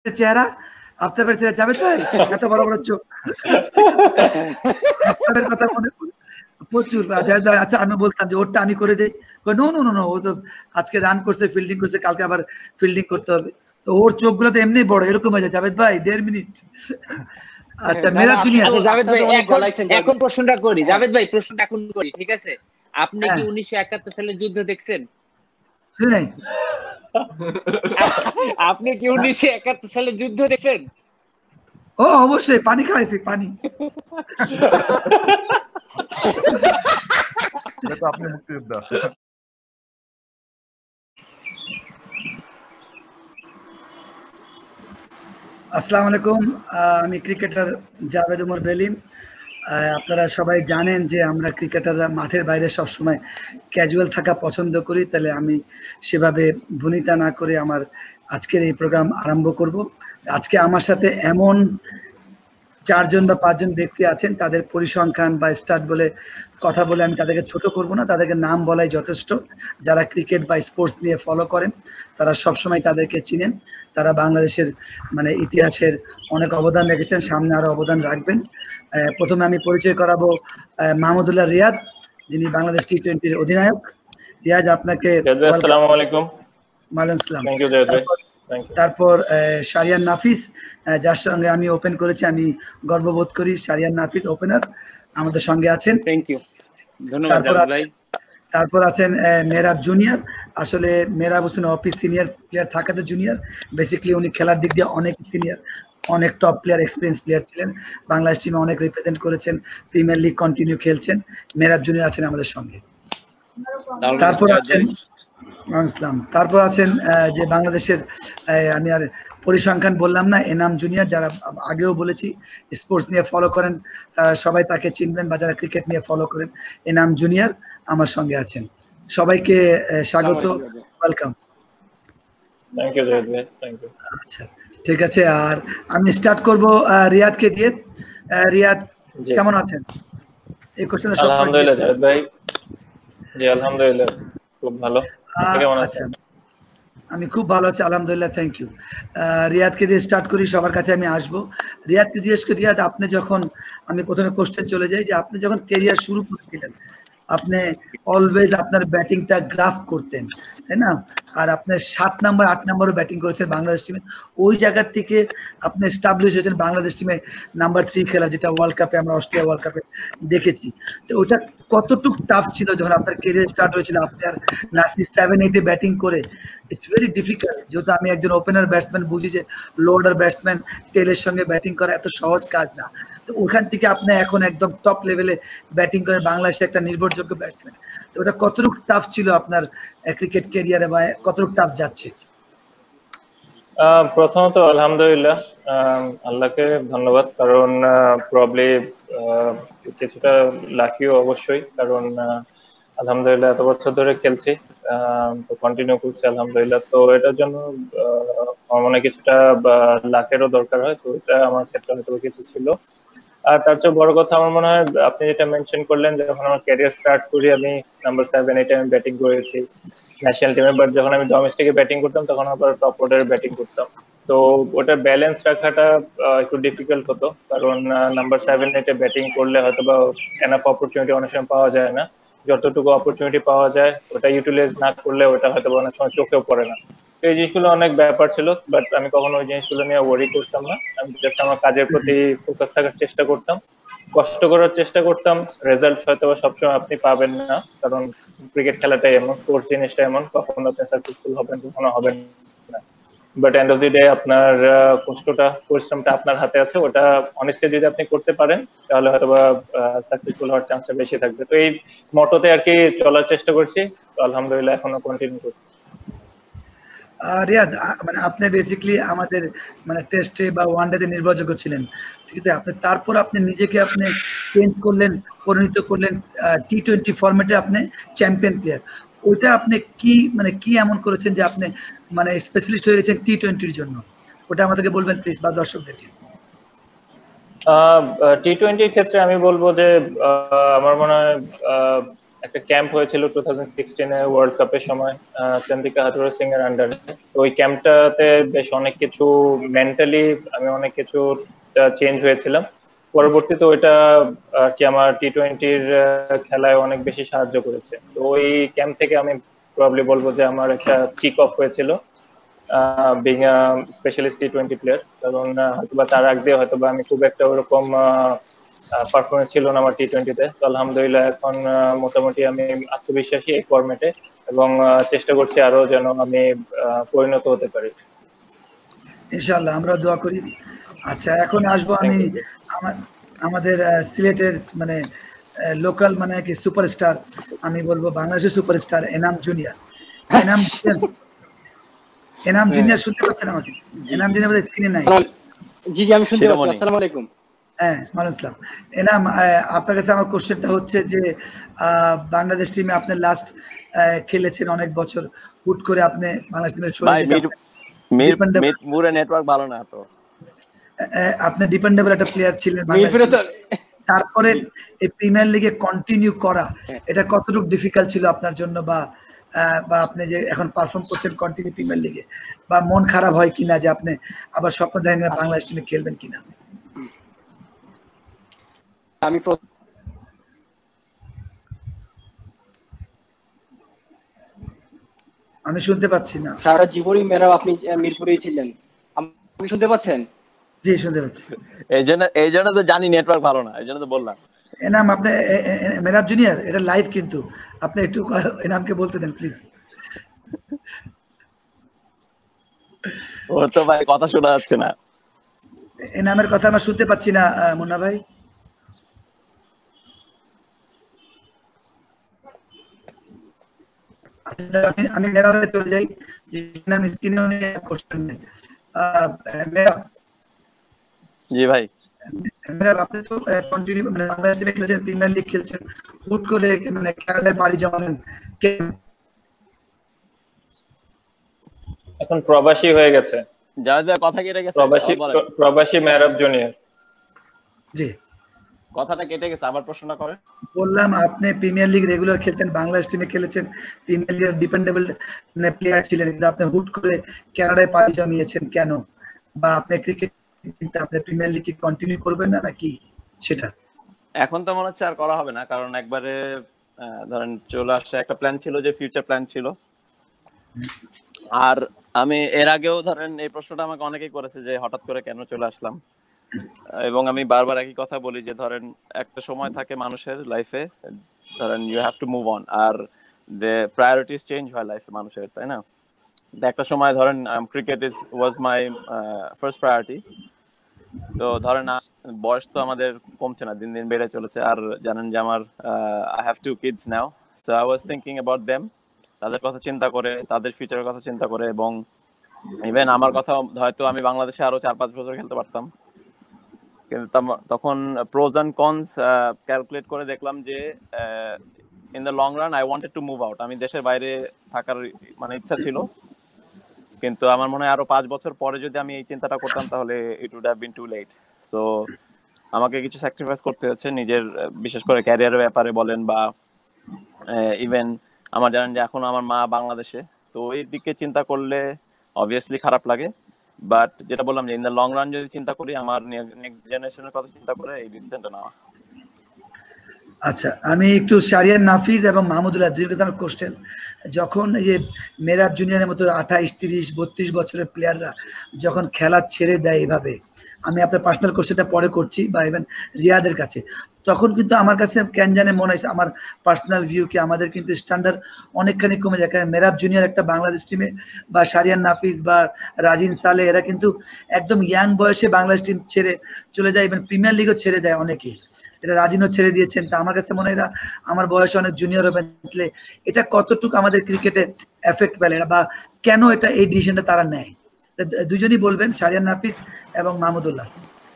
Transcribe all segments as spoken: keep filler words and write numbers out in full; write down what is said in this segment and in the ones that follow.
চেহারা, আফতাবের চেহারা জাভেদ ভাই এত বড় বড় চোখ। আফতাবের কথা মনে পড়ে প্রচুর। জাভেদ ভাই আচ্ছা আমি বলতাম যে ওরটা আমি করে দেই। কয় নো নো নো নো ও তো আজকে রান করছে, ফিল্ডিং করছে, কালকে আবার ফিল্ডিং করতে হবে। তো ওর চোখগুলো তো এমনি বড়, এরকম হয়ে যায় জাভেদ ভাই দেড় মিনিট। আচ্ছা মেরাজ জুনিয়র। আচ্ছা জাভেদ ভাই এখন এখন প্রশ্নটা করি, জাভেদ ভাই প্রশ্নটা এখন করি, ঠিক আছে? আপনি কি উনিশশো একাত্তর সালের যুদ্ধ দেখছেন? শুনি নাই। আপনি কি উনিশশো একাত্তর সালের যুদ্ধ দেখছেন? ও অবশ্যই, পানি খাইছি পানি। এটা তো আপনি মুক্তিযোদ্ধা। আসসালামু আলাইকুম, আমি ক্রিকেটার জাভেদ উমর বেলিম। আপনারা সবাই জানেন যে আমরা ক্রিকেটাররা মাঠের বাইরে সবসময় ক্যাজুয়াল থাকা পছন্দ করি, তাহলে আমি সেভাবে ভূমিকা না করে আমার আজকের এই প্রোগ্রাম আরম্ভ করব। আজকে আমার সাথে এমন চারজন বা পাঁচজন ব্যক্তি আছেন, তাদের পরিসংখ্যান বা স্টার্ট বলে কথা বলে আমি তাদেরকে ছোট করব না, তাদেরকে নাম বলাই যথেষ্ট। যারা ক্রিকেট বা স্পোর্টস নিয়ে ফলো করেন তারা সবসময় তাদেরকে চিনেন। তারা বাংলাদেশের মানে ইতিহাসের অনেক অবদান রেখেছেন, সামনে আরো অবদান রাখবেন। প্রথমে আমি পরিচয় করাবো মাহমুদুল্লাহ রিয়াদ, যিনি বাংলাদেশ টি টোয়েন্টির অধিনায়ক। রিয়াজ আপনাকে আসসালামু আলাইকুম। ওয়ালাইকুম আসসালাম। থ্যাংক ইউ জাভেদ ভাই। তারপর শারিয়ান নাফিস, যার সঙ্গে আমি ওপেন করেছি, আমি গর্ববোধ করি। শারিয়ান নাফিস ওপেনার আমাদের সঙ্গে আছেন। থ্যাংক ইউ, ধন্যবাদ জাভেদ ভাই। তারপর আছেন মেহরাব জুনিয়র। আসলে মেহরাব হোসেন অফিস সিনিয়র প্লেয়ার থাকাতে জুনিয়র, বেসিক্যালি উনি খেলার দিক দিয়ে অনেক সিনিয়র, অনেক টপ প্লেয়ার, এক্সপিরিয়েন্স প্লেয়ার ছিলেন, বাংলাদেশ টিমে অনেক রিপ্রেজেন্ট করেছেন, প্রিমিয়ার লিগ কন্টিনিউ খেলছেন। মেহরাব জুনিয়র আছেন আমাদের সঙ্গে। তারপর আছেন ইসলাম, তারপর আছেন যে বাংলাদেশের, আমি আর পরিসংখ্যান বললাম না, এনাম জুনিয়র, যারা আগেও বলেছি স্পোর্টস নিয়ে ফলো করেন তারা সবাই তাকে চিনবেন, বা যারা ক্রিকেট নিয়ে ফলো করেন এনাম জুনিয়র আমার সঙ্গে আছেন। সবাইকে স্বাগত, ওয়েলকাম। থ্যাংক ইউ জাভেদ ভাই, থ্যাংক ইউ। আচ্ছা ঠিক আছে, আর আমি স্টার্ট করব রিয়াদকে দিয়ে। রিয়াদ কেমন আছেন? এই কোশ্চেনটা সব আলহামদুলিল্লাহ জাভেদ ভাই। জি আলহামদুলিল্লাহ খুব ভালো। আপনি কেমন আছেন? আমি খুব ভালো আছি আলহামদুলিল্লাহ, থ্যাংক ইউ। রিয়াদকে দিয়ে স্টার্ট করি, সবার কাছে আমি আসবো। রিয়াদকে জিজ্ঞেস করি, রিয়াদ আপনি যখন, আমি প্রথমে কোশ্চেন চলে যাই, যে আপনি যখন ক্যারিয়ার শুরু করেছিলেন আপনি অলওয়েজ আপনার ব্যাটিংটা গ্রাফ করতেন, তাই না? আর আপনার সাত নাম্বার আট নাম্বারও ব্যাটিং করেছেন বাংলাদেশ টিমে, ওই জায়গার থেকে আপনি এস্টাবলিশ হয়েছেন বাংলাদেশ টিমে নাম্বার থ্রি খেলা, যেটা ওয়ার্ল্ড কাপে আমরা অস্ট্রেলিয়া ওয়ার্ল্ড কাপে দেখেছি। তো ওটা কতটুকু টাফ ছিল যখন আপনার কেরিয়ার স্টার্ট হয়েছিল? আপনার নাসির সেভেন এইটে ব্যাটিং করে, ইটস ভেরি ডিফিকাল্ট। যেহেতু আমি একজন ওপেনার ব্যাটসম্যান, বুঝি যে লো অর্ডার ব্যাটসম্যান টেলের সঙ্গে ব্যাটিং করা এত সহজ কাজ না। তো ওখান থেকে আপনি এখন একদম টপ লেভেলে ব্যাটিং করেন, বাংলাদেশে একটা নির্ভরযোগ্য ব্যাটসম্যান। তো ওটা কতটুকু টাফ ছিল আপনার ক্রিকেট ক্যারিয়ারে, বা কতটুকু টাফ যাচ্ছে? প্রথমত আলহামদুলিল্লাহ, আল্লাহকে ধন্যবাদ, কারণ প্রবলি কিছুটা লাকিও অবশ্যই, কারণ আলহামদুলিল্লাহ এত বছর ধরে খেলছি, তো কন্টিনিউ করছি আলহামদুলিল্লাহ। তো এটার জন্য আমার মনে কিছুটা লাকেরও দরকার হয়, তো এটা আমার ক্ষেত্রে হয়তো কিছু ছিল। আর তার চেয়ে বড় কথা আমার মনে হয় আপনি যেটা মেনশন করলেন, যখন আমার ক্যারিয়ার স্টার্ট করি আমি নাম্বার সেভেন এইটে আমি ব্যাটিং করেছি ন্যাশনাল টিমে, বাট যখন আমি ডোমেস্টিকে ব্যাটিং করতাম তখন আবার টপ অর্ডারে ব্যাটিং করতাম। তো ওটা ব্যালেন্স রাখাটা একটু ডিফিকাল্ট হতো, কারণ নাম্বার সেভেন এইটে ব্যাটিং করলে হয়তো বা এনাফ অপরচুনিটি অনেক সময় পাওয়া যায় না, যতটুকু অপরচুনিটি পাওয়া যায় ওটা ইউটিলাইজ না করলে ওটা হয়তো অনেক সময় চোখেও পড়ে না। তো এই জিনিসগুলো অনেক ব্যাপার ছিল, বাট আমি কখনো ওই জিনিসগুলো নিয়ে ওয়ারি করতাম না। আমি জাস্ট আমার কাজের প্রতি ফোকাস থাকার চেষ্টা করতাম, কষ্ট করার চেষ্টা করতাম। রেজাল্ট হয়তো বা সবসময় আপনি পাবেন না, কারণ ক্রিকেট খেলাটাই এমন, স্পোর্টস জিনিসটা এমন, কখনো আপনি সাকসেসফুল হবেন কখনো হবেন না, but end of the day আপনার কষ্টটা পরিশ্রমটা আপনার হাতে আছে, ওটা অনেস্টলি যদি আপনি করতে পারেন তাহলে হয়তো বা সাকসেসফুল হওয়ার চান্সটা বেশি থাকবে। তো এই মটোতে আর কি চলার চেষ্টা করছি, তো আলহামদুলিল্লাহ এখনো কন্টিনিউ করছি। রিয়াদ, মানে আপনি বেসিক্যালি আমাদের মানে টেস্টে বা ওয়ানডেতে নির্ভরযোগ্য ছিলেন, ঠিক আছে? আপনি তারপর আপনি নিজেকে আপনি চেঞ্জ করলেন, পরিণত করলেন টি টোয়েন্টি ফরম্যাটে, আপনি চ্যাম্পিয়ন প্লেয়ার। ওইটা আপনি কি মানে কি এমন করেছেন যে আপনি মানে স্পেশালিস্ট হয়ে গেছেন টি টোয়েন্টির জন্য? ওটা আমাদেরকে বলবেন প্লিজ, বা দর্শকদেরকে। টি টোয়েন্টির ক্ষেত্রে আমি বলবো যে আমার মনে হয় একটা ক্যাম্প হয়েছিল টু থাউজেন্ড সিক্সটিনে ওয়ার্ল্ড কাপের সময় চন্দ্রিকা হাথুরু সিং এর আন্ডারে। তো ওই ক্যাম্পটাতে বেশ অনেক কিছু মেন্টালি আমি অনেক কিছু চেঞ্জ হয়েছিলাম। পরবর্তীতে ওইটা আর কি আমার টি টোয়েন্টির খেলায় অনেক বেশি সাহায্য করেছে। তো ওই ক্যাম্প থেকে আমি প্রবাবলি বলবো যে আমার একটা কিক অফ হয়েছিল being a specialist T twenty player. কারণ হয়তোবা তার আগ দিয়ে হয়তোবা আমি খুব একটা ওরকম পারফরমেন্স ছিল না আমার টি টোয়েন্টিতে। তো আলহামদুলিল্লাহ এখন মোটামুটি আমি আত্মবিশ্বাসী এই ফরম্যাটে, এবং চেষ্টা করছি আরো যেন আমি পরিণত হতে পারি। ইনশাআল্লাহ আমরা দোয়া করি। আচ্ছা, এখন আসবো আমি আমাদের সিলেটের মানে লোকাল মানে কি সুপারস্টার, আমি বলবো বাংলাদেশের superstar Enam junior. Enam Enam junior শুনতে পাচ্ছেন আমাকে? এনাম জুনিয়র বলে স্ক্রিনে নাই। জি জি আমি শুনতে পাচ্ছি। আসসালামু আলাইকুম। হ্যাঁ, ওয়ালাইকুম আসসালাম। এনাম, আপনার কাছে আমার কোশ্চেনটা হচ্ছে যে বাংলাদেশ টিমে আপনি লাস্ট খেলেছেন অনেক বছর, হুট করে আপনি বাংলাদেশ টিমে চলে গেছেন। মিরপুরে নেটওয়ার্ক ভালো না তো, আপনি ডিপেন্ডেবল একটা প্লেয়ার ছিলেন। তারপরে এই প্রিমিয়ার লিগে কন্টিনিউ করা এটা কতটুকু ডিফিকাল্ট ছিল আপনার জন্য, বা বা আপনি যে এখন পারফর্ম করছেন কন্টিনিউ প্রিমিয়ার লিগে, বা মন খারাপ হয় কিনা যে আপনি আবার স্বপ্ন দেখেন বাংলাদেশ টিমে খেলবেন কিনা? আমি আমি শুনতে পাচ্ছি না। সারা জীবনই মেরাব আপনি মিরপুরেই ছিলেন, আপনি শুনতে পাচ্ছেন? জি শুনতে পাচ্ছি। এই জন্য এই জন্য তো জানি নেটওয়ার্ক ভালো না, এই জন্য তো বললাম। এনাম আপনি মেরাব জুনিয়র, এটা লাইভ কিন্তু আপনি একটু এনামকে বলতে দেন প্লিজ। ওর তো ভাই কথা শোনা যাচ্ছে না। এনামের কথা আমরা শুনতে পাচ্ছি না মুন্না ভাই। আমি আমি মেরাবে চলে যাই। এনাম স্ক্রিনে কোশ্চেন নেই। মেরাব জি ভাই। মেরাব আপনি তো কন্টিনিউ মানে বাংলাদেশ টিমে খেলছেন, প্রিমিয়ার লিগ খেলছেন, হুট করে মানে কেরালায় পাড়ি জমালেন, এখন প্রবাসী হয়ে গেছে। জাভেদ ভাই কথা কেটে গেছে। প্রবাসী প্রবাসী মেরাব জুনিয়র। জি কথাটা কেটে গেছে, আবার প্রশ্নটা করেন। বললাম আপনি প্রিমিয়ার লিগ রেগুলার খেলতেন, বাংলাদেশ টিমে খেলেছেন, প্রিমিয়ার লিগের ডিপেন্ডেবল মানে প্লেয়ার ছিলেন, কিন্তু আপনি হুট করে কানাডায় পাড়ি জমিয়েছেন কেন? বা আপনি ক্রিকেট আপনি প্রিমিয়ার লিগ কি কন্টিনিউ করবেন না নাকি সেটা? এখন তো মনে হচ্ছে আর করা হবে না, কারণ একবারে ধরেন চলে আসছে, একটা প্ল্যান ছিল যে ফিউচার প্ল্যান ছিল। আর আমি এর আগেও ধরেন এই প্রশ্নটা আমাকে অনেকেই করেছে যে হঠাৎ করে কেন চলে আসলাম, এবং আমি বারবার একই কথা বলি যে ধরেন একটা সময় থাকে মানুষের লাইফে, ধরেন you have to move on, আর দ্য প্রায়োরিটিস চেঞ্জ হয় লাইফে মানুষের, তাই না? একটা সময় ধরেন cricket is was my first priority. তো ধরেন বয়স তো আমাদের কমছে না, দিন দিন বেড়ে চলেছে। আর জানেন যে আমার I have two kids now, so I was thinking about them, তাদের কথা চিন্তা করে, তাদের ফিউচারের কথা চিন্তা করে, এবং ইভেন আমার কথা হয়তো আমি বাংলাদেশে আরো চার পাঁচ বছর খেলতে পারতাম, কিন্তু তখন প্রোজ এন্ড কনস ক্যালকুলেট করে দেখলাম যে in the long run I wanted to move out. আমি দেশের বাইরে থাকার মানে ইচ্ছা ছিল, কিন্তু আমার মনে হয় আরো পাঁচ বছর পরে যদি আমি এই চিন্তাটা করতাম তাহলে it would have been too late. So আমাকে কিছু স্যাক্রিফাইস করতে হচ্ছে নিজের, বিশেষ করে ক্যারিয়ারের ব্যাপারে বলেন, বা ইভেন আমার জানেন যে এখন আমার মা বাংলাদেশে, তো ওই দিকে চিন্তা করলে অবভিয়াসলি খারাপ লাগে। বাট যেটা বললাম যে ইন দ্য লং রান যদি চিন্তা করি, আমার নেক্সট জেনারেশনের কথা চিন্তা করে এই ডিসিশনটা নেওয়া। আচ্ছা, আমি একটু শারিয়ার নাফিজ এবং মাহমুদুল্লাহ দুই কথা আমার কোশ্চেন। যখন এই যে মেরাব জুনিয়রের মতো আঠাইশ তিরিশ বত্রিশ বছরের প্লেয়াররা যখন খেলা ছেড়ে দেয় এভাবে, আমি আপনার পার্সোনাল কোশ্চেনটা পরে করছি, বা ইভেন রিয়াদের কাছে, তখন কিন্তু আমার কাছে কেন জানে মনে হয়েছে, আমার পার্সোনাল ভিউ কি আমাদের কিন্তু স্ট্যান্ডার্ড অনেকখানি কমে যায়। কারণ মেরাব জুনিয়র একটা বাংলাদেশ টিমে, বা শারিয়ার নাফিজ বা রাজিন সালে, এরা কিন্তু একদম ইয়াং বয়সে বাংলাদেশ টিম ছেড়ে চলে যায়, ইভেন প্রিমিয়ার লিগও ছেড়ে দেয় অনেকেই, এটা রাজিনও ছেড়ে দিয়েছেন। তা আমার কাছে মনে হয় এরা আমার বয়সে অনেক জুনিয়র হবে, এটা কতটুকু আমাদের ক্রিকেটে এফেক্ট ফেলে, বা কেন এটা এই ডিসিশনটা তারা নেয়? দুজনই বলবেন, শারিয়ার নাফিজ এবং মাহমুদুল্লাহ।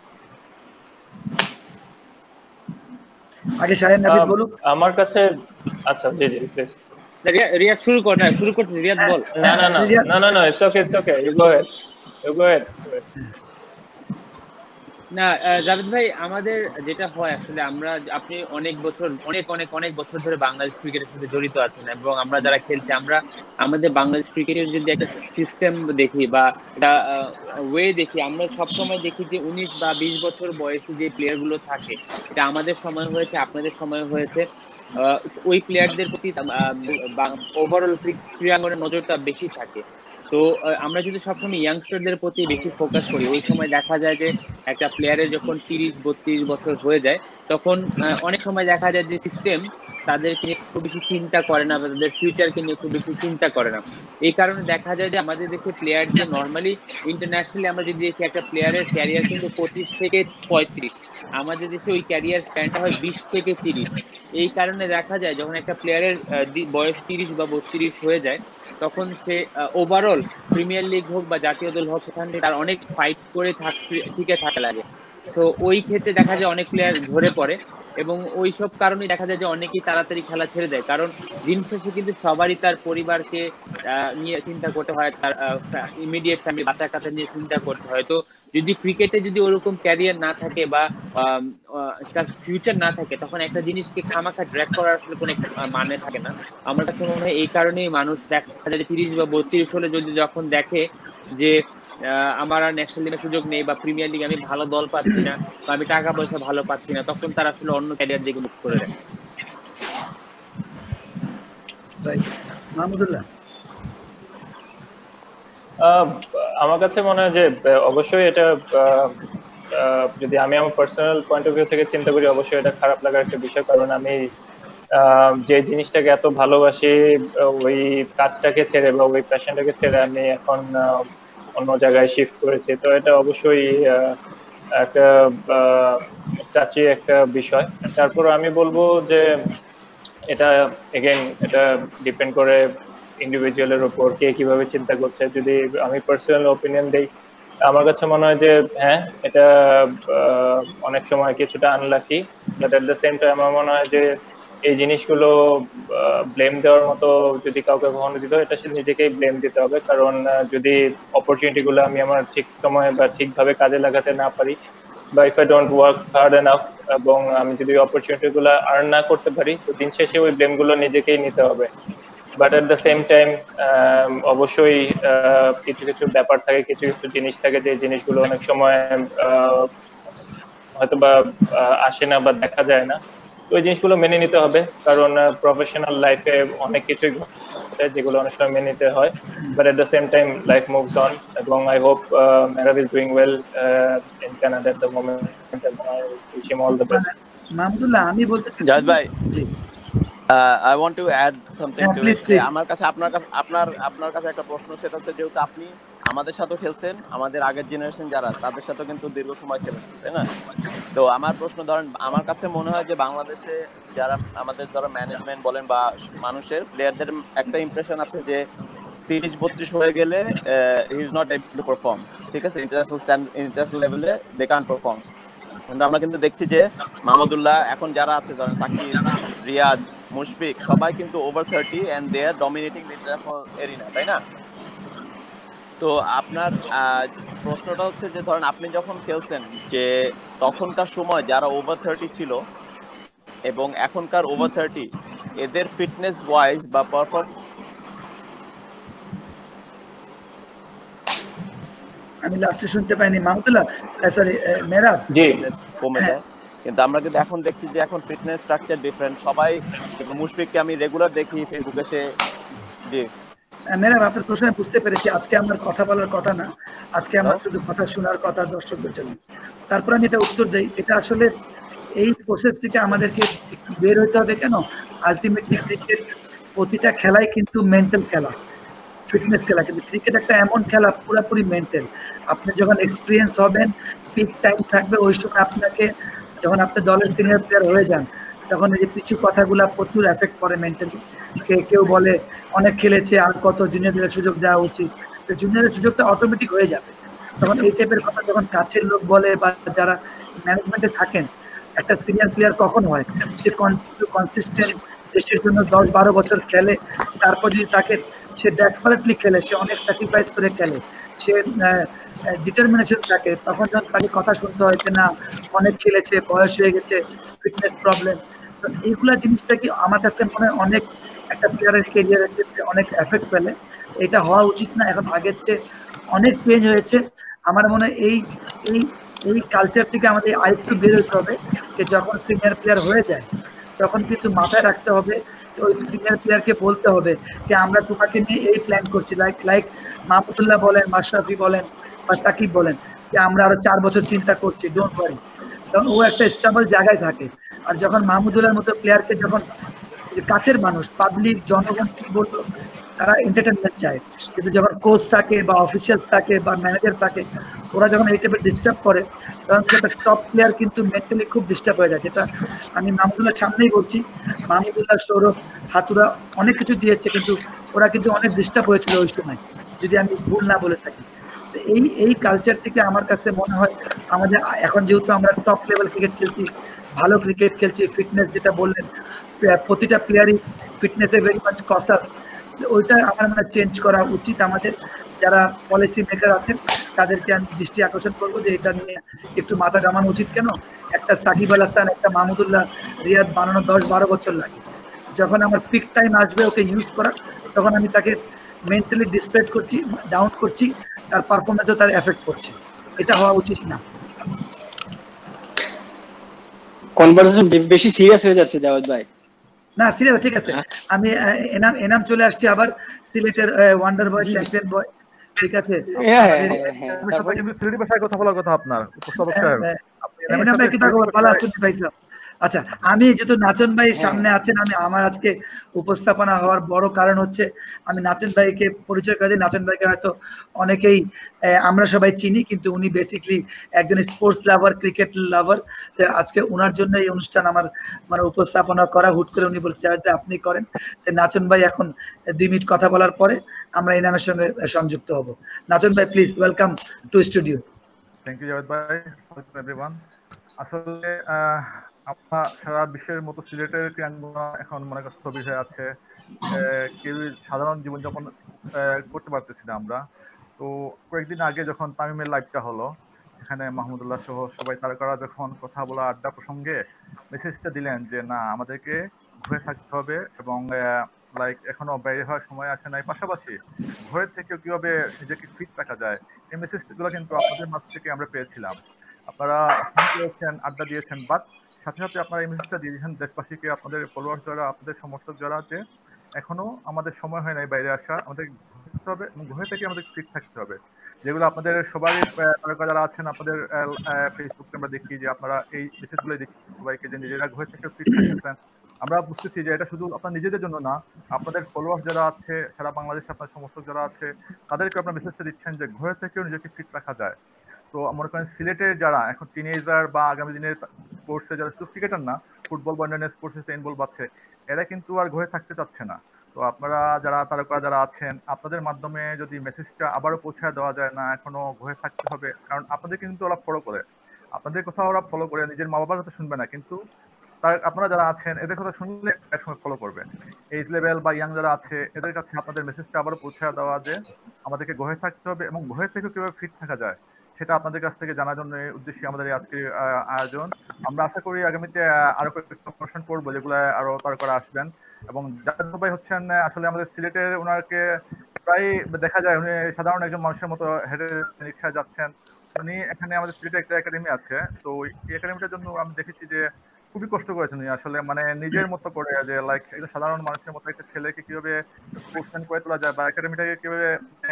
আগে শারিয়ার নাফিজ বলুন। আমার কাছে আচ্ছা জি জি প্লিজ। রিয়াদ শুরু কর। না শুরু করছিস, রিয়াদ বল। না না না না না it's okay it's okay, you go ahead you go ahead. না জাভেদ ভাই, আমাদের যেটা হয় আসলে, আমরা আপনি অনেক বছর অনেক অনেক অনেক বছর ধরে বাংলাদেশ ক্রিকেটের সাথে জড়িত আছেন, এবং আমরা যারা খেলছি, আমরা আমাদের বাংলাদেশ ক্রিকেটের যদি একটা সিস্টেম দেখি বা একটা ওয়ে দেখি, আমরা সবসময় দেখি যে উনিশ বা বিশ বছর বয়সী যে প্লেয়ার গুলো থাকে, এটা আমাদের সময় হয়েছে, আপনাদের সময় হয়েছে, ওই প্লেয়ারদের প্রতি ওভারঅল ক্রীড়াঙ্গনের নজরটা বেশি থাকে। তো আমরা যদি সবসময় ইয়াংস্টারদের প্রতি বেশি ফোকাস করি, ওই সময় দেখা যায় যে একটা প্লেয়ারের যখন তিরিশ বত্রিশ বছর হয়ে যায়, তখন অনেক সময় দেখা যায় যে সিস্টেম তাদেরকে নিয়ে খুব বেশি চিন্তা করে না, বা তাদের ফিউচারকে নিয়ে খুব বেশি চিন্তা করে না। এই কারণে দেখা যায় যে আমাদের দেশে প্লেয়ার যে নর্মালি ইন্টারন্যাশনালি আমরা যদি দেখি, একটা প্লেয়ারের ক্যারিয়ার কিন্তু পঁচিশ থেকে পঁয়ত্রিশ, আমাদের দেশে ওই ক্যারিয়ার স্প্যানটা হয় বিশ থেকে তিরিশ। এই কারণে দেখা যায় যখন একটা প্লেয়ারের বয়স তিরিশ বা বত্রিশ হয়ে যায়, তখন সে ওভারঅল প্রিমিয়ার লিগ হোক বা জাতীয় দল হোক, সেখান থেকে তার অনেক ফাইট করে টিকে থাকা লাগে। তো ওই ক্ষেত্রে দেখা যায় অনেক প্লেয়ার ঝরে পড়ে, এবং ওই সব কারণে দেখা যায় যে অনেকেই তাড়াতাড়ি খেলা ছেড়ে দেয়। কারণ দিন শেষে কিন্তু সবারই তার পরিবারকে নিয়ে চিন্তা করতে হয়, তার ইমিডিয়েট ফ্যামিলি বাচ্চা কাচ্চা নিয়ে চিন্তা করতে হয়। তো যদি ক্রিকেটে যদি ওরকম ক্যারিয়ার না থাকে বা তার ফিউচার না থাকে, তখন একটা জিনিসকে খামাখা ড্র্যাগ করার আসলে কোনো একটা মানে থাকে না। আমার কাছে মনে হয় এই কারণেই মানুষ দেখা যায় তিরিশ বা বত্রিশ হলে যদি যখন দেখে যে আমার আর ন্যাশনাল লিগের সুযোগ নেই বা প্রিমিয়ার লিগে আমি ভালো দল পাচ্ছি না বা আমি টাকা পয়সা ভালো পাচ্ছি না, তখন তারা আসলে অন্য ক্যারিয়ার দিকে মুভ করে দেয়। মাহমুদুল্লাহ, আমার কাছে মনে হয় যে অবশ্যই এটা, যদি আমি আমার পার্সোনাল পয়েন্ট অফ ভিউ থেকে চিন্তা করি, অবশ্যই এটা খারাপ লাগার একটা বিষয়। কারণ আমি যে জিনিসটাকে এত ভালোবাসি, ওই কাজটাকে ছেড়ে বা ওই প্যাশনটাকে ছেড়ে আমি এখন অন্য জায়গায় শিফট করেছি। তো এটা অবশ্যই একটা টাচি একটা বিষয়। তারপর আমি বলবো যে এটা এগেইন এটা ডিপেন্ড করে ইন্ডিভিজুয়ালের উপর, কে কিভাবে চিন্তা করছে। যদি আমি পার্সোনাল ওপিনিয়ন দেই, আমার কাছে মনে হয় যে হ্যাঁ, এটা অনেক সময় কিছুটা unlucky, but at the same time আমার মনে হয় যে এই জিনিসগুলো ব্লেম দেওয়ার মতো যদি কাউকে কখনো দিতে হয়, এটা সে নিজেকেই ব্লেম দিতে হবে। কারণ যদি অপরচুনিটি গুলো আমি আমার ঠিক সময়ে বা ঠিকভাবে কাজে লাগাতে না পারি, বা if I don't work hard enough, এবং আমি যদি অপরচুনিটি গুলো আর্ন না করতে পারি, তো দিন শেষে ওই ব্লেম গুলো নিজেকেই নিতে হবে। But at the same time অবশ্যই কিছু কিছু ব্যাপার থাকে, কিছু কিছু জিনিস থাকে, যে জিনিসগুলো অনেক সময় হয়তো বা আসে না বা দেখা যায় না। তো ওই জিনিসগুলো মেনে নিতে হবে, কারণ প্রফেশনাল লাইফে অনেক কিছুই ঘটে যেগুলো অনেক সময় মেনে নিতে হয়। But at the same time life moves on, এবং I hope Mehrab is doing well in Canada at the moment, and I wish him all the best. Mahmudullah, আমি বলতে চাই জাহিদ ভাই, জি I want to add something to it. আমার কাছে আপনার কাছে আপনার আপনার কাছে একটা প্রশ্ন, সেটা হচ্ছে যেহেতু আপনি আমাদের সাথেও খেলছেন, আমাদের আগের জেনারেশন যারা, তাদের সাথেও কিন্তু দীর্ঘ সময় খেলেছেন, তাই না? তো আমার প্রশ্ন, ধরেন আমার কাছে মনে হয় যে বাংলাদেশে যারা আমাদের ধরো ম্যানেজমেন্ট বলেন বা মানুষের, প্লেয়ারদের একটা ইমপ্রেশন আছে যে তিরিশ বত্রিশ হয়ে গেলে he is not able to perform, ঠিক আছে, ইন্টারন্যাশনাল স্ট্যান্ড ইন্টারন্যাশনাল লেভেলে দে ক্যান পারফর্ম। কিন্তু আমরা কিন্তু দেখছি যে মাহমুদুল্লাহ এখন যারা আছে, ধরেন সাকিব, রিয়াদ, মুশফিক, সবাই কিন্তু over thirty and they are dominating the international arena, তাই না? তো আপনার প্রশ্নটা হচ্ছে যে ধরেন আপনি যখন খেলছেন, যে তখনকার সময় যারা ওভার থার্টি ছিল এবং এখনকার ওভার থার্টি, এদের ফিটনেস ওয়াইজ বা পারফর্ম, আমি লাস্টে শুনতে পাইনি মাহমুদুল্লাহ, সরি মেহরাব, জি কমে যায়। কিন্তু আমরা কিন্তু এখন দেখছি যে এখন ফিটনেস স্ট্রাকচার ডিফারেন্ট। সবাই, মুশফিককে আমি রেগুলার দেখি ফেসবুকে, সে জি মেহরাব, আপনার প্রশ্ন বুঝতে পেরেছি। আজকে আমার কথা বলার কথা না, আজকে আমার শুধু কথা শোনার কথা দর্শকদের জন্য। তারপর আমি এটা উত্তর দেই, এটা আসলে এই প্রসেস থেকে আমাদেরকে বের হইতে হবে। কেন? আলটিমেটলি ক্রিকেট প্রতিটা খেলাই কিন্তু মেন্টাল খেলা, ফিটনেস খেলা। কিন্তু ক্রিকেট একটা এমন খেলা পুরোপুরি মেন্টাল। আপনি যখন এক্সপিরিয়েন্স হবেন, পিক টাইম থাকবে, ওই সময় আপনাকে যখন আপনি দলের সিনিয়র প্লেয়ার হয়ে যান, তখন এই যে কিছু কথাগুলো প্রচুর এফেক্ট করে মেন্টালি। কেউ বলে অনেক খেলেছে, আর কত জুনিয়রদের সুযোগ দেওয়া উচিত, তো জুনিয়রের সুযোগটা অটোমেটিক হয়ে যাবে। তখন এই টাইপের কথা যখন কাছের লোক বলে বা যারা ম্যানেজমেন্টে থাকেন, একটা সিনিয়র প্লেয়ার কখন হয়, সে কনসিস্টেন্ট দেশের জন্য দশ বারো বছর খেলে, তারপর যদি তাকে সে ডেসপারেটলি খেলে, সে অনেক স্যাক্রিফাইস করে খেলে, সে ডিটারমিনেশন থাকে, তখন যখন তাকে কথা শুনতে হয় যে না অনেক খেলেছে, বয়স হয়ে গেছে, ফিটনেস প্রবলেম, তো এইগুলা জিনিসটা কি আমার কাছে মনে হয় অনেক একটা প্লেয়ারের কেরিয়ারের ক্ষেত্রে অনেক এফেক্ট ফেলে। এটা হওয়া উচিত না, এখন আগের চেয়ে অনেক চেঞ্জ হয়েছে। আমার মনে হয় এই এই এই কালচার থেকে আমাদের আরেকটু বের হতে হবে যে যখন সিনিয়র প্লেয়ার হয়ে যায় তখন কিন্তু মাথায় রাখতে হবে, ওই সিনিয়র প্লেয়ারকে বলতে হবে যে আমরা তোমাকে নিয়ে এই প্ল্যান করছি, লাইক লাইক মাহমুদুল্লাহ বলেন, মাশরাফি বলেন বা সাকিব বলেন যে আমরা আরো চার বছর চিন্তা করছি, ডোন্ট ওয়ারি। তখন ও একটা স্টেবল জায়গায় থাকে। আর যখন মাহমুদুল্লাহর মতো প্লেয়ারকে যখন কাছের মানুষ, পাবলিক, জনগণ কি বলতো, তারা এন্টারটেনমেন্ট চায়, কিন্তু যখন কোচ থাকে বা অফিসিয়ালস থাকে বা ম্যানেজার থাকে, ওরা যখন এই টাইপের ডিস্টার্ব করে তখন একটা টপ প্লেয়ার কিন্তু মেন্টালি খুব ডিস্টার্ব হয়ে যায়। যেটা আমি মাহমুদুল্লাহর সামনেই বলছি, মাহমুদুল্লাহ, সৌরভ, হাতুরা অনেক কিছু দিয়েছে, কিন্তু ওরা কিন্তু অনেক ডিস্টার্ব হয়েছিল ওই সময়, যদি আমি ভুল না বলে থাকি। এই এই কালচার থেকে আমার কাছে মনে হয় আমাদের এখন যেহেতু আমরা টপ লেভেল ক্রিকেট খেলছি, ভালো ক্রিকেট খেলছি, ফিটনেস যেটা বললেন, প্রতিটা প্লেয়ারই ফিটনেসে ভেরি মাচ কসাস, ওইটা আমার মনে চেঞ্জ করা উচিত। আমাদের যারা পলিসি মেকার আছেন তাদেরকে আমি দৃষ্টি আকর্ষণ করবো যে এটা নিয়ে একটু মাথা ঘামানো উচিত। কেন একটা সাকিব আল হাসান, একটা মাহমুদুল্লাহ, রিয়াদ বানানো দশ বারো বছর লাগে, যখন আমার পিক টাইম আসবে ওকে ইউজ করার, তখন আমি তাকে মেন্টালি ডিসপ্রেড করছি, ডাউন করছি, তার পারফরমেন্সও তার এফেক্ট করছে। এটা হওয়া উচিত না। কনভারসেশন বেশি সিরিয়াস হয়ে যাচ্ছে জাওয়াদ ভাই। না সিরিয়াস, ঠিক আছে। আমি এনাম এনাম চলে আসছি আবার, সিলেটের ওয়ান্ডার বয়, চ্যাম্পিয়ন বয়, ঠিক আছে। সিলেটি ভাষায় কথা বলার কথা আপনার উপস্থাপক সাহেব। এনাম ভাই কি থাকো ভালো আছেন ভাই সাহেব? আচ্ছা, আমি যেহেতু নাচন ভাই সামনে আছেন, আমি আমার আজকে উপস্থাপনা হওয়ার বড় কারণ হচ্ছে আমি নাচন ভাইকে পরিচয় করে দিই। নাচন ভাইকে হয়তো অনেকেই আমরা সবাই চিনি, কিন্তু উনি বেসিক্যালি একজন স্পোর্টস লাভার, ক্রিকেট লাভার। আজকে ওনার জন্য এই অনুষ্ঠান আমার মানে উপস্থাপনা করা, হুট করে উনি বলছে আপনি করেন। নাচন ভাই এখন দুই মিনিট কথা বলার পরে আমরা ইনামের সঙ্গে সংযুক্ত হব। নাচন ভাই please, welcome to studio. Thank you Jawad ভাই, এভরিওয়ান। আসলে আমরা সারা বিশ্বের মতো সিলেটের ক্রীড়াঙ্গন এখন মনে করেন স্থবির হয়ে আছে, কেউ সাধারণ জীবনযাপন করতে পারতেছি না আমরা। তো কয়েকদিন আগে যখন তামিমের লাইভটা হলো, সেখানে মাহমুদুল্লাহ সহ সবাই তারকারা যখন কথা বলা আড্ডা প্রসঙ্গে মেসেজটা দিলেন যে না আমাদেরকে ঘুরে থাকতে হবে এবং লাইক এখনো বাইরে হওয়ার সময় আসে নাই, পাশাপাশি ঘরে থেকে কিভাবে নিজেকে ফিট রাখা যায়, এই মেসেজগুলো কিন্তু আপনাদের মাঝ থেকে আমরা পেয়েছিলাম। আপনারা ফোন করেছেন, আড্ডা দিয়েছেন, বাট সাথে সাথে আপনারা এই মেসেজটা দিয়েছেন দেশবাসীকে, আপনাদের ফলোয়ার্স যারা, আপনাদের সমর্থক যারা, যে এখনো আমাদের সময় হয় নাই বাইরে আসা, আমাদের ঘুরতে হবে এবং ঘরে থেকে আমাদের ফিট থাকতে হবে। যেগুলো আপনাদের সবারই তারকা যারা আছেন আপনাদের ফেসবুকে আমরা দেখি যে আপনারা এই মেসেজগুলো দেখি সবাইকে, যে নিজেরা ঘরে থেকে ফিট থাকতেছেন। আমরা বুঝতেছি যে এটা শুধু আপনার নিজেদের জন্য না, আপনাদের ফলোয়ার্স যারা আছে সারা বাংলাদেশে, আপনার সমর্থক যারা আছে, তাদেরকে আপনার মেসেজটা দিচ্ছেন যে ঘরে থেকেও নিজেকে ফিট রাখা যায়। তো মনে করেন সিলেটের যারা এখন টিনেজার বা আগামী দিনের স্পোর্টসে যারা শুধু ক্রিকেটার না, ফুটবল বা অন্যান্য স্পোর্টসে ইনভলভ বাড়ছে, এরা কিন্তু আর ঘরে থাকতে চাচ্ছে না। তো আপনারা যারা তারকা যারা আছেন, আপনাদের মাধ্যমে যদি মেসেজটা আবারও পৌঁছায় দেওয়া যায় না এখনো ঘরে থাকতে হবে, কারণ আপনাদের কিন্তু ওরা ফলো করে, আপনাদের কথা ওরা ফলো করে, নিজের মা বাবার কথা শুনবে না, কিন্তু তার আপনারা যারা আছেন এদের কথা শুনলে একসময় ফলো করবে। এইজ লেভেল বা ইয়াং যারা আছে এদের কাছে আপনাদের মেসেজটা আবারও পৌঁছায় দেওয়া যে আমাদেরকে ঘরে থাকতে হবে এবং ঘরে থেকে কিভাবে ফিট থাকা যায় সেটা আপনাদের কাছ থেকে জানার জন্য উদ্দেশ্যে আমাদের আজকের আয়োজন। আমরা আশা করি আগামীতে আরো কয়েকটা অনুষ্ঠান করবো যেগুলো আরো তারকারা আসবেন। এবং জাভেদ ভাই হচ্ছেন আসলে আমাদের সিলেটের, ওনাকে প্রায় দেখা যায় উনি সাধারণ একজন মানুষের মতো হেঁটে রিক্সায় যাচ্ছেন। উনি এখানে আমাদের সিলেটে একটা একাডেমি আছে, তো এই একাডেমিটার জন্য আমি দেখেছি যে খুবই কষ্ট করেছেন উনি আসলে, মানে নিজের মতো করে, যে লাইক একটা সাধারণ মানুষের মতো একটা ছেলেকে কিভাবে স্পোর্টসম্যান করে তোলা যায় বা একাডেমিটাকে কিভাবে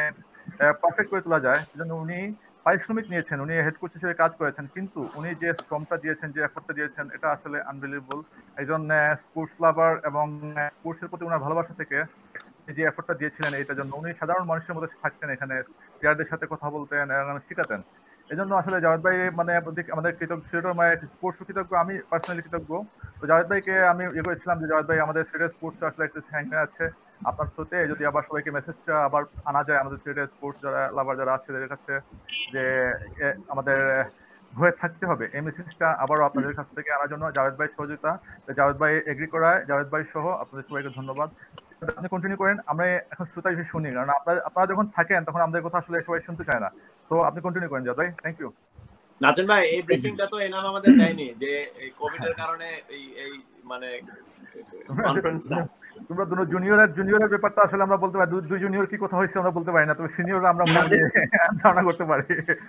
পারফেক্ট করে তোলা যায়, সেজন্য উনি পারিশ্রমিক নিয়েছেন, উনি হেড কোচ হিসেবে কাজ করেছেন, কিন্তু উনি যে শ্রমটা দিয়েছেন, যে এফোর্টটা দিয়েছেন, এটা আসলে আনবিলিভেবল। একজন স্পোর্টস লাভার এবং স্পোর্টসের প্রতি ওনার ভালোবাসা থেকে যে এফোর্টটা দিয়েছিলেন, এইটার জন্য উনি সাধারণ মানুষের মধ্যে থাকতেন, এখানে প্লেয়ারদের সাথে কথা বলতেন, শেখাতেন। এই জন্য আসলে জাভেদ ভাই মানে আমাদের কৃতজ্ঞ, স্পোর্টস কৃতজ্ঞ, আমি পার্সোনালি কৃতজ্ঞ। তো জাভেদ ভাইকে আমি ইয়ে করেছিলাম যে জাভেদ ভাই আমাদের সিলেটের স্পোর্টস আসলে একটু হ্যাঙ্গে আছে, আপনার থ্রুতে যদি আবার সবাইকে মেসেজটা আবার আনা যায় আমাদের সিলেটের স্পোর্টস যারা লাভার যারা আছে এদের কাছে, যে আমাদের ঘরে থাকতে হবে, এই মেসেজটা আবারও আপনাদের কাছ থেকে আনার জন্য জাভেদ ভাই সহযোগিতা, জাভেদ ভাই এগ্রি করায়, জাভেদ ভাই সহ আপনাদের সবাইকে ধন্যবাদ। আপনি কন্টিনিউ করেন, আমরা এখন শ্রোতা হিসেবে শুনি, কারণ আপনারা আপনারা যখন থাকেন তখন আমাদের কথা আসলে সবাই শুনতে চায় না। তো আপনি কন্টিনিউ করেন জাভেদ ভাই, থ্যাংক ইউ। নাচন ভাই, এই ব্রিফিংটা তো এনাম আমাদের দেয়নি যে এই কোভিড এর কারণে এই এই মানে কনফারেন্সটা। তোমরা দুটো জুনিয়রের জুনিয়রের ব্যাপারটা আসলে আমরা বলতে পারি, দুই জুনিয়র কি কথা হয়েছে আমরা বলতে পারি না, তবে সিনিয়ররা আমরা ধারণা করতে পারি।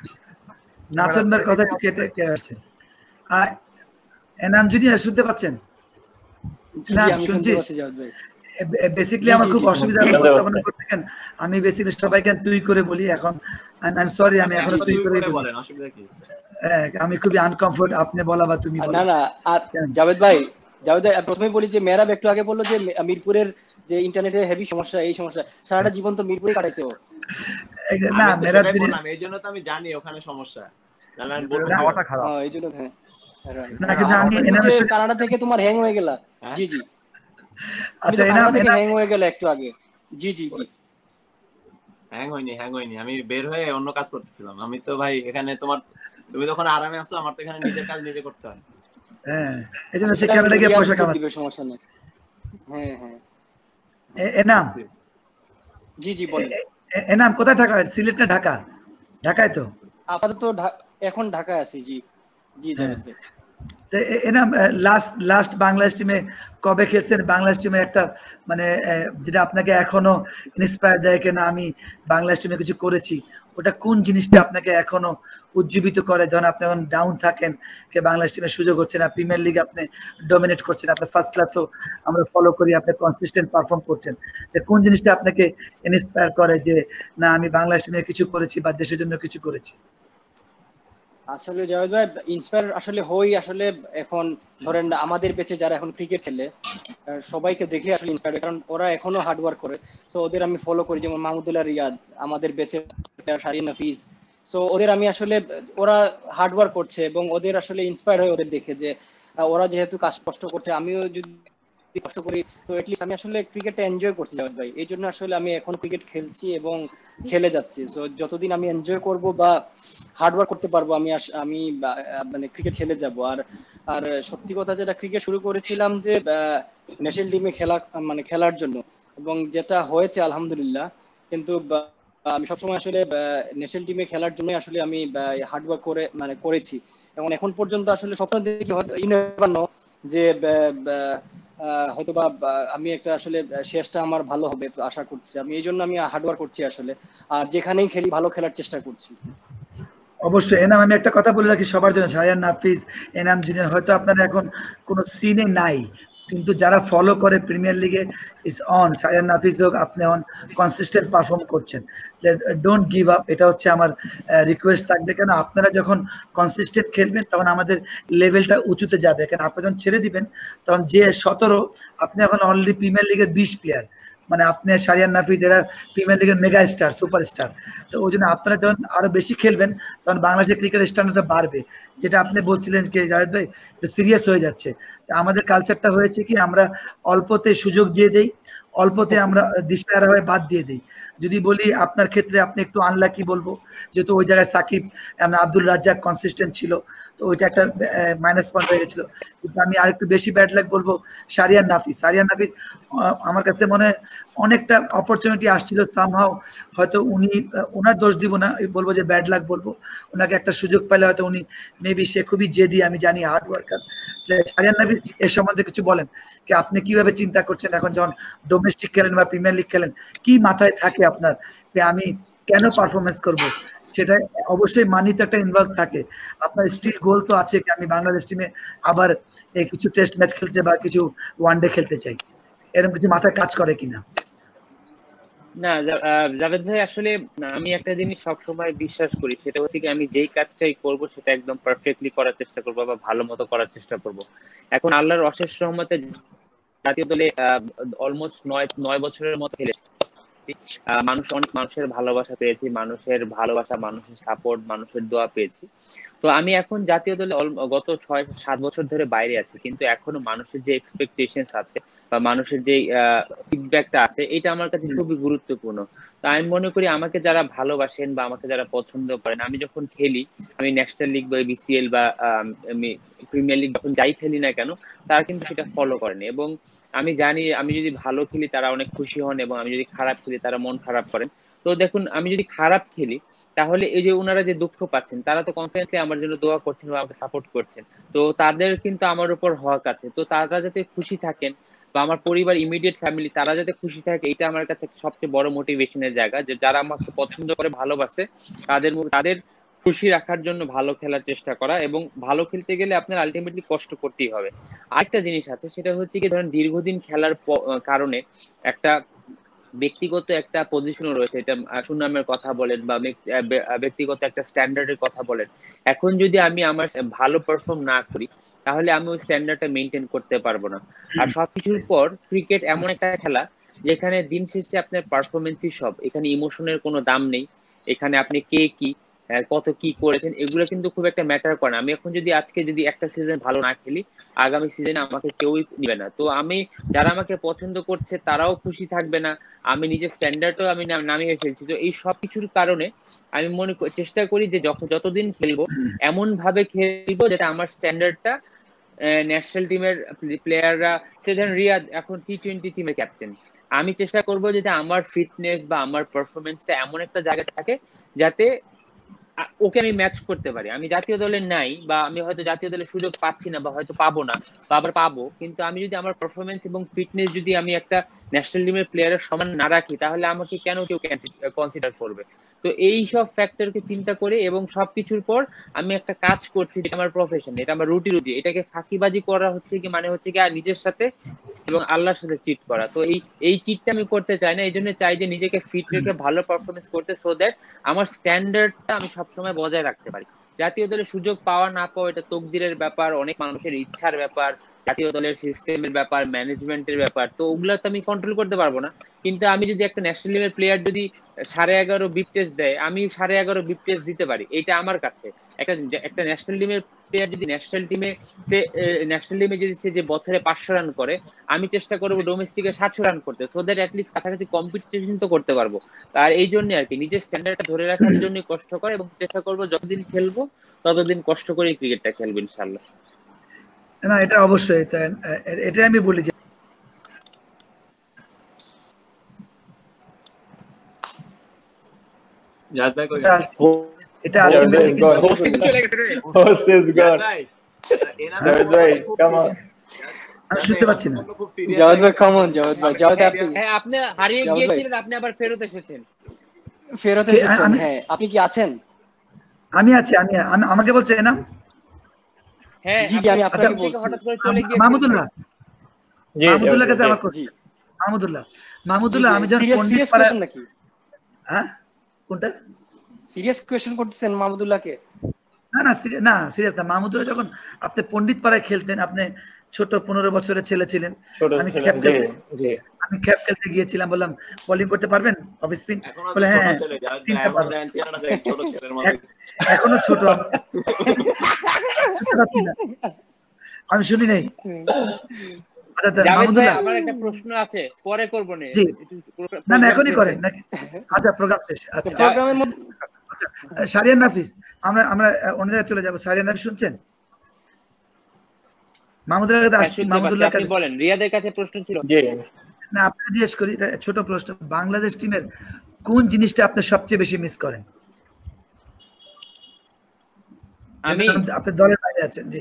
নাচন ভাইয়ের কথা একটু কেটে কে আসছে। আর এনাম জুনিয়র শুনতে পাচ্ছেন? না শুনছি। বেসিক্যালি আমার খুব অসুবিধা উপস্থাপনা করতে কেন, আমি বেসিক্যালি সবাইকে তুই করে বলি, এখন আই এম সরি আমি এখন তুই করে বলেন, অসুবিধা কি? আমি খুবই আনকমফোর্ট আপনি বলা বা তুমি বলা। না না জাভেদ ভাই, জাভেদ ভাই প্রথমেই বলি যে মেহরাব একটু আগে বললো যে মিরপুরের যে ইন্টারনেটের হেভি সমস্যা, এই সমস্যা সারাটা জীবন তো মিরপুরে কাটাইছে ও। না মেহরাব বললাম এইজন্য তো আমি জানি ওখানে সমস্যা, জানেন বলতে হাওয়াটা খারাপ। হ্যাঁ এইজন্য হ্যাঁ না কিন্তু আমি কানাডা থেকে তোমার হ্যাং হয়ে গেল। জি জি আচ্ছা এনাম হ্যাং হয়ে গেল একটু আগে। জি জি জি হ্যাং হয়নি হ্যাং হয়নি আমি বের হয়ে অন্য কাজ করতেছিলাম। আমি তো ভাই এখানে তোমার তুমি তখন আরামে আছো, আমার তো এখানে নিজের কাজ নিজে করতে হয়। হ্যাঁ এজন্য সে কানাডা গিয়ে পয়সা কামাতে সমস্যা নেই। হ্যাঁ হ্যাঁ এনাম জি জি বলেন। এনাম কোথায় থাকা? সিলেট না ঢাকা? ঢাকায় তো আপাতত এখন ঢাকায় আছি। জি জি জাভেদ ভাই। এনাম লাস্ট লাস্ট বাংলাদেশ টিমে কবে খেলছেন? বাংলাদেশ টিমের একটা মানে যেটা আপনাকে এখনো ইন্সপায়ার দেয় কিনা আমি বাংলাদেশ টিমে কিছু করেছি, ওটা কোন জিনিসটা আপনাকে এখনো উজ্জীবিত করে যখন আপনি এখন ডাউন থাকেন, কে বাংলাদেশ টিমের সুযোগ হচ্ছে না, প্রিমিয়ার লিগ আপনি ডমিনেট করছেন, আপনি ফার্স্ট ক্লাসও আমরা ফলো করি, আপনি কনসিস্টেন্ট পারফর্ম করছেন, কোন জিনিসটা আপনাকে ইন্সপায়ার করে যে না আমি বাংলাদেশ টিমে কিছু করেছি বা দেশের জন্য কিছু করেছি? আসলে জাভেদ ভাই ইন্সপায়ার আসলে হই আসলে এখন ধরেন আমাদের বেঁচে যারা এখন ক্রিকেট খেলে সবাইকে দেখে আসলে ইন্সপায়ার, কারণ ওরা এখনো হার্ড ওয়ার্ক করে। সো ওদের আমি ফলো করি, যেমন মাহমুদুল্লাহ রিয়াদ আমাদের বেঁচে, শারিন নাফিস। সো ওদের আমি আসলে ওরা হার্ড ওয়ার্ক করছে এবং ওদের আসলে ইন্সপায়ার হয় ওদের দেখে, যে ওরা যেহেতু কাজ কষ্ট করছে আমিও যদি কষ্ট করি তো এটলিস্ট আমি আসলে ক্রিকেটটা এনজয় করছি জাভেদ ভাই। এই জন্য আসলে আমি এখন ক্রিকেট খেলছি এবং খেলে যাচ্ছি। সো যতদিন আমি এনজয় করব বা হার্ড ওয়ার্ক করতে পারবো আমি আমি মানে ক্রিকেট খেলে যাব। আর আর সত্যি কথা যেটা ক্রিকেট শুরু করেছিলাম যে ন্যাশনাল টিমে খেলা মানে খেলার জন্য, এবং যেটা হয়েছে আলহামদুলিল্লাহ, কিন্তু আমি সবসময় আসলে ন্যাশনাল টিমে খেলার জন্য আসলে আমি হার্ড ওয়ার্ক করে মানে করেছি এবং এখন পর্যন্ত আসলে স্বপ্ন দেখি হয়তো যে হয়তো বা আমি একটা আসলে শেষটা আমার ভালো হবে আশা করছি। আমি এই জন্য আমি হার্ড ওয়ার্ক করছি আসলে, আর যেখানেই খেলি ভালো খেলার চেষ্টা করছি। অবশ্যই এনাম আমি একটা কথা বলে রাখি সবার জন্য, শারিয়ান নাফিস, এনাম জুনিয়র হয়তো আপনারা এখন কোনো সিনে নাই, কিন্তু যারা ফলো করে প্রিমিয়ার লিগে ইজ অন, শারিয়ান নাফিস হোক আপনি অন কনসিস্টেন্ট পারফর্ম করছেন, ডোন্ট গিভ আপ, এটা হচ্ছে আমার রিকোয়েস্ট থাকবে। কেন আপনারা যখন কনসিস্টেন্ট খেলবেন তখন আমাদের লেভেলটা উঁচুতে যাবে, কেন আপনি যখন ছেড়ে দিবেন তখন যে সতেরো আপনি এখন অলরেডি প্রিমিয়ার লিগের বিশ প্লেয়ার, মানে আপনি শারিয়ান নাফিস এরা প্রিমিয়ার লিগের মেগা স্টার সুপার স্টার। তো ওই জন্য আপনারা যখন আরো বেশি খেলবেন তখন বাংলাদেশের ক্রিকেট স্ট্যান্ডার্ডটা বাড়বে, যেটা আপনি বলছিলেন কি জাভেদ ভাই একটু সিরিয়াস হয়ে যাচ্ছে। আমাদের কালচারটা হয়েছে কি আমরা অল্পতে সুযোগ দিয়ে দেই, অল্পতে আমরা দিশাহারা হয়ে বাদ দিয়ে দিই। যদি বলি আপনার ক্ষেত্রে আপনি একটু আনলাকি বলবো, যেহেতু ওই জায়গায় সাকিব আব্দুল রাজ্জাক কনসিস্টেন্ট ছিল, তো ওইটা একটা মাইনাস পয়েন্ট হয়ে গেছিল। কিন্তু আমি আরেকটু বেশি ব্যাড লাক বলবো শারিয়ান নাফিস। শারিয়ান নাফিস আমার কাছে মনে হয় অনেকটা অপরচুনিটি আসছিল সামহাও, হয়তো উনি ওনার দোষ দিব না, বলবো যে ব্যাড লাক বলবো, ওনাকে একটা সুযোগ পেলে হয়তো উনি মেবি, সে খুবই জেদি আমি জানি, হার্ড ওয়ার্কার। শারিয়ান নাফিস এর সম্বন্ধে কিছু বলেন কি আপনি কিভাবে চিন্তা করছেন এখন যখন ডোমেস্টিক খেলেন বা প্রিমিয়ার লিগ খেলেন, কি মাথায় থাকে আপনার যে আমি কেন পারফরমেন্স করব? সেটা অবশ্যই মানি তো একটা ইনভলভ থাকে, আপনার স্টিল গোল তো আছে কি আমি বাংলাদেশ টিমে আবার কিছু টেস্ট ম্যাচ খেলতে বা কিছু ওয়ানডে খেলতে চাই, এরকম কিছু মাথায় কাজ করে কিনা? না জাভেদ ভাই আসলে আমি একটা জিনিস সবসময় বিশ্বাস করি, সেটা হচ্ছে কি আমি যেই কাজটাই করব সেটা একদম পারফেক্টলি করার চেষ্টা করবো বা ভালো মতো করার চেষ্টা করব। এখন আল্লাহর অশেষ রহমতে জাতীয় দলে অলমোস্ট নয় নয় বছরের মতো খেলেছি, মানুষ অনেক মানুষের ভালোবাসা পেয়েছি, মানুষের ভালোবাসা, মানুষের সাপোর্ট, মানুষের দোয়া পেয়েছি। তো আমি এখন জাতীয় দলে গত ছয় সাত বছর ধরে বাইরে আছি, কিন্তু এখনো মানুষের যে এক্সপেকটেশনস আছে বা মানুষের যে ফিডব্যাকটা আছে এটা আমার কাছে খুবই গুরুত্বপূর্ণ। তো আমি মনে করি আমাকে যারা ভালোবাসেন বা আমাকে যারা পছন্দ করেন, আমি যখন খেলি, আমি ন্যাশনাল লিগ বা বিসিএল বা প্রিমিয়ার লিগ যখন যাই খেলি না কেন, তারা কিন্তু সেটা ফলো করেন এবং আমি জানি আমি যদি ভালো খেলি তারা অনেক খুশি হন, এবং আমি যদি খারাপ খেলি তারা মন খারাপ করেন। তো দেখুন আমি যদি খারাপ খেলি তাহলে এই যে ওনারা যে দুঃখ পাচ্ছেন, তারা তো কনফিডেন্টলি আমার জন্য দোয়া করছেন বা আমাকে সাপোর্ট করছেন, তো তাদের কিন্তু আমার উপর হক আছে। তো তারা যাতে খুশি থাকেন বা আমার পরিবার ইমিডিয়েট ফ্যামিলি তারা যাতে খুশি থাকে, এটা আমার কাছে সবচেয়ে বড় মোটিভেশনের জায়গা, যে যারা আমাকে পছন্দ করে ভালোবাসে তাদের তাদের খুশি রাখার জন্য ভালো খেলার চেষ্টা করা। এবং ভালো খেলতে গেলে আপনার আলটিমেটলি কষ্ট করতেই হবে। আরেকটা জিনিস আছে, সেটা হচ্ছে কি ধরেন দীর্ঘদিন খেলার কারণে একটা ব্যক্তিগত একটা পজিশনও রয়েছে, এটা সুনামের কথা বলেন বা ব্যক্তিগত একটা স্ট্যান্ডার্ডের কথা বলেন। এখন যদি আমি আমার ভালো পারফর্ম না করি তাহলে আমি ওই স্ট্যান্ডার্ডটা মেনটেন করতে পারবো না। আর সবকিছুর পর ক্রিকেট এমন একটা খেলা যেখানে দিন শেষে আপনার পারফরমেন্সই সব, এখানে ইমোশনের কোনো দাম নেই। এখানে আপনি কে কি কত কি করেছেন এগুলো কিন্তু খুব একটা ম্যাটার করে না। আমি এখন যদি আজকে যদি একটা সিজন ভালো না খেলি, আগামী সিজনে আমাকে কেউই নিবে না। তো আমি যারা আমাকে পছন্দ করছে তারাও খুশি থাকবে না, আমি নিজের স্ট্যান্ডার্ডও আমি নামিয়ে ফেলছি। তো এই সব কিছুর কারণে আমি মনে চেষ্টা করি যে যখন যতদিন খেলবো এমন ভাবে খেলবো যাতে আমার স্ট্যান্ডার্ডটা ন্যাশনাল টিমের প্লেয়াররা, সে ধরেন রিয়াদ এখন টি টোয়েন্টি টিমের ক্যাপ্টেন, আমি চেষ্টা করবো যাতে আমার ফিটনেস বা আমার পারফরমেন্সটা এমন একটা জায়গায় থাকে যাতে ওকে আমি ম্যাচ করতে পারি। আমি জাতীয় দলের নাই বা আমি হয়তো জাতীয় দলের সুযোগ পাচ্ছি না বা হয়তো পাবো না বা আবার পাবো, কিন্তু আমি যদি আমার পারফরমেন্স এবং ফিটনেস যদি আমি একটা ন্যাশনাল টিমের প্লেয়ারের সমান না রাখি তাহলে আমাকে কেন কেউ কনসিডার করবে। তো এই সব ফ্যাক্টরকে চিন্তা করে এবং সবকিছুর পর আমি একটা কাজ করছি, এটা আমার প্রফেশন, এটা আমার রুটি রুটি, এটাকে ফাঁকিবাজি করা হচ্ছে কি মানে হচ্ছে কি আর নিজের সাথে এবং আল্লাহর সাথে চিট করা। তো এই এই চিটটা আমি করতে চাই না, এই জন্য চাই যে নিজেকে ফিট রেখে ভালো পারফরমেন্স করতে, সো দ্যাট আমার স্ট্যান্ডার্ডটা আমি সবসময় বজায় রাখতে পারি। জাতীয় দলের সুযোগ পাওয়া না পাওয়া এটা তকদিরের ব্যাপার, অনেক মানুষের ইচ্ছার ব্যাপার, জাতীয় দলের সিস্টেমের ব্যাপার, ম্যানেজমেন্টের ব্যাপার, তো ওগুলো তো আমি কন্ট্রোল করতে পারবো না। কিন্তু আমি যদি একটা ন্যাশনাল টিমের প্লেয়ার যদি সাড়ে এগারো বিপ টেস্ট দেয়, আমি সাড়ে এগারো বিপ টেস্ট দিতে পারি, এটা আমার কাছে একটা একটা ন্যাশনাল টিমের প্লেয়ার যদি ন্যাশনাল টিমে সে ন্যাশনাল টিমে যদি সে যে বছরে পাঁচশো রান করে, আমি চেষ্টা করবো ডোমেস্টিকে সাতশো রান করতে, সো দ্যাট অ্যাটলিস্ট কাছাকাছি কম্পিটিশন তো করতে পারবো। আর এই জন্য আর কি নিজের স্ট্যান্ডার্ডটা ধরে রাখার জন্য কষ্ট করে এবং চেষ্টা করবো যতদিন খেলবো ততদিন কষ্ট করে ক্রিকেটটা খেলবো ইনশাআল্লাহ। না এটা অবশ্যই, এটা আমি বলি যে এটা আমি শুনতে পাচ্ছি না। জাওয়াদ ভাই কেমন? জাওয়াদ ভাই, জাওয়াদ আপনি হ্যাঁ আপনি হারিয়ে গিয়েছিলেন, আপনি আবার ফেরত এসেছেন। ফেরত এসেছেন, হ্যাঁ আপনি কি আছেন? আমি আছি। আমি আমাকে বলছে না? হ্যাঁ জি জি, আমি আপনাকে বলছি হঠাৎ করে চলে গিয়েছেন। মাহমুদুল্লাহ, জি মাহমুদুল্লাহ কাছে আমার কথা। মাহমুদুল্লাহ মাহমুদুল্লাহ আমি যখন পণ্ডিত পাড়া নাকি? হ্যাঁ কোনটা সিরিয়াস কোশ্চেন করতেছেন মাহমুদুল্লাহকে? না না না সিরিয়াস না। মাহমুদুল্লাহ যখন আপনি পণ্ডিত পাড়ায় খেলতেন, আপনি ছোট পনেরো বছরের ছেলে ছিলেন, আমি খ্যাপ খেলতে আমি খ্যাপ খেলতে গিয়েছিলাম, বললাম বোলিং করতে পারবেন অফ স্পিন? বলে হ্যাঁ। এখনো ছোট, আমি শুনি নাই। আমার একটা প্রশ্ন আছে, পরে করব না। না না এখনই করেন নাকি? আচ্ছা প্রোগ্রাম শেষ। আচ্ছা প্রোগ্রামের মধ্যে শারিয়ান নাফিস, আমরা আমরা অন্য জায়গায় চলে যাব। শারিয়ান নাফিস শুনছেন? মাহমুদুল্লাহর কাছে আসছি। মাহমুদুল্লাহ কাছে বলেন। রিয়াদের কাছে প্রশ্ন ছিল। জি না আপনি জিজ্ঞেস করি, ছোট প্রশ্ন। বাংলাদেশ টিমের কোন জিনিসটা আপনি সবচেয়ে বেশি মিস করেন? আমি আপনি দলের বাইরে আছেন। জি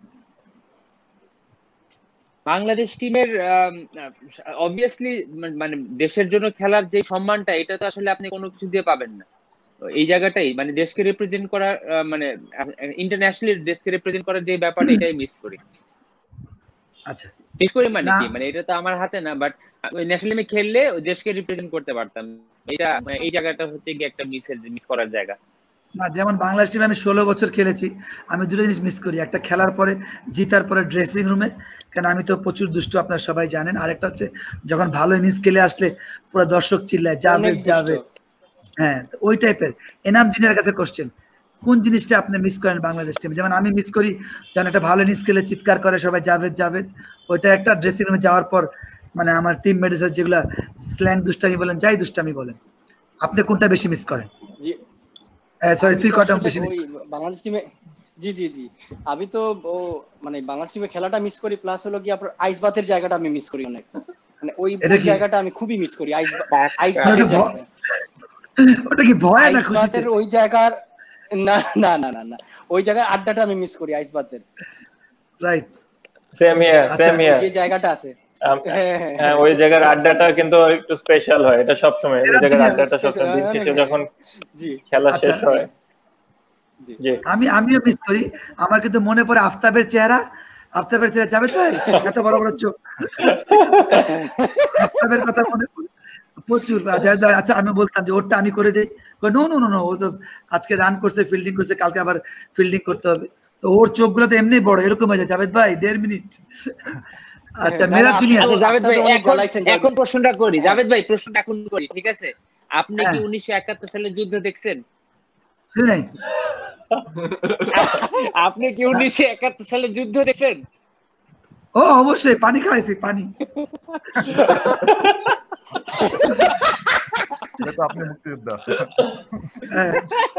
বাংলাদেশ টিমের অবভিয়াসলি মানে দেশের জন্য খেলার যে সম্মানটা, এটা তো আসলে আপনি কোনো কিছু দিয়ে পাবেন না। এই জায়গাটাই মানে দেশকে রিপ্রেজেন্ট করার মানে ইন্টারন্যাশনালি দেশকে রিপ্রেজেন্ট করার যে ব্যাপারটা, এটাই মিস করি। আচ্ছা মিস করি মানে কি, মানে এটা তো আমার হাতে না, বাট ন্যাশনাল টিমে খেললে দেশকে রিপ্রেজেন্ট করতে পারতাম। এটা এই জায়গাটা হচ্ছে কি একটা মিসের মিস করার জায়গা। না যেমন বাংলাদেশ টিমে আমি ষোলো বছর খেলেছি, আমি দুটো জিনিস মিস করি। একটা খেলার পরে, জিতার পরে ড্রেসিং রুমে, কারণ আমি তো প্রচুর দুষ্ট, আপনারা সবাই জানেন। আরেকটা হচ্ছে যখন ভালো ইনিংস খেলে আসলে পুরো দর্শক চিল্লায় যাবে যাবে, হ্যাঁ ওই টাইপের। এনাম জিনের কাছে কোশ্চেন, কোন জিনিসটা আপনি মিস করেন বাংলাদেশ টিমে? যেমন আমি মিস করি যখন একটা ভালো ইনিংস খেলে চিৎকার করে সবাই যাবে যাবে, ওইটা একটা। ড্রেসিং রুমে যাওয়ার পর মানে আমার টিম মেটের যেগুলা স্ল্যাং দুষ্টামি বলেন, যাই দুষ্টামি বলেন, আপনি কোনটা বেশি মিস করেন? সরি তুই কটা বেশি মিস? বাংলাদেশ টিমে জি জি জি আমি তো ও মানে বাংলাদেশ টিমে খেলাটা মিস করি, প্লাস হলো কি আপনার আইস বাথের জায়গাটা আমি মিস করি অনেক, মানে ওই এটা কি জায়গাটা আমি খুবই মিস করি। আইস আইস ওটা বাথের ভ- জায়গাটা, ওটা কি ভয় না আইস খুশিতে? বাথের ওই জায়গার, না না না না না ওই জায়গার আড্ডাটা আমি মিস করি আইস বাথের। রাইট। সেম ইয়ার আচ্ছা সেম ইয়ার যে জায়গাটা আছে, হ্যাঁ হ্যাঁ হ্যাঁ ওই জায়গার আড্ডাটা কিন্তু একটু স্পেশাল হয়, এটা সব সময় ওই এরা জায়গার দুনিয়া আড্ডাটা সব দিন শেষে যখন জি খেলা আচ্ছা শেষ হয়। জি জি আমি আমিও মিস করি। আমার কিন্তু মনে পড়ে আফতাবের চেহারা, আফতাবের চেহারা যাবে তো এত বড় বড় চোখ, আফতাবের কথা মনে পড়ে প্রচুর। আচ্ছা আচ্ছা, আমি বলতাম যে ওরটা আমি করে দেই, নো নো নো নো, ও তো আজকে রান করছে, ফিল্ডিং করছে, কালকে আবার ফিল্ডিং করতে হবে, তো ওর চোখগুলো তো এমনি বড়, এরকম হয়ে যায় জাভেদ ভাই দেড় মিনিট। আচ্ছা না, মেরাজ না, জুনিয়র, আচ্ছা জাভেদ ভাই আফতাব অনেক এখন জ্বালাইছেন জাভেদ এখন ভাই। প্রশ্নটা করি, হ্যাঁ। জাভেদ ভাই প্রশ্নটা এখন করি, ঠিক আছে? আপনি কি হ্যাঁ। উনিশশো একাত্তর সালের যুদ্ধ দেখছেন? শুনে নাই? আপনি কি উনিশশো একাত্তর সালের যুদ্ধ দেখছেন? ও অবশ্যই, পানি খাওয়াইছি পানি। এটা তো আপনি মুক্তিযোদ্ধা। হ্যাঁ।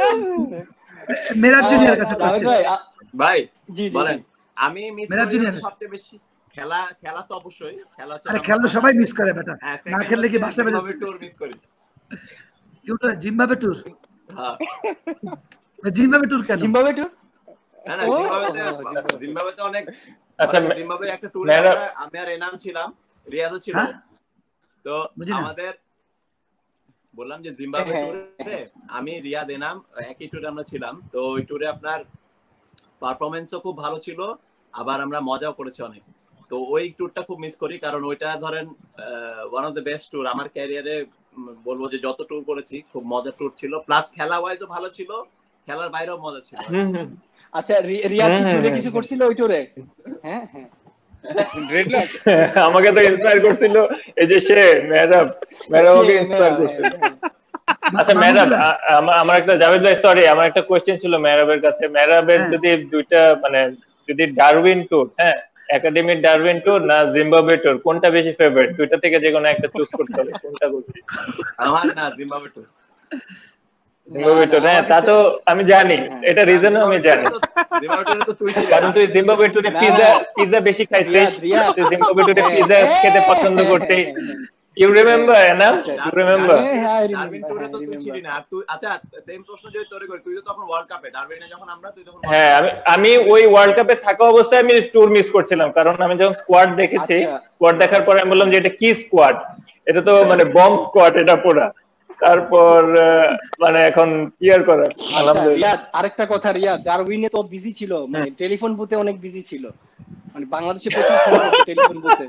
মেরাজ জুনিয়র কাছে জাভেদ question। ভাই আ- ভাই জি জি বলেন। জি। আমি মিস মেরাজ করি জুনিয়র। হচ্ছে সবচেয়ে বেশি খেলা, খেলা তো অবশ্যই খেলা হচ্ছে আরে number খেলা তো one সবাই আছে। মিস করে বেটা, হ্যাঁ, না second খেললে কি হচ্ছে বাসা বেরোতে? জিম্বাবুয়ে ট্যুর মিস করি। জিম্বাবে ট্যুর, হ্যাঁ জিম্বাবে ট্যুর কেন? জিম্বাবুয়ে টু না না ও, জিম্বাবুয়েতে জিম্বাবুয়ে। জিম্বাবুয়েতে অনেক আচ্ছা ধরেন জিম্বাবুয়ে একটা ট্যুরে মেরা- আমরা আমি আর এনাম ছিলাম, রিয়াদও ছিল। হ্যাঁ? তো বুঝি না। আমাদের বললাম যে জিম্বাবুয়ে হ্যাঁ, ট্যুরে আমি রিয়াদ এনাম একই ট্যুরে আমরা ছিলাম। তো ওই ট্যুরে আপনার পারফরমেন্সও খুব ভালো ছিল, আবার আমরা মজাও করেছি অনেক। তো ওই ট্যুরটা খুব মিস করি, কারণ ওইটা ধরেন one of the best tour আমার ক্যারিয়ারে, বলবো যে যত ট্যুর করেছি খুব মজার ট্যুর ছিল, প্লাস খেলা ওয়াইজও ভালো ছিল, খেলার বাইরেও মজা ছিল। হুম হুম আচ্ছা রি- রিয়াদ কি হ্যাঁ, চুলে হ্যাঁ, কিছু হ্যাঁ। করছিল ওই টুরে? হ্যাঁ হ্যাঁ ড্রেডলক আমাকে তো ইন্সপায়ার করছিল এই যে সে মেহরাব, মেহরাব ওকে ইন্সপায়ার করছিল। আচ্ছা মেহরাব, মাহমুদুল্লাহ, আ- আমা- আমার একটা জাভেদ ভাই সরি আমার একটা কোশ্চেন ছিল মেহরাবের কাছে। মেহরাবের হ্যাঁ। যদি দুইটা মানে যদি ডারউইন ট্যুর, হ্যাঁ একাডেমিক ডারউইন ট্যুর না জিম্বাবুয়ে ট্যুর, কোনটা বেশি ফেভারিট? দুইটা থেকে যে কোনো একটা চুজ করতে হবে, কোনটা করবি? আমার না জিম্বাবুয়ে ট্যুর। জিম্বাবুয়ে না, ট্যুর, হ্যাঁ আমার তা কাছে- তো আমি জানি, হ্যাঁ। এটা রিজনও আমি জানি, জিম্বাবুয়ে ট্যুরে তো তুই ছিলি। কারণ তুই জিম্বাবুয়ে ট্যুরে না, পিজা না। পিজা বেশি খাইছিস, রিয়াদ রিয়াদ তুই জিম্বাবুয়ে ট্যুরে হ্যাঁ, পিজা হ্যাঁ, খেতে পছন্দ হ্যাঁ, করতে। হ্যাঁ, হ্যাঁ, ইউ রিমেম্বার না? আচ্ছা, ইউ রিমেম্বার? হ্যাঁ, হ্যাঁ, I ডারউইন remember, ট্যুরে হ্যাঁ, তো I তুই remember। ছিলি না। আর তুই আচ্ছা সেম প্রশ্ন যদি তোরে করি, তুই তো তখন ওয়ার্ল্ড কাপে, ডারউইনে যখন আমরা, তুই তখন হ্যাঁ আমি আমি ওই ওয়ার্ল্ড কাপে থাকা অবস্থায় আমি ট্যুর মিস করছিলাম, কারণ আমি যখন স্কোয়াড দেখেছি, আচ্ছা। স্কোয়াড দেখার পরে আমি বললাম যে এটা কি স্কোয়াড, এটা তো মানে বম্ব স্কোয়াড এটা পুরা। তারপর আহ, মানে এখন কি আর করার, আচ্ছা আলহামদুলিল্লাহ। রিয়াদ আরেকটা কথা, রিয়াদ ডারউইনে তো বিজি ছিল, মানে টেলিফোন বুথে অনেক বিজি ছিল, মানে বাংলাদেশে প্রচুর ফোন করতো টেলিফোন বুথে।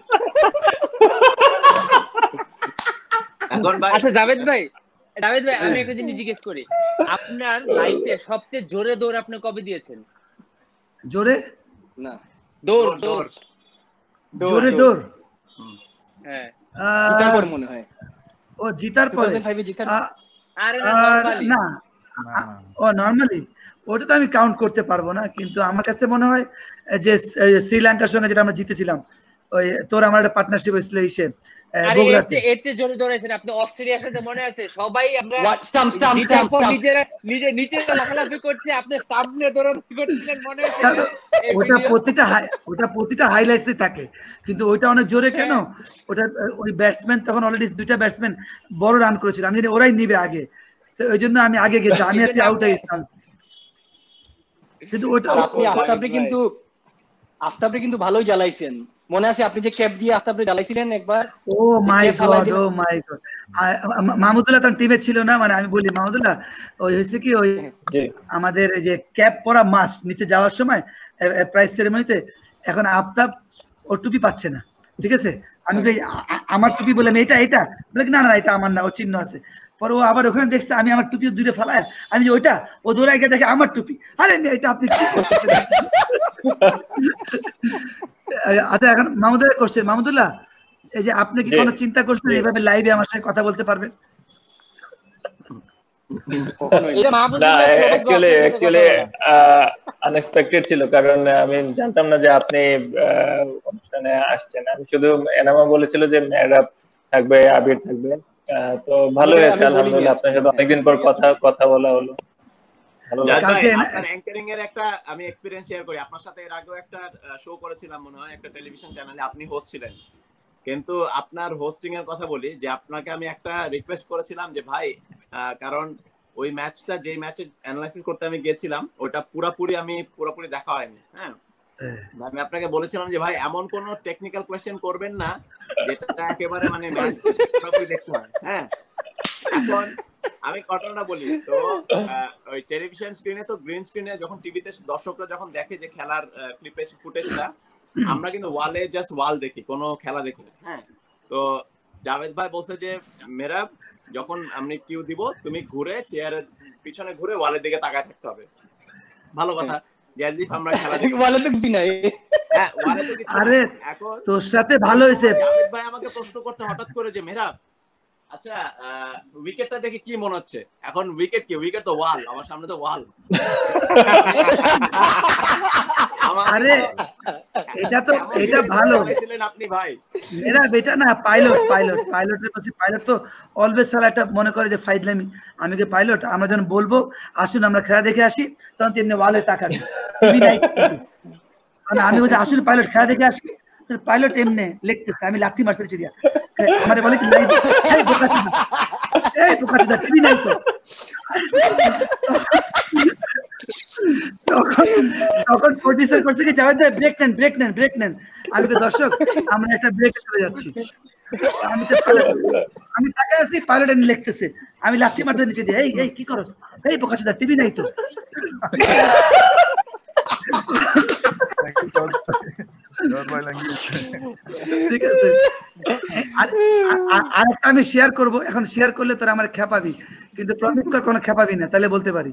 এখন ভাই আচ্ছা জাভেদ ভাই, জাভেদ ভাই আমি একটা জিনিস জিজ্ঞেস করি, আপনার লাইফে সবচেয়ে জোরে দৌড় আপনি কবে দিয়েছেন? জোরে না দৌড় দৌড়, দৌড় জোরে দৌড়, হ্যাঁ আহ, জিতার পর মনে হয় ও জিতার পরে, দুই হাজার পাঁচ এ জিতার আহ, আরে না আহ, নরমালি না না না ও নর্মালি ওটা তো আমি কাউন্ট করতে পারবো না, কিন্তু আমার কাছে মনে হয় যে এই শ্রীলঙ্কার সঙ্গে যেটা আমরা জিতেছিলাম, ওই তোর আমার একটা পার্টনারশিপ হয়েছিল ইসে আহ, আরে এর বগুড়াতে। চেয়ে এর চেয়ে জোরে দৌড়াইছেন আপনি অস্ট্রেলিয়ার সাথে, মনে আছে? সবাই আমরা What? Stump, stump, জিতার stump, পর stump. নিজেরা নিজে নিচে লাফালাফি করছে, আপনি স্টাম্প নিয়ে দৌড়াদৌড়ি করছিলেন, মনে আছে? কারণ এই ওটা video? প্রতিটা hi- ওটা প্রতিটা হাইলাইটসে থাকে, কিন্তু ওইটা অনেক জোরে কেন, ওটা আহ, ওই ব্যাটসম্যান তখন অলরেডি দুইটা ব্যাটসম্যান বড় রান করেছিল, আমি জানি ওরাই নিবে আগে, তো ওই জন্য আমি আগে গেছি, আমি আর আউট হয়ে গেছিলাম, কিন্তু ওটা আর আপনি ও- আফতাবরে ভাই। কিন্তু আফতাবরে কিন্তু ভালোই জ্বালাইছেন, মনে আছে আপনি যে ক্যাপ দিয়ে আফতাবরে জ্বালাইছিলেন একবার? ও মাই কে ফালাই গড, দিল? ও মাই গড, মাহমুদুল্লাহ তখন টিমে ছিল না, মানে আমি বলি মাহমুদুল্লাহ ওই হয়েছে কি, ওই জি আমাদের এই যে ক্যাপ পরা মাস্ট নিচে যাওয়ার সময় প্রাইজ সেরেমনিতে, এখন আফতাব ওর টুপি পাচ্ছে না, ঠিক আছে, আমি কই আ- আ- আমার টুপি বলে আমি এটা এটা বলে কি, না না এটা আমার না, ও চিহ্ন আছে, পরে ও আবার ওখানে দেখছে আমি আমার টুপি দূরে ফেলায়, আমি যে ওইটা, ও দৌড়ায় গিয়ে দেখে আমার টুপি, আরে মেয়ে, এটা আপনি কি করতেছেন? আচ্ছা এখন মাহমুদুল্লাহ কোশ্চেন, মাহমুদুল্লাহ এই যে আপনি কি জি। কোনো চিন্তা করছেন জি। এইভাবে লাইভে আমার সাথে কথা বলতে পারবেন? কখনোই এটা না। না মাহমুদুল্লাহ সৌভাগ্য অ্যাকচুয়ালি আপনার সাথে অ্যাকচুয়ালি কথা বলা। আনএক্সপেক্টেড ছিল, কারণ আমি জানতাম না যে আপনি আহ, অনুষ্ঠানে আসছেন। আমি শুধু এনামা বলেছিল যে মেহরাব থাকবে, আবির থাকবে, আহ, তো ভালো আমি হয়েছে বলিনি আলহামদুলিল্লাহ, আপনার সাথে আসলে, অনেকদিন পর হ্যাঁ। কথা কথা বলা হলো। জাহিদ ভাই, কালকে আপনার অ্যাঙ্কারিং এর একটা আমি এক্সপেরিয়েন্স শেয়ার করি। আপনার সাথে এর আগেও একটা শো করেছিলাম মনে হয়, একটা টেলিভিশন চ্যানেলে, আপনি হোস্ট ছিলেন। কিন্তু আপনার হোস্টিং এর কথা বলি, যে আপনাকে আমি একটা রিকোয়েস্ট করেছিলাম যে ভাই, কারণ ওই ম্যাচটা, যেই ম্যাচে অ্যানালাইসিস করতে আমি গেছিলাম, ওটা পুরোপুরি আমি পুরোপুরি দেখা হয়নি। হ্যাঁ, আমি আপনাকে বলেছিলাম যে ভাই এমন কোন টেকনিক্যাল কোয়েশ্চেন করবেন না যেটা একেবারে মানে ম্যাচ পুরোপুরি দেখতে হয়। হ্যাঁ, এখন আমি ঘটনাটা বলি। তো ওই টেলিভিশন স্ক্রিনে তো গ্রিন স্ক্রিনে যখন টিভিতে দর্শকরা যখন দেখে যে খেলার ক্লিপেজ ফুটেজটা, আমরা কিন্তু ওয়ালে জাস্ট ওয়াল দেখি, কোনো খেলা দেখি না। হ্যাঁ, তো জাভেদ ভাই বলছে যে মেরাব, যখন আমি কিউ দিব তুমি ঘুরে চেয়ারের পিছনে ঘুরে ওয়ালের দিকে তাকায় থাকতে হবে। ভালো কথা, গ্যাজিফ আমরা খেলা দেখি, ওয়ালে তো কিছু নাই। হ্যাঁ, ওয়ালে তো কিছু। আরে এখন তোর সাথে ভালো হইছে, জাভেদ ভাই আমাকে প্রশ্ন করতে হঠাৎ করে যে মেরাব, আচ্ছা উইকেটটা দেখে কি মনে হচ্ছে? এখন উইকেট কি? উইকেট তো ওয়াল, আমার সামনে তো ওয়াল। আরে এটা তো এটা ভালো ছিলেন আপনি ভাই। এরা বেটা না পাইলট, পাইলট পাইলটের কাছে পাইলট তো অলওয়েজ সালা একটা মনে করে যে ফাইজলামি, আমি কি পাইলট? আমরা যখন বলবো আসুন আমরা খেলা দেখে আসি, তখন তেমনি ওয়ালে তাকাবি, টিভি নাই। মানে আমি বলছি আসলে পাইলট খেলা দেখে আসি, পাইলট এমনি লিখতেছে, আমি লাথি মারতেছি দিয়া, আমারে বলে কি নাই, এই বোকাচোদা, এই বোকাচোদা টিভি নাই তো। তখন তখন প্রোডিউসার করছে কি, জাভেদ ভাই ব্রেক নেন, ব্রেক নেন, ব্রেক নেন। আমি তো দর্শক আমরা একটা ব্রেকে চলে যাচ্ছি। আমি তো আমি তাকে আসছি, পাইলট এমনি লিখতেছে, আমি লাথি মারতে নিচে দিয়ে, এই এই কি করছ, এই বোকাচোদা টিভি নাই তো। ঠিক আছে, আর একটা আমি শেয়ার করবো, এখন শেয়ার করলে তোরা আমার খেপাবি, কিন্তু প্রমিত কোনো খেপাবি না, তাহলে বলতে পারি।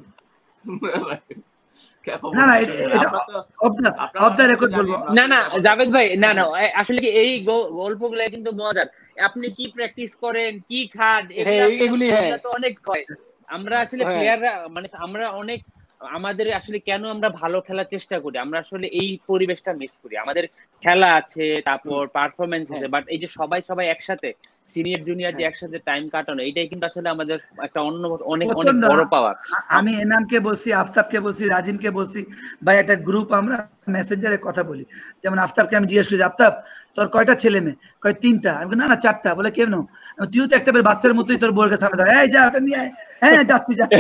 না না এটা off the off the record বলবো। না না জাভেদ ভাই, না না আসলে কি এই গল্পগুলো কিন্তু মজার। আপনি কি প্র্যাকটিস করেন, কি খান, এগুলি তো অনেক হয়। আমরা আসলে প্লেয়াররা মানে আমরা অনেক, আমাদের আসলে কেন আমরা ভালো খেলার চেষ্টা করি, আমরা আসলে এই পরিবেশটা মিস করি। আমাদের খেলা আছে, তারপর পারফরমেন্স আছে, বাট এই যে সবাই সবাই একসাথে সিনিয়র জুনিয়র যে একসাথে টাইম কাটানো, এটাই কিন্তু আসলে আমাদের একটা অন্য অনেক অনেক বড় পাওয়ার। আমি এনামকে বলছি, আফতাবকে বলছি, রাজিনকে বলছি, ভাই একটা গ্রুপ আমরা মেসেঞ্জারে কথা বলি। যেমন আফতাবকে আমি জিজ্ঞেস করি, আফতাব তোর কয়টা ছেলে মেয়ে? কয় তিনটা। আমি না না চারটা। বলে কেন? তুইও তো একটা বাচ্চার মতোই, তোর বউয়ের কাছে সামনে দাঁড়া, এই যা ওটা নিয়ে আয়। হ্যাঁ যাচ্ছি যাচ্ছি।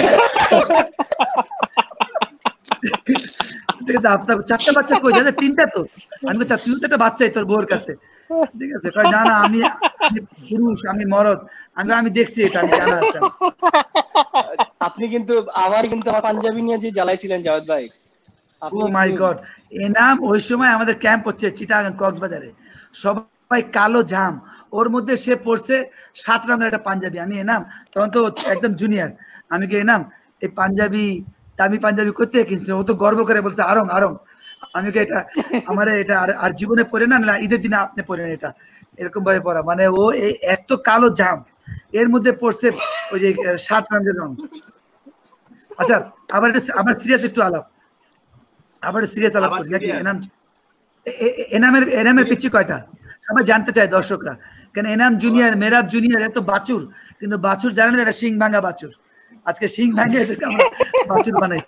ঠিক আছে, আফতাব চারটা বাচ্চা কই? যাবে তিনটা তো। আমি বলছি তুইও তো একটা বাচ্চাই তোর বউয়ের কাছে। ঠিক আছে, কয় না না আমি পুরুষ, আমি মরদ। আমি আমি দেখছি এটা, আমি জানা আছে। আপনি কিন্তু আবার কিন্তু পাঞ্জাবি নিয়ে যে জ্বালাইছিলেন জাভেদ ভাই। ও মাই গড, এনাম ওই সময় আমাদের ক্যাম্প হচ্ছে চিটাগাং কক্সবাজারে, সবাই কালো জাম, ওর মধ্যে সে পড়ছে সাত রঙের একটা পাঞ্জাবি। আমি এনাম তখন তো একদম জুনিয়র, আমি কি এনাম এই পাঞ্জাবি দামি পাঞ্জাবি করতে কিনছি? ও তো গর্ব করে বলছে আরং আরং। আমি কি এটা আমার এটা আর জীবনে পরে না, না ঈদের দিনে আপনি পরেন এটা, এরকম ভাবে পরা। মানে ও এই এত কালো জাম, এর মধ্যে পড়ছে ওই যে সাত রঙের রং। আচ্ছা আবার আবার সিরিয়াস একটু আলাপ, আবার সিরিয়াস আলাপ করি নাকি? এনাম এনামের এনামের পিচ্ছি কয়টা সবাই জানতে চায় দর্শকরা, কেন এনাম জুনিয়র মেরাব জুনিয়র এত বাছুর, কিন্তু বাছুর জানেন এটা সিং ভাঙা বাছুর। আজকে সিং ভাঙে এদেরকে আমরা বাছুর বানাই।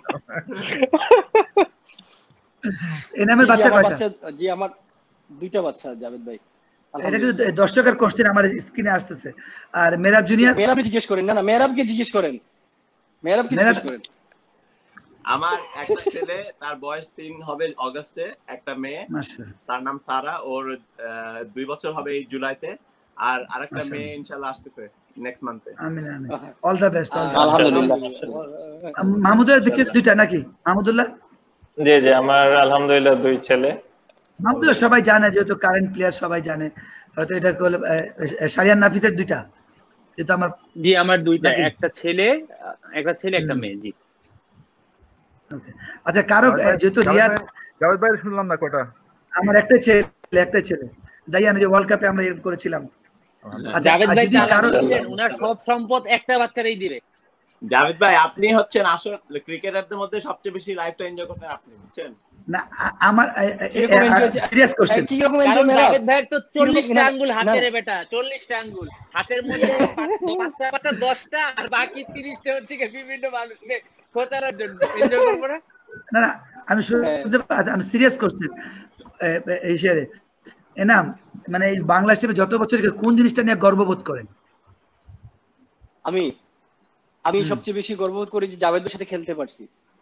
এনামের বাচ্চা কয়টা? জি আমার দুইটা বাচ্চা জাভেদ ভাই। এটা কিন্তু দর্শকের কোশ্চেন আমার স্ক্রিনে আসতেছে। আর মেরাব জুনিয়র? মেরাবকে জিজ্ঞেস করেন। না না মেরাবকে জিজ্ঞেস করেন, মেরাবকে জিজ্ঞেস করেন। আমার একটা ছেলে, তার বয়স তিন হবে অগস্টে, একটা মেয়ে তার নাম সারা, ওর দুই বছর হবে এই জুলাইতে, আর আরেকটা মেয়ে ইনশাআল্লাহ আসতেছে নেক্সট মান্থে। আমিন আমিন, অল দা বেস্ট। আলহামদুলিল্লাহ। মাহমুদের বিচে দুইটা নাকি? মাহমুদুল্লাহ? জি জি আমার আলহামদুলিল্লাহ দুই ছেলে। মাহমুদুল্লাহ সবাই জানে, যেহেতু কারেন্ট প্লেয়ার সবাই জানে। হয়তো এটা হলো শারিয়ান নাফিসের দুইটা, যেহেতু আমার। জি আমার দুইটা, একটা ছেলে একটা ছেলে একটা মেয়ে। জি আচ্ছা কারো যেহেতু রিয়াদ জাভেদ ভাই শুনলাম না কয়টা? আমার একটা ছেলে, একটা ছেলে দাইয়ান যে ওয়ার্ল্ড কাপে আমরা এরকম করেছিলাম। আচ্ছা জাভেদ ভাই কারো ওনার সব সম্পদ একটা বাচ্চারই দিবে। জাভেদ ভাই আপনি হচ্ছেন আসলে ক্রিকেটারদের মধ্যে সবচেয়ে বেশি লাইফটা এনজয় করতেন আপনি, বুঝছেন না? আমার সিরিয়াস কোশ্চেন, কি রকম এনজয়? জাভেদ ভাই তো চল্লিশ টা আঙ্গুল হাতে রে বেটা, চল্লিশ টা আঙ্গুল হাতের মধ্যে পাঁচটা পাঁচটা দশটা, আর বাকি তিরিশ টা হচ্ছে বিভিন্ন মানুষের খোঁচানোর জন্য এনজয় করবো না না না আমি শুনতে আমি সিরিয়াস কোশ্চেন এই শেয়ারে এনাম মানে এই বাংলাদেশ টিমে যত বছর কোন জিনিসটা নিয়ে গর্ববোধ করেন? আমি আমি সবচেয়ে বেশি গর্ববোধ করি যে জাভেদ ভাইয়ের সাথে খেলতে পারছি।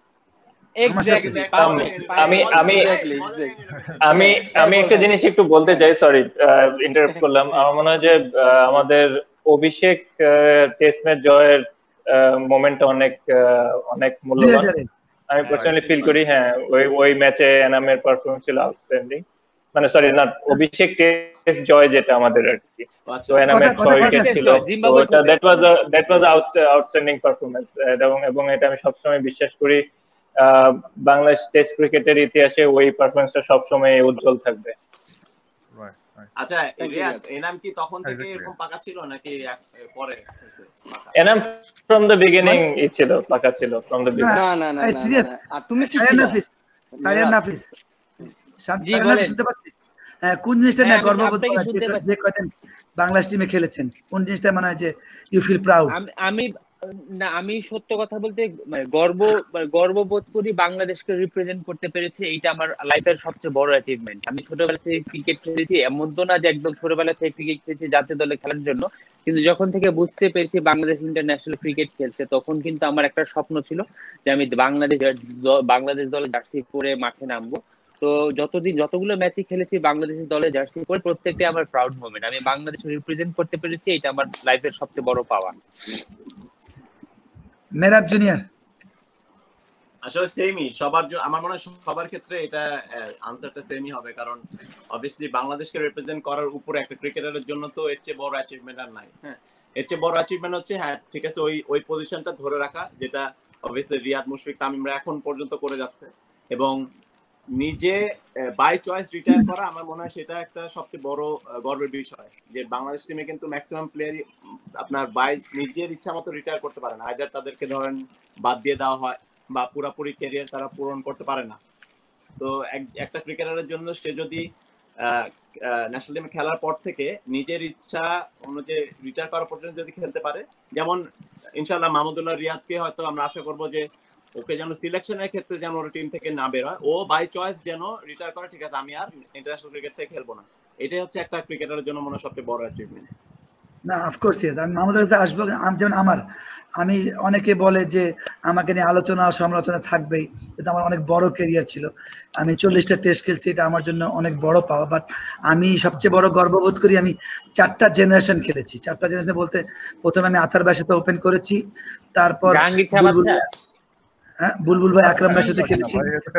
আমি আমি আমি আমি একটা জিনিস একটু বলতে চাই, সরি ইন্টারাপ্ট করলাম। আমার মনে হয় যে আমাদের অভিষেক টেস্ট ম্যাচ জয়ের মোমেন্টটা অনেক অনেক মূল্যবান আমি পার্সোনালি ফিল করি। হ্যাঁ ওই ওই ম্যাচে এনামের পারফরম্যান্স ছিল আউটস্ট্যান্ডিং, মানে সরি না অভিষেক টেস্ট জয় যেটা আমাদের আর কি, তো এনামের ছয় উইকেট ছিল, ওটা that was that was outstanding performance. এবং এবং এটা আমি সবসময় বিশ্বাস করি বাংলাদেশ টেস্ট ক্রিকেটের ইতিহাসে ওই পারফরম্যান্সটা সবসময় উজ্জ্বল থাকবে। আচ্ছা রিয়াদ, এনাম কি তখন থেকে এরকম পাকা ছিল নাকি পরে হয়েছে? এনাম ফ্রম দ্য বিগিনিং ই ছিল, পাকা ছিল ফ্রম দ্য বিগিনিং। না না না সিরিয়াস। আর তুমি সায়ান নাফিস, সায়ান নাফিস জি বলেন, শুনতে পাচ্ছিস? হ্যাঁ কোন জিনিসটা নিয়ে গর্ববোধ করেন যে কয়দিন বাংলাদেশ টিমে খেলেছেন, কোন জিনিসটা মনে হয় যে ইউ ফিল প্রাউড? আমি না আমি সত্য কথা বলতে মানে গর্ব গর্ববোধ করি বাংলাদেশকে রিপ্রেজেন্ট করতে পেরেছি, এইটা আমার লাইফের সবচেয়ে বড় অ্যাচিভমেন্ট। আমি ছোটবেলা থেকে ক্রিকেট খেলেছি, এমন তো না যে একদম ছোটবেলা থেকে ক্রিকেট খেলেছি জাতীয় দলে খেলার জন্য, কিন্তু যখন থেকে বুঝতে পেরেছি বাংলাদেশ ইন্টারন্যাশনাল ক্রিকেট খেলছে তখন কিন্তু আমার একটা স্বপ্ন ছিল যে আমি বাংলাদেশ বাংলাদেশ দলে জার্সি পরে মাঠে নামবো। তো যতদিন যতগুলো ম্যাচই খেলেছি বাংলাদেশের দলে জার্সি পরে প্রত্যেকটাই আমার প্রাউড মোমেন্ট। আমি বাংলাদেশ রিপ্রেজেন্ট করতে পেরেছি, এটা আমার লাইফের সবচেয়ে বড় পাওয়া। মেরাব জুনিয়র আসলে সেমই সবার, আমার মনে হয় সবার ক্ষেত্রে এটা আনসারটা সেমই হবে, কারণ অবভিয়াসলি বাংলাদেশকে রিপ্রেজেন্ট করার উপরে একটা ক্রিকেটারের জন্য তো এর চেয়ে বড় অ্যাচিভমেন্ট আর নাই। হ্যাঁ এর চেয়ে বড় অ্যাচিভমেন্ট হচ্ছে হ্যাঁ ঠিক আছে ওই ওই পজিশনটা ধরে রাখা, যেটা অবভিয়াসলি রিয়াদ, মুশফিক, তামিমরা এখন পর্যন্ত করে যাচ্ছে, এবং নিজে বাই চয়েস রিটায়ার করা আমার মনে হয় সেটা একটা সবচেয়ে বড় গর্বের বিষয়, যে বাংলাদেশ টিমে কিন্তু ম্যাক্সিমাম প্লেয়ারই আপনার বাই নিজের ইচ্ছা মতো রিটায়ার করতে পারে না, আইদার তাদেরকে ধরেন বাদ দিয়ে দেওয়া হয় বা পুরোপুরি ক্যারিয়ার তারা পূরণ করতে পারে না। তো একটা ক্রিকেটারের জন্য সে যদি ন্যাশনাল টিমে খেলার পর থেকে নিজের ইচ্ছা অনুযায়ী রিটায়ার করার পর্যন্ত যদি খেলতে পারে, যেমন ইনশাআল্লাহ মাহমুদুল্লাহ রিয়াদকে হয়তো আমরা আশা করবো যে ওকে যেন সিলেকশনের ক্ষেত্রে যেন ওর টিম থেকে না বের হয়, ও বাই চয়েস যেন রিটায়ার করে, ঠিক আছে আমি আর ইন্টারন্যাশনাল ক্রিকেট থেকে খেলবো না, এটাই হচ্ছে একটা ক্রিকেটারের জন্য মনে হয় সবচেয়ে বড় অ্যাচিভমেন্ট। না অফকোর্স আমি মাহমুদের কাছে আসবো, যেমন আমার আমি অনেকে বলে যে আমাকে নিয়ে আলোচনা সমালোচনা থাকবেই, কিন্তু আমার অনেক বড় ক্যারিয়ার ছিল, আমি চল্লিশটা টেস্ট খেলছি, এটা আমার জন্য অনেক বড় পাওয়া। বাট আমি সবচেয়ে বড় গর্ববোধ করি আমি চারটা জেনারেশন খেলেছি। চারটা জেনারেশন বলতে প্রথমে আমি আথার ভাইয়ের সাথে ওপেন করেছি, তারপর হ্যাঁ বুলবুল ভাই আকরাম ভাইয়ের সাথে খেলেছি,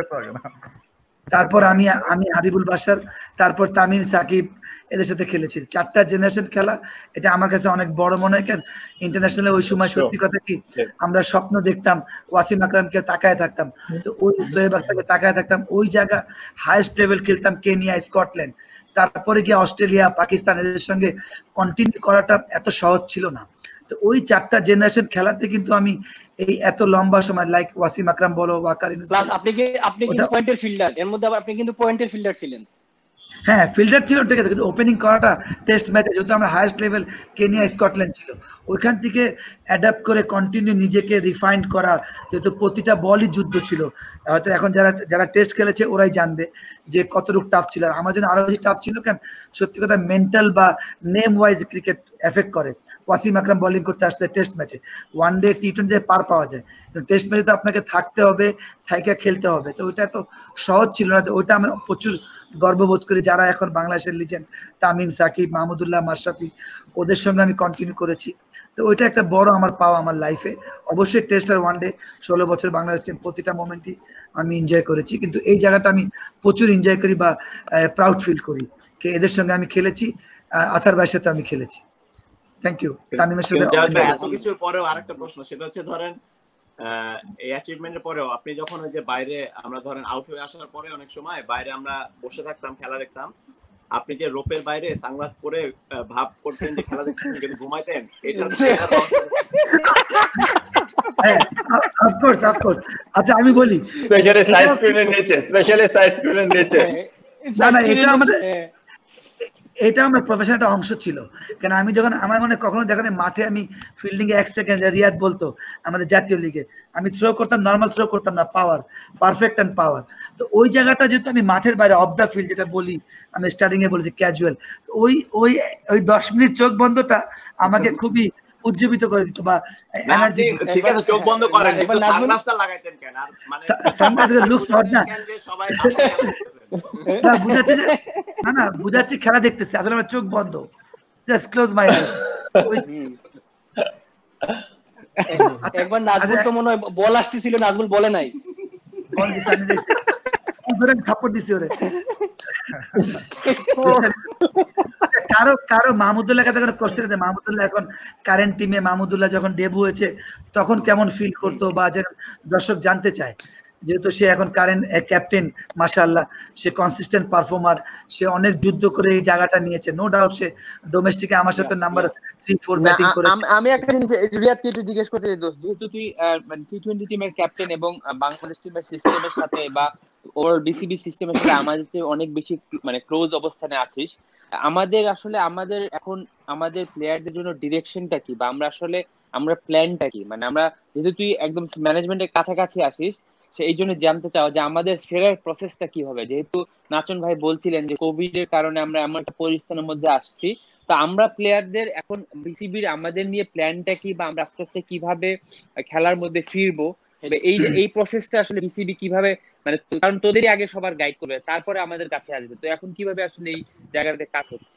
তারপর আমি আমি হাবিবুল বাশার, তারপর তামিম, সাকিব এদের সাথে খেলেছি। চারটা জেনারেশন খেলা, এটা আমার কাছে অনেক বড় মনে হয়। কেন ইন্টারন্যাশনালে ওই সময় সত্যি কথা কি আমরা স্বপ্ন দেখতাম, ওয়াসিম আকরামকে তাকায় থাকতাম, তো ওই জোয়েব আখতারকে তাকায় থাকতাম, ওই জায়গা হাইস্ট লেভেল খেলতাম, কেনিয়া, স্কটল্যান্ড, তারপরে গিয়ে অস্ট্রেলিয়া, পাকিস্তান, এদের সঙ্গে কন্টিনিউ করাটা এত সহজ ছিল না। তো ওই চারটা জেনারেশন খেলাতে কিন্তু আমি এই এত লম্বা সময় লাইক ওয়াসিম আকরাম বলো, ওয়াকার ইউনুস, প্লাস আপনি কি আপনি কিন্তু পয়েন্টের ফিল্ডার, এর মধ্যে আবার আপনি কিন্তু পয়েন্টের ফিল্ডার ছিলেন। হ্যাঁ ফিল্ডার ছিল ঠিক আছে, কিন্তু ওপেনিং করাটা টেস্ট ম্যাচে যেহেতু আমরা হাইয়েস্ট লেভেল কেনিয়া, স্কটল্যান্ড ছিল, ওইখান থেকে অ্যাডাপ্ট করে কন্টিনিউ নিজেকে রিফাইন্ড করা, যেহেতু প্রতিটা বলই যুদ্ধ ছিল। হয়তো এখন যারা যারা টেস্ট খেলেছে ওরাই জানবে যে কতটুকু টাফ ছিল। আর আমার জন্য আরো বেশি টাফ ছিল, কেন সত্যি কথা মেন্টাল বা নেম ওয়াইজ ক্রিকেট এফেক্ট করে। ওয়াসিম আকরাম বোলিং করতে আসতে টেস্ট ম্যাচে, ওয়ান ডে টি টোয়েন্টিতে পার পাওয়া যায়, কিন্তু টেস্ট ম্যাচে তো আপনাকে থাকতে হবে, থাইকা খেলতে হবে, তো ওইটা তো সহজ ছিল না। তো ওইটা আমি প্রচুর গর্ববোধ করি, যারা এখন বাংলাদেশের লিজেন্ড তামিম, সাকিব, মাহমুদুল্লাহ, মাশরাফি, ওদের সঙ্গে আমি কন্টিনিউ করেছি। তো ওইটা একটা বড় আমার পাওয়া আমার লাইফে। অবশ্যই টেস্ট আর ওয়ান ডে ষোলো বছর বাংলাদেশ টিম প্রতিটা মোমেন্টই আমি এনজয় করেছি, কিন্তু এই জায়গাটা আমি প্রচুর এনজয় করি বা প্রাউড ফিল করি যে এদের সঙ্গে আমি খেলেছি, আথার ভাইয়ের সাথে আমি খেলেছি। Thank you. তামিমের সাথে এত কিছুর পরেও আরেকটা প্রশ্ন, সেটা হচ্ছে ধরেন এই অ্যাচিভমেন্টের পরেও আপনি যখন ওই যে বাইরে আমরা ধরেন আউট হয়ে আসার পরে অনেক সময় বাইরে আমরা বসে থাকতাম, খেলা দেখতাম, আপনি যে রোপের বাইরে সানগ্লাস পরে ভাব করতেন যে খেলা দেখতেন কিন্তু ঘুমাইতেন, এটা অফকোর্স অফকোর্স। আচ্ছা আমি বলি স্পেশালি সাইড স্ক্রিনের নিচে, স্পেশালি সাইড স্ক্রিনের নিচে, না না এটা আমাদের এটা আমার প্রফেশন একটা অংশ ছিল। কেন আমি যখন আমার মনে কখনো দেখেন মাঠে আমি ফিল্ডিং এ এক সেকেন্ড রিয়াদ বলতো আমাদের জাতীয় লিগে আমি থ্রো করতাম, নর্মাল থ্রো করতাম না, পাওয়ার পারফেক্ট অ্যান্ড পাওয়ার। তো ওই জায়গাটা যেহেতু আমি মাঠের বাইরে অফ দ্য ফিল্ড যেটা বলি, আমি স্টার্টিং এ বলেছি ক্যাজুয়াল, ওই ওই ওই দশ মিনিট চোখ বন্ধটা আমাকে খুবই উজ্জীবিত করে দিত বা এনার্জি। ঠিক আছে, চোখ বন্ধ করেন, একটু সানগ্লাসটা লাগাইতেন কেন? আর মানে সানগ্লাস লুকস হট না, সবাই না বুঝাচ্ছি যে না না বুঝাচ্ছি খেলা দেখতেছি, আসলে আমার চোখ বন্ধ, জাস্ট ক্লোজ মাই আইজ। একবার নাজমুল তো মনে হয় বল আসতেছিল, নাজমুল বলে নাই, বল দিছে আমি দেখছি, ধরে থাপ্পড় দিছি ওরে। কারো কারো মাহমুদুল্লাহ কাছে কোনো কষ্ট নেই, মাহমুদুল্লাহ এখন কারেন্ট টিমে, মাহমুদুল্লাহ যখন ডেবু হয়েছে তখন কেমন ফিল করতো বা যেন দর্শক জানতে চায়, যেহেতু সে এখন কারেন্ট ক্যাপ্টেন, মাশাআল্লাহ সে কনসিস্টেন্ট পারফর্মার, সে অনেক যুদ্ধ করে এই জায়গাটা নিয়েছে, নো ডাউট সে ডোমেস্টিকে আমার সাথে নাম্বার থ্রি ফোর ব্যাটিং করে। আমি একটা জিনিস রিয়াদকে একটু জিজ্ঞেস করতে চাই দোস্ত, যেহেতু তুই মানে টি টোয়েন্টি টিমের ক্যাপ্টেন এবং বাংলাদেশ টিমের সিস্টেমের সাথে বা ওর বিসিবি সিস্টেমের সাথে আমাদের অনেক বেশি মানে ক্লোজ অবস্থানে আছিস, আমাদের আসলে আমাদের এখন আমাদের প্লেয়ারদের জন্য ডিরেকশনটা কি বা আমরা আসলে আমরা প্ল্যানটা কি, মানে আমরা যেহেতু তুই একদম ম্যানেজমেন্টের কাছাকাছি আসিস সেই জন্য জানতে চাও যে আমাদের ফেরার প্রসেসটা কি হবে, যেহেতু নাচন ভাই বলছিলেন যে কোভিড এর কারণে আমরা এমন একটা পরিস্থিতির মধ্যে আসছি, তো আমরা প্লেয়ারদের এখন বিসিবির আমাদের নিয়ে প্ল্যানটা কি বা আমরা আস্তে আস্তে কিভাবে খেলার মধ্যে ফিরবো, এই এই প্রসেসটা আসলে বিসিবি কিভাবে, মানে কারণ তোদেরই আগে সবার গাইড করবে তারপরে আমাদের কাছে আসবে, তো এখন কিভাবে আসলে এই জায়গাতে কাজ হচ্ছে?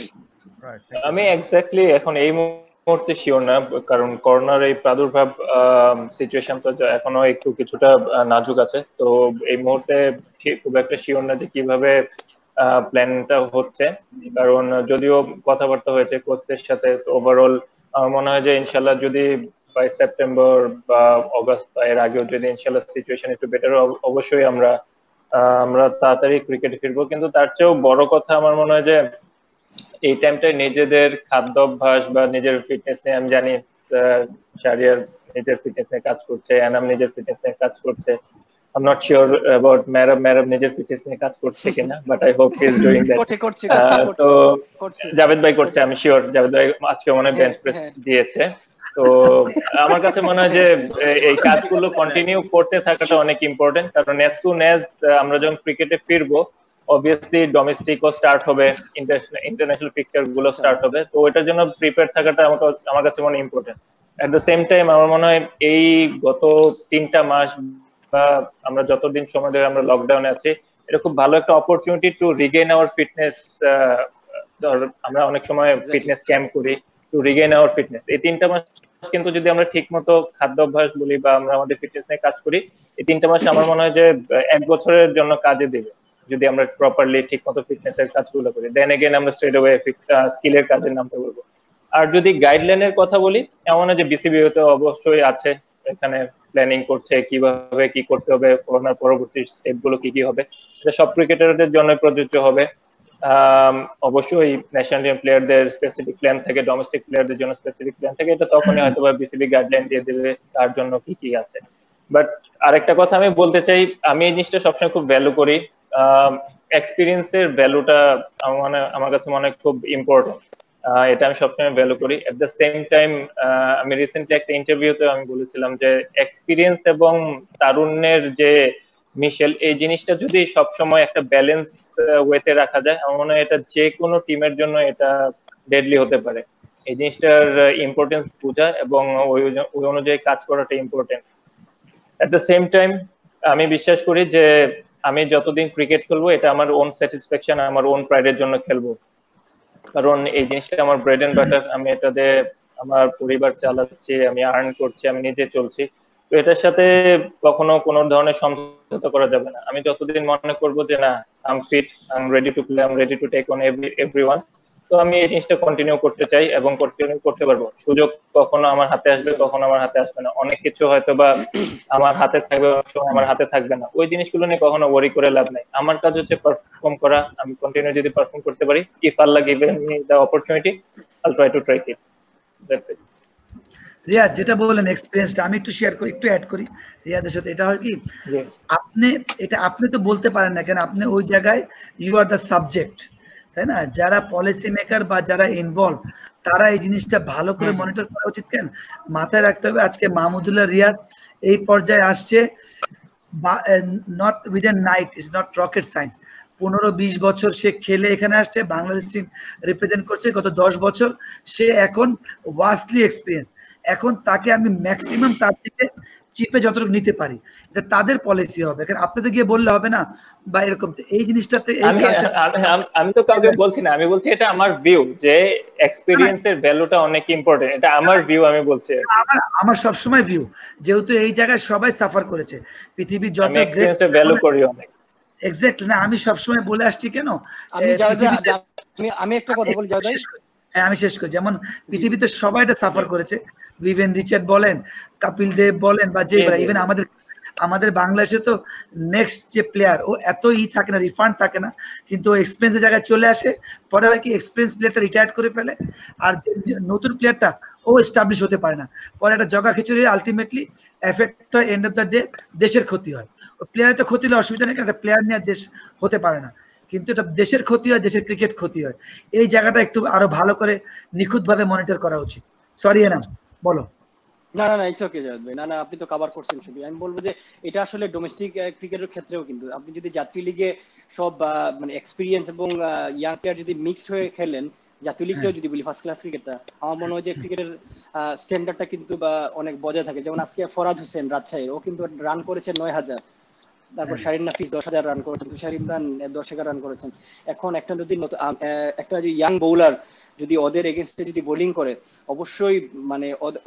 আমি এক্স্যাক্টলি এখন এই মুহূর্তে শিওর না, কারণ করোনার এই প্রাদুর্ভাব সিচুয়েশন তো এখনো একটু কিছুটা নাজুক আছে, তো এই মুহূর্তে খুব একটা শিওর না যে কিভাবে প্ল্যানটা হচ্ছে, কারণ যদিও কথাবার্তা হয়েছে কোচের সাথে, তো ওভারঅল আমার মনে হয় যে ইনশাল্লাহ যদি বাই সেপ্টেম্বর বা অগস্ট বা এর আগেও যদি ইনশাল্লাহ সিচুয়েশন একটু বেটার, অবশ্যই আমরা আমরা তাড়াতাড়ি ক্রিকেটে ফিরবো। কিন্তু তার চেয়েও বড় কথা আমার মনে হয় যে এই টাইমটায় নিজেদের খাদ্যাভ্যাস বা নিজের ফিটনেস নিয়ে, আমি জানি শাহরিয়ার নিজের ফিটনেস নিয়ে কাজ করছে, এনাম নিজের ফিটনেস নিয়ে কাজ করছে, I'm not sure about Merab Merab নিজের ফিটনেস নিয়ে কাজ করছে কিনা, but I hope he is doing that. তো জাভেদ ভাই করছে, আমি শিওর জাভেদ ভাই আজকে মনে হয় বেঞ্চ প্রেস দিয়েছে। তো আমার কাছে মনে হয় যে এই কাজগুলো কন্টিনিউ করতে থাকাটা অনেক ইম্পর্টেন্ট, কারণ as soon as আমরা যখন ক্রিকেটে ফিরবো অবভিয়াসলি ডোমেস্টিকও স্টার্ট হবে, ইন্টারন্যাশনাল পিকচার গুলো স্টার্ট হবে, তো ওইটার জন্য প্রিপেয়ার থাকাটা আমাকে আমার কাছে মনে important. At the same time আমার মনে হয় এই গত তিনটা মাস বা আমরা যতদিন সময় ধরে আমরা লকডাউনে আছি, এটা খুব ভালো একটা opportunity to regain our fitness. আমরা অনেক সময় ফিটনেস ক্যাম্প করি, টু রিগেইন আওয়ার ফিটনেস। এই তিনটা মাস কিন্তু যদি আমরা ঠিক মতো খাদ্যাভ্যাস বলি বা আমরা আমাদের ফিটনেস নিয়ে কাজ করি, এই তিনটা মাস আমার মনে হয় যে এক বছরের জন্য কাজে দেবে যদি আমরা প্রপারলি ঠিক মতো ফিটনেস এর কাজগুলো করি। দেন এগেইন আমরা স্ট্রেট অ্যাওয়ে স্কিলের কাজে নামতে পারবো। আর যদি গাইডলাইনের কথা বলি, এমন যে বিসিবি হতে অবশ্যই আছে, এখানে প্ল্যানিং করছে কিভাবে কি করতে হবে, করোনার পরবর্তী স্টেপ গুলো কি কি হবে, এটা সব ক্রিকেটারদের জন্য প্রযোজ্য হবে। অবশ্যই ন্যাশনাল টিম প্লেয়ারদের স্পেসিফিক প্ল্যান থাকে, ডোমেস্টিক প্লেয়ারদের জন্য স্পেসিফিক প্ল্যান থাকে, এটা তখনই হয়তো বা বিসিবি গাইডলাইন দিয়ে দেবে তার জন্য কি কি আছে। বাট আরেকটা কথা আমি বলতে চাই, আমি এই জিনিসটা সবসময় খুব ভ্যালু করি, এক্সপিরিয়েন্সের ভ্যালুটা মানে আমার কাছে মনে হয় খুব ইম্পর্টেন্ট, এটা আমি সবসময় ভ্যালু করি। এট দ্য সেম টাইম আমি রিসেন্টলি একটা ইন্টারভিউতে আমি বলেছিলাম যে এক্সপিরিয়েন্স এবং তারুণ্যের যে মিশেল, এই জিনিসটা যদি সবসময় একটা ব্যালেন্স ওয়েতে রাখা যায়, আমার মনে হয় এটা যে কোনো টিমের জন্য এটা ডেডলি হতে পারে। এই জিনিসটার ইম্পর্টেন্স বোঝা এবং ওই অনুযায়ী কাজ করাটা important. At the same time আমি বিশ্বাস করি যে আমি যতদিন ক্রিকেট খেলবো এটা আমার ওন স্যাটিসফ্যাকশন, আমার ওন প্রাইডের জন্য খেলবো, কারণ এই জিনিসটা আমার ব্রেড এন্ড বাটার, আমি এটাতে আমার পরিবার চালাচ্ছি, আমি আর্ন করছি, আমি নিজে চলছি, তো এটার সাথে কখনো কোনো ধরনের সমঝোতা করা যাবে না। আমি যতদিন মনে করবো যে না I am fit, I am ready to play, I am ready to take on every everyone, তো আমি এই জিনিসটা কন্টিনিউ করতে চাই এবং কন্টিনিউ করতে পারবো। সুযোগ কখনো আমার হাতে আসবে, কখনো আমার হাতে আসবে না, অনেক কিছু হয়তো বা আমার হাতে থাকবে, অনেক সময় আমার হাতে থাকবে না, ওই জিনিসগুলো নিয়ে কখনো ওয়ারি করে লাভ নাই। আমার কাজ হচ্ছে পারফর্ম করা, আমি কন্টিনিউ যদি পারফর্ম করতে পারি, if Allah given me the opportunity, I'll try to track it, that's it. Riyad যেটা বললেন এক্সপেরিয়েন্সটা আমি একটু শেয়ার করি, একটু অ্যাড করি রিয়াদের সাথে। এটা হয় কি, আপনি এটা আপনি তো বলতে পারেন না, কেন আপনি ওই জায়গায় ইউ আর দ্য সাবজেক্ট, তাই না? যারা পলিসি মেকার বা যারা ইনভলভ তারা এই জিনিসটা ভালো করে মনিটর করা উচিত। কেন মাথায় রাখতে হবে আজকে মাহমুদুল্লাহ রিয়াদ এই পর্যায়ে আসছে, not within night, is not rocket science. পনেরো বিশ বছর সে খেলে এখানে আসছে, বাংলাদেশ টিম রিপ্রেজেন্ট করছে গত দশ বছর। সে এখন ওয়াস্টলি এক্সপিরিয়েন্স, এখন তাকে আমি ম্যাক্সিমাম তার থেকে চিপে যতটুকু নিতে পারি, এটা তাদের পলিসি হবে। কারণ আপনাদের গিয়ে বললে হবে না বা এরকম। এই জিনিসটাতে আমি আমি তো কাউকে বলছি না, আমি বলছি এটা আমার ভিউ যে এক্সপেরিয়েন্সের ভ্যালুটা অনেক ইম্পর্টেন্ট, এটা আমার ভিউ, আমি বলছি আমার আমার সবসময় ভিউ, যেহেতু এই জায়গায় সবাই সাফার করেছে, পৃথিবীর যত এক্সপেরিয়েন্সের ভ্যালু করি অনেক। এক্স্যাক্টলি না, আমি সবসময় বলে আসছি কেন আমি আমি আমি একটা কথা বলি জাওয়াদ ভাই, হ্যাঁ আমি শেষ করি। যেমন পৃথিবীতে সবাই এটা সাফার করেছে, ভিভেন রিচার্ড বলেন, কপিল দেব বলেন বা যে ইভেন আমাদের আমাদের বাংলাদেশে তো নেক্সট যে প্লেয়ার ও এত ই থাকে না, রিফান্ড থাকে না, কিন্তু ও এক্সপিরিয়েন্সের জায়গায় চলে আসে, পরে হয় কি এক্সপিরিয়েন্স প্লেয়ারটা রিটায়ার করে ফেলে, আর নতুন প্লেয়ারটা ও এস্টাবলিশ হতে পারে না, পরে একটা জগা খিচুড়ি আলটিমেটলি এফেক্ট হয়, এন্ড অফ দ্য ডে দেশের ক্ষতি হয়। ও প্লেয়ারের তো ক্ষতি হলে অসুবিধা নেই, একটা প্লেয়ার নিয়ে দেশ হতে পারে না, কিন্তু এটা দেশের ক্ষতি হয়, দেশের ক্রিকেট ক্ষতি হয়। এই জায়গাটা একটু আরো ভালো করে নিখুঁত ভাবে মনিটর করা উচিত। সরি এনাম, বলো। না না না ইটস ওকে জাওয়াদ ভাই, না না আপনি তো কভার করছেন সবই। আমি বলবো যে এটা আসলে ডোমেস্টিক ক্রিকেটের ক্ষেত্রেও কিন্তু আপনি যদি জাতীয় লিগে সব মানে এক্সপিরিয়েন্স এবং ইয়াং প্লেয়ার যদি মিক্সড হয়ে খেলেন, জাতীয় লিগটাও যদি বলি ফার্স্ট ক্লাস ক্রিকেটটা, আমার মনে হয় যে ক্রিকেটের স্ট্যান্ডার্ডটা কিন্তু বা অনেক বজায় থাকে। যেমন আজকে ফরাদ হোসেন রাজশাহীর, ও কিন্তু রান করেছে নয় হাজার, তারপর শাহিন নাফিস দশ হাজার রান করেছেন, তুষার ইমরান দশ এগারো রান করেছেন। এখন একটা যদি একটা ইয়াং বোলার যদি ওদের এগেইনস্টে যদি বোলিং করে, অবশ্যই মানে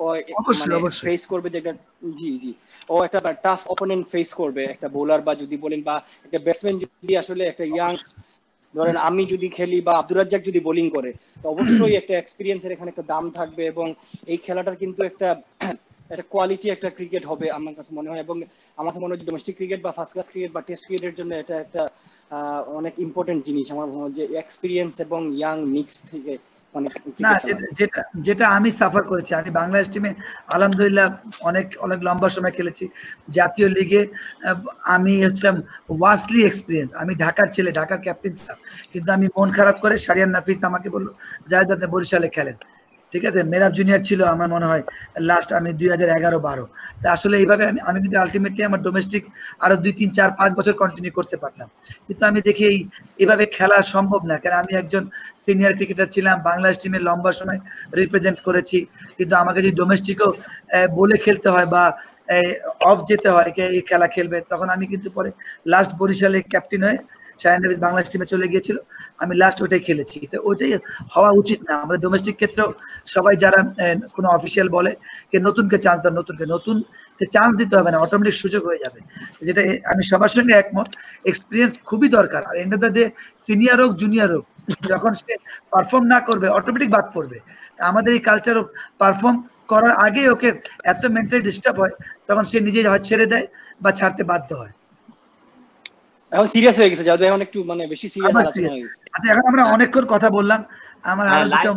ফেস করবে যে একটা জি জি ও একটা টাফ অপোনেন্ট ফেস করবে একটা বোলার, বা যদি বলেন বা একটা ব্যাটসম্যান যদি আসলে একটা ইয়াং, ধরেন আমি যদি খেলি বা আব্দুর রাজ্জাক যদি বোলিং করে, তো অবশ্যই একটা এক্সপিরিয়েন্সের এখানে একটা দাম থাকবে, এবং এই খেলাটার কিন্তু একটা একটা কোয়ালিটি একটা ক্রিকেট হবে আমার কাছে মনে হয়। এবং আমার কাছে মনে হয় ডোমেস্টিক ক্রিকেট বা ফার্স্ট ক্লাস ক্রিকেট বা টেস্ট ক্রিকেটের জন্য এটা একটা অনেক ইম্পর্টেন্ট জিনিস আমার মনে হয়, যে এক্সপিরিয়েন্স এবং ইয়াং মিক্স থেকে না। যেটা যেটা আমি সাফার করেছি, আমি বাংলাদেশ টিমে আলহামদুলিল্লাহ অনেক অনেক লম্বা সময় খেলেছি। জাতীয় লিগে আমি হচ্ছিলাম ওয়াস্টলি এক্সপিরিয়েন্স, আমি ঢাকার ছেলে, ঢাকার ক্যাপ্টেন ছিলাম, কিন্তু আমি মন খারাপ করে শারিয়ান নাফিস আমাকে বললো জায়েদ আপনি বরিশালে খেলেন, ঠিক আছে। মেরাব জুনিয়র ছিল আমার মনে হয় লাস্ট, আমি দুই হাজার এগারো বারো তা আসলে এইভাবে আমি আমি কিন্তু আলটিমেটলি আমার ডোমেস্টিক আরো দুই তিন চার পাঁচ বছর কন্টিনিউ করতে পারতাম, কিন্তু আমি দেখি এই এভাবে খেলা সম্ভব না। কারণ আমি একজন সিনিয়র ক্রিকেটার ছিলাম, বাংলাদেশ টিমে লম্বা সময় রিপ্রেজেন্ট করেছি, কিন্তু আমাকে যদি ডোমেস্টিকও বলে খেলতে হয় বা অফ যেতে হয় এই খেলা খেলবে, তখন আমি কিন্তু পরে লাস্ট বরিশালে ক্যাপ্টেন হয়ে শাহিন নাফিস বাংলাদেশ টিমে চলে গিয়েছিল, আমি লাস্ট ওইটাই খেলেছি। তো ওইটাই হওয়া উচিত না। আমাদের ডোমেস্টিক ক্ষেত্রেও সবাই যারা কোনো অফিসিয়াল বলে কে নতুনকে চান্স দাও, নতুনকে নতুনকে চান্স দিতে হবে না, অটোমেটিক সুযোগ হয়ে যাবে। যেটা আমি সবার সঙ্গে একমত, এক্সপিরিয়েন্স খুবই দরকার। আর end of the day senior হোক জুনিয়র হোক, যখন সে পারফর্ম না করবে অটোমেটিক বাদ পড়বে। আমাদের এই কালচার পারফর্ম করার আগে ওকে এত মেন্টালি ডিস্টার্ব হয়, তখন সে নিজেই হয় ছেড়ে দেয় বা ছাড়তে বাধ্য হয়। এখন সিরিয়াস হয়ে গেছে জাদু, এখন একটু মানে বেশি সিরিয়াস আলোচনা হয়ে গেছে। আচ্ছা এখন আমরা অনেকক্ষণ কথা বললাম, আমার আর কিছু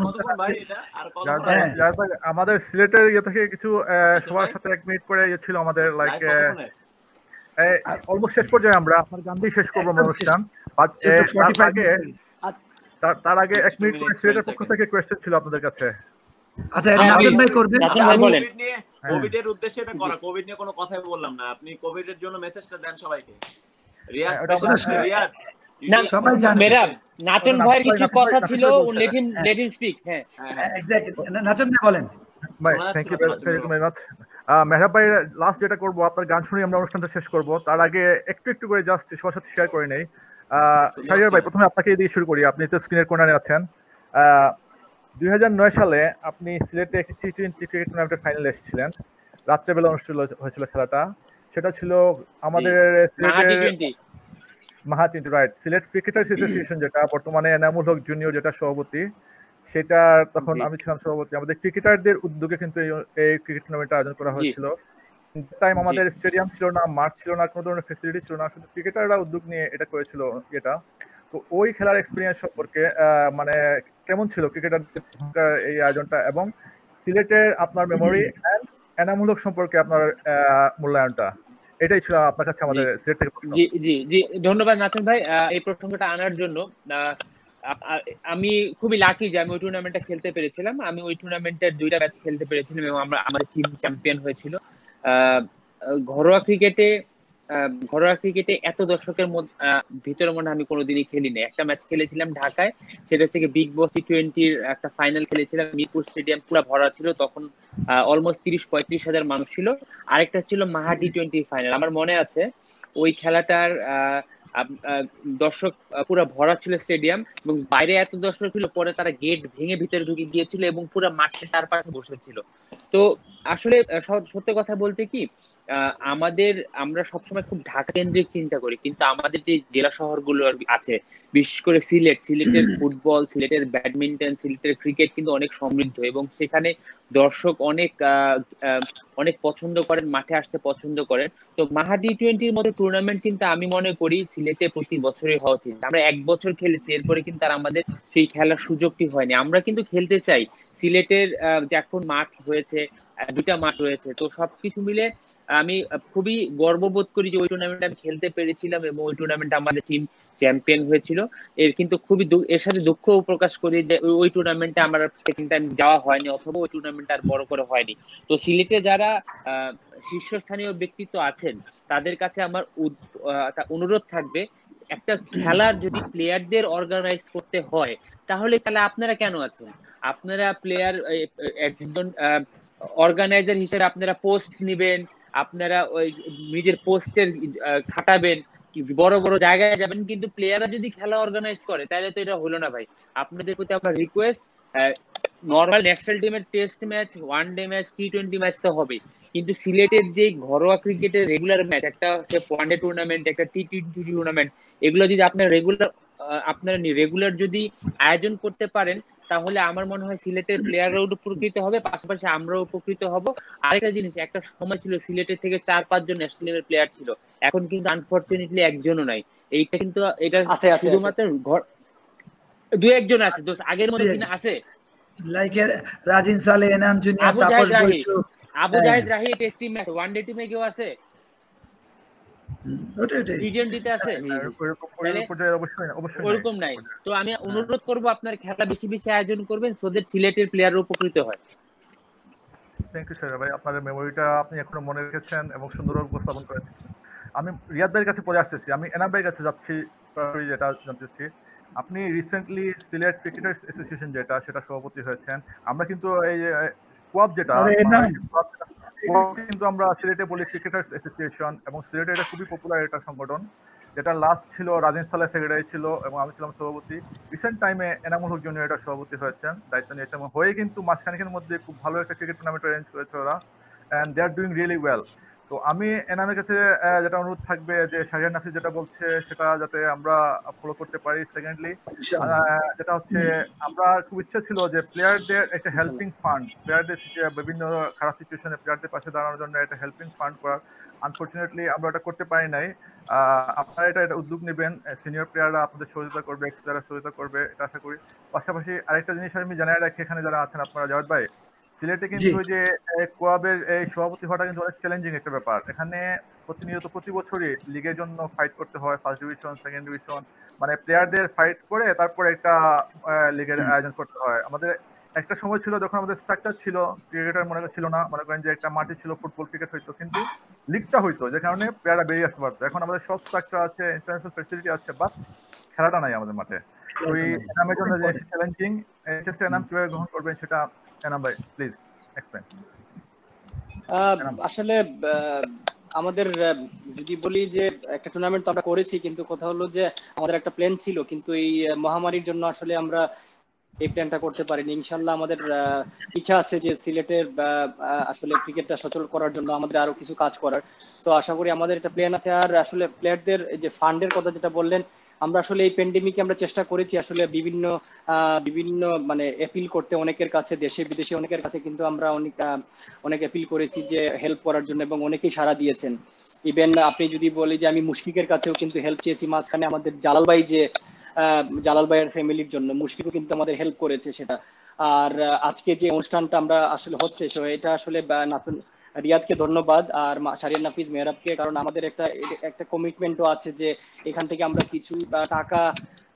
আমাদের সিলেটের ইয়ে থেকে কিছু সবার সাথে এক মিনিট করে ইয়ে ছিল আমাদের, লাইক অলমোস্ট শেষ পর্যায়ে আমরা আপনার গান দিয়ে শেষ করবো অনুষ্ঠান। তার আগে এক মিনিট করে সিলেটের পক্ষ থেকে কোয়েশ্চেন ছিল আপনাদের কাছে। আচ্ছা নাজন ভাই করবেন। কোভিড নিয়ে, কোভিড এর উদ্দেশ্যে এটা করা, কোভিড নিয়ে কোনো কথাই বললাম না, আপনি কোভিড এর জন্য মেসেজটা দেন সবাইকে। রিয়াদ রিয়াদ না সবাই জানেন মেরাব নাচন ভাইয়ের কিছু কথা ছিল, let him let him speak. হ্যাঁ এক্স্যাক্টলি নাচন ভাই বলেন। ভাই thank you very much. Mehrab ভাই লাস্ট যেটা করবো, আপনার গান শুনে আমরা অনুষ্ঠানটা শেষ করব, তার আগে একটু একটু করে জাস্ট সবার সাথে শেয়ার করে নেই। শাহরিয়ার ভাই প্রথমে আপনাকে দিয়ে শুরু করি, আপনি তো স্ক্রিনের কর্নারে আছেন। দুই হাজার নয় সালে আপনি সিলেটে টি টোয়েন্টি ক্রিকেট টুর্নামেন্টের ফাইনালে এসেছিলেন, রাত্রেবেলা অনুষ্ঠিত হয়েছিল খেলাটা, সেটা ছিল আমাদের মাহা twenty right Sylhet cricketers association, যেটা বর্তমানে এনামুল হক জুনিয়র যেটা সভাপতি, সেটা তখন আমি ছিলাম সভাপতি। আমাদের ক্রিকেটারদের উদ্যোগে কিন্তু এই ক্রিকেট টুর্নামেন্টটা আয়োজন করা হয়েছিল। টাইম আমাদের স্টেডিয়াম ছিল না, মাঠ ছিল না, কোনো ধরনের ফেসিলিটি ছিল না, শুধু ক্রিকেটাররা উদ্যোগ নিয়ে এটা করেছিল এটা। তো ওই খেলার এক্সপিরিয়েন্স সম্পর্কে মানে কেমন ছিল ক্রিকেটারদের এই আয়োজনটা, এবং সিলেটের আপনার মেমোরি এন্ড এনামুল হক সম্পর্কে আপনার মূল্যায়নটা, এটাই ছিল আপনার কাছে আমাদের সিলেট থেকে। জি জি জি ধন্যবাদ নাচন ভাই এই প্রসঙ্গটা আনার জন্য। আমি খুবই লাকি যে আমি ওই টুর্নামেন্টটা খেলতে পেরেছিলাম। আমি ওই টুর্নামেন্টের দুইটা ম্যাচ খেলতে পেরেছিলাম এবং আমরা আমাদের টিম চ্যাম্পিয়ন হয়েছিল। ঘরোয়া ক্রিকেটে ঘরোয়া ক্রিকেটে এত দর্শকের ভিতরে মনে আমি কোনোদিনই খেলিনি। একটা ম্যাচ খেলেছিলাম ঢাকায়, সেটা থেকে বিগ বস টি টোয়েন্টির একটা ফাইনাল খেলেছিলাম। মিরপুর স্টেডিয়াম পুরো ভরা ছিল, তখন অলমোস্ট তিরিশ পঁয়ত্রিশ হাজার মানুষ ছিল। আরেকটা ছিল মাহা টি টোয়েন্টি ফাইনাল, আমার মনে আছে ওই খেলাটার আহ দর্শক পুরো ভরা ছিল স্টেডিয়াম, এবং বাইরে এত দর্শক ছিল, পরে তারা গেট ভেঙে ভিতরে ঢুকে গিয়েছিল এবং পুরো মাঠের চারপাশে বসেছিল। তো আসলে সত্য কথা বলতে কি, আমাদের আমরা সবসময় খুব ঢাকা কেন্দ্রিক চিন্তা করি, কিন্তু আমাদের যে জেলা শহরগুলো আছে, বিশেষ করে সিলেট, সিলেটের ফুটবল, সিলেটের ব্যাডমিন্টন, সিলেটের ক্রিকেট কিন্তু অনেক সমৃদ্ধ এবং সেখানে দর্শক অনেক অনেক পছন্দ করেন, মাঠে আসতে পছন্দ করেন। তো মাহা টি টোয়েন্টির মতো টুর্নামেন্ট কিন্তু আমি মনে করি সিলেটে প্রতি বছরই হওয়া উচিত। আমরা এক বছর খেলেছি, এরপরে কিন্তু আর আমাদের সেই খেলার সুযোগটি হয়নি। আমরা কিন্তু খেলতে চাই। সিলেটের যে এখন মাঠ হয়েছে, দুটা মাঠ রয়েছে, তো সবকিছু মিলে আমি খুবই গর্ববোধ করি যে ওই টুর্নামেন্ট আমি খেলতে পেরেছিলাম এবং ওই টুর্নামেন্টে আমাদের টিম চ্যাম্পিয়ন হয়েছিল। এর কিন্তু খুবই এর সাথে দুঃখও প্রকাশ করি যে ওই টুর্নামেন্টে আমার সেকেন্ড টাইম যাওয়া হয়নি, অথবা ওই টুর্নামেন্ট আর বড় করে হয়নি। তো সিলেটে যারা আহ শীর্ষস্থানীয় ব্যক্তিত্ব আছেন তাদের কাছে আমার অনুরোধ থাকবে, একটা খেলার যদি প্লেয়ারদের অর্গানাইজ করতে হয় তাহলে তাহলে আপনারা কেন আছেন? আপনারা প্লেয়ার একজন অর্গানাইজার হিসেবে আপনারা পোস্ট নিবেন, আপনারা ওই নিজের পোস্টের খাটাবেন, বড় বড় জায়গায় যাবেন, কিন্তু প্লেয়াররা যদি খেলা অর্গানাইজ করে তাহলে তো এটা হলো না ভাই। আপনাদের প্রতি আপনার রিকোয়েস্ট, নর্মাল ন্যাশনাল টিমের test match, one day match, T twenty match তো হবে, কিন্তু সিলেটের যে ঘরোয়া ক্রিকেটের রেগুলার ম্যাচ, একটা ওয়ান ডে টুর্নামেন্ট, একটা টি টোয়েন্টি টুর্নামেন্ট, এগুলো যদি আপনারা রেগুলার আপনারা রেগুলার যদি আয়োজন করতে পারেন তাহলে আমার মনে হয় সিলেটের প্লেয়াররাও উপকৃত হবে, পাশাপাশি আমরাও উপকৃত হব। আরেকটা জিনিস, একটা সময় ছিল সিলেটের থেকে চার পাঁচজন ন্যাশনাল টিমের প্লেয়ার ছিল, এখন কিন্তু আনফরচুনেটলি একজনও নাই। এইটা কিন্তু এটা শুধুমাত্র ঘর দুই একজন আছে, দোস্ত আগের মতো কিনা আছে, like Rajin Saleh, Enam junior, Abu Jayed Rahi, Abu Jayed Rahi test team আছে, ওয়ান ডে টিমে কেউ আছে, টি-টোয়েন্টিতে আছে, ওরকম নাই। তো আমি অনুরোধ করব আপনার খেলা বেশি বেশি আয়োজন করবেন, সো দ্যাট সিলেটের প্লেয়াররা উপকৃত হয়। থ্যাংক ইউ স্যার ভাই, আপনার মেমোরিটা আপনি এখনো মনে রেখেছেন এবং সুন্দরভাবে উপস্থাপন করেছেন। আমি রিয়াদ ভাইয়ের কাছে পরে আসতেছি, আমি এনাম ভাইয়ের কাছে যাচ্ছি, যেটা জানতেছি আপনি রিসেন্টলি সিলেট ক্রিকেটার্স অ্যাসোসিয়েশন যেটা সেটা সভাপতি হয়েছেন। আমরা কিন্তু এই কোয়াব যেটা কিন্তু আমরা সিলেটে বলি ক্রিকেটার্স অ্যাসোসিয়েশন, এবং সিলেটে এটা খুবই পপুলার একটা সংগঠন, যেটা লাস্ট ছিল রাজিন সালেহ সেক্রেটারি ছিল এবং আমি ছিলাম সভাপতি। রিসেন্ট টাইমে এনামুল হক জুনিয়র এটা সভাপতি হয়েছেন, দায়িত্ব নিয়েছেন, হয়ে কিন্তু মাঝখানের মধ্যে খুব ভালো একটা ক্রিকেট টুর্নামেন্ট অ্যারেঞ্জ করেছে ওরা, and they are doing really well. তো আমি এনামের কাছে যেটা অনুরোধ থাকবে যে শাহরিয়ার নাফিস যেটা বলছে সেটা যাতে আমরা ফলো করতে পারি। সেকেন্ডলি যেটা হচ্ছে আমরা খুব ইচ্ছা ছিল যে প্লেয়ারদের একটা হেল্পিং ফান্ড, প্লেয়ারদের বিভিন্ন খারাপ সিচুয়েশনে প্লেয়ারদের পাশে দাঁড়ানোর জন্য একটা হেল্পিং ফান্ড করার, আনফরচুনেটলি আমরা এটা করতে পারি নাই। আপনারা এটা এটা উদ্যোগ নেবেন, সিনিয়র প্লেয়াররা আপনাদের সহযোগিতা করবে, এক্স প্লেয়াররা সহযোগিতা করবে, এটা আশা করি। পাশাপাশি আরেকটা জিনিস আমি জানাই রাখি, এখানে যারা আছেন আপনারা, জাওয়াদ ভাই, সিলেটে কিন্তু ওই যে কোয়াবের এই সভাপতি হওয়াটা কিন্তু অনেক চ্যালেঞ্জিং একটা ব্যাপার। এখানে প্রতিনিয়ত প্রতি বছরই লিগের জন্য ফাইট করতে হয়, ফার্স্ট ডিভিশন, সেকেন্ড ডিভিশন, মানে প্লেয়ারদের ফাইট করে তারপরে একটা লিগের আয়োজন করতে হয়। আমাদের একটা সময় ছিল যখন আমাদের স্ট্রাকচার ছিল, ক্রিকেটার মনে ছিল না, মনে করেন যে একটা মাটি ছিল, ফুটবল ক্রিকেট হইতো, কিন্তু লিগটা হইতো, যে কারণে প্লেয়াররা বেরিয়ে আসতে পারতো। এখন আমাদের সব স্ট্রাকচার আছে, ইন্টারন্যাশনাল ফ্যাসিলিটি আছে, বাট খেলাটা নাই আমাদের মাঠে। ওই এনামের জন্য যে চ্যালেঞ্জিং, চেষ্টা এনাম কিভাবে গ্রহণ করবেন সেটা এনাম ভাই প্লিজ এক্সপ্লেইন। আসলে আমাদের যদি বলি যে একটা টুর্নামেন্ট তো আমরা করেছি, কিন্তু কথা হলো যে আমাদের একটা প্ল্যান ছিল, কিন্তু এই মহামারীর জন্য আসলে আমরা এই প্ল্যানটা করতে পারিনি। ইনশাল্লাহ আমাদের ইচ্ছা আছে যে সিলেটের আসলে ক্রিকেটটা সচল করার জন্য আমাদের আরো কিছু কাজ করার। তো আশা করি আমাদের একটা প্ল্যান আছে। আর আসলে প্লেয়ারদের যে ফান্ডের কথা যেটা বললেন, আমরা আসলে এই প্যান্ডেমিকে আমরা চেষ্টা করেছি আসলে বিভিন্ন বিভিন্ন মানে অ্যাপিল করতে অনেকের কাছে, দেশে বিদেশে অনেকের কাছে, কিন্তু আমরা অনেক অনেক অ্যাপিল করেছি যে হেল্প করার জন্য, এবং অনেকেই সাড়া দিয়েছেন। ইভেন আপনি যদি বলি যে আমি মুশফিকের কাছেও কিন্তু হেল্প চেয়েছি, মাঝখানে আমাদের জালাল ভাই যে জালাল ভাইয়ের ফ্যামিলির জন্য মুশফিকও কিন্তু আমাদের হেল্প করেছে সেটা। আর আজকে যে অনুষ্ঠানটা আমরা আসলে হচ্ছে এটা আসলে নাতুন রিয়াদকে ধন্যবাদ, আর শাহরিয়ার নাফিস, মেহরাবকে, কারণ আমাদের একটা একটা কমিটমেন্টও আছে যে এখান থেকে আমরা কিছু টাকা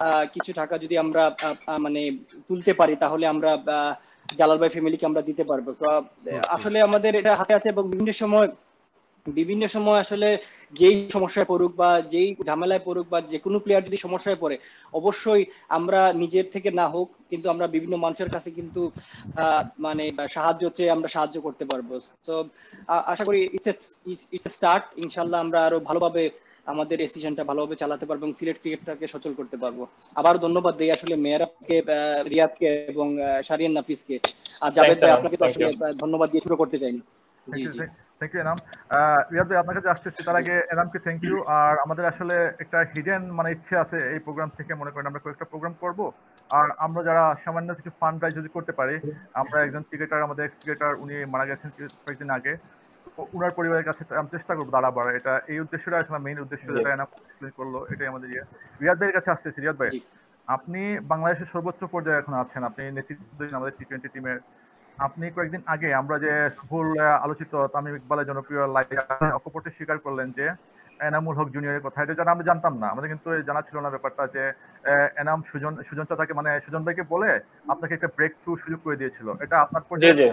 কিছু টাকা যদি আমরা মানে তুলতে পারি তাহলে আমরা জালাল ভাই ফ্যামিলিকে আমরা দিতে পারবো। তো আসলে আমাদের এটা হাতে আছে এবং বিভিন্ন সময় বিভিন্ন সময় আসলে যেই সমস্যায় পড়ুক বা যেই ঝামেলায় পড়ুক বা যে কোনো প্লেয়ার যদি সমস্যায় পড়ে অবশ্যই আমরা নিজের থেকে না হোক কিন্তু আমরা বিভিন্ন মানুষের কাছে কিন্তু মানে সাহায্য চেয়ে আমরা সাহায্য করতে পারবো। তো আশা করি ইটস ইটস এ স্টার্ট। ইনশাল্লাহ আমরা আরো ভালোভাবে আমাদের এই সিজনটা ভালোভাবে চালাতে পারবো এবং সিলেট ক্রিকেটটাকে সচল করতে পারবো। আবার ধন্যবাদ দেই আসলে মেহরাবকে, রিয়াদকে এবং শারিয়ান নাফিসকে। আর জাভেদ ভাই আপনাকে তো আসলে ধন্যবাদ দিয়ে শুরু করতে চাইনি। জি জি থ্যাংক ইউ এনাম। রিয়াদ ভাই আপনার কাছে আসতেছি, তার আগে এনামকে থ্যাংক ইউ। আর আমাদের আসলে একটা হিডেন মানে ইচ্ছে আছে এই প্রোগ্রাম থেকে, মনে করেন আমরা কয়েকটা প্রোগ্রাম করব আর আমরা যারা সামান্য কিছু ফান্ড রাইজ যদি করতে পারি। আমরা একজন ক্রিকেটার, আমাদের এক্স ক্রিকেটার, উনি মারা গেছেন কয়েকদিন আগে, উনার পরিবারের কাছে আমি চেষ্টা করবো দাঁড়াবার। এটা এই উদ্দেশ্যটা আসলে মেইন উদ্দেশ্য যেটা এনাম করলো, এটাই আমাদের ইয়ে। রিয়াদ ভাইয়ের কাছে আসতেছি। রিয়াদ ভাই, আপনি বাংলাদেশের সর্বোচ্চ পর্যায়ে এখন আছেন, আপনি নেতৃত্ব দিন আমাদের টি টোয়েন্টি টিমের। আপনি কয়েকদিন আগে আমরা যে ভুল আলোচিত তামিম ইকবালের জনপ্রিয় অকপটে স্বীকার করলেন যে এনামুল হক জুনিয়রের কথা, এটা যারা আমরা জানতাম না, আমাদের কিন্তু জানা ছিল না ব্যাপারটা যে এনাম সুজন সুজন চাচাকে মানে সুজন ভাইকে বলে আপনাকে একটা ব্রেক থ্রু সুযোগ করে দিয়েছিল। এটা আপনার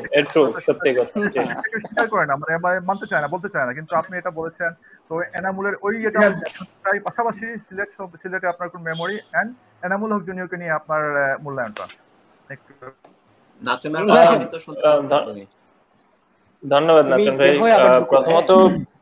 স্বীকার করে না, মানে মানতে চায় না, বলতে চায় না, কিন্তু আপনি এটা বলেছেন। তো এনামুলের ওই এটা পাশাপাশি সিলেট সিলেটে আপনার কোন মেমোরি এন্ড এনামুল হক জুনিয়রকে নিয়ে আপনার মূল্যায়নটা একটু। ধন্যবাদ নাচন ভাই। প্রথমত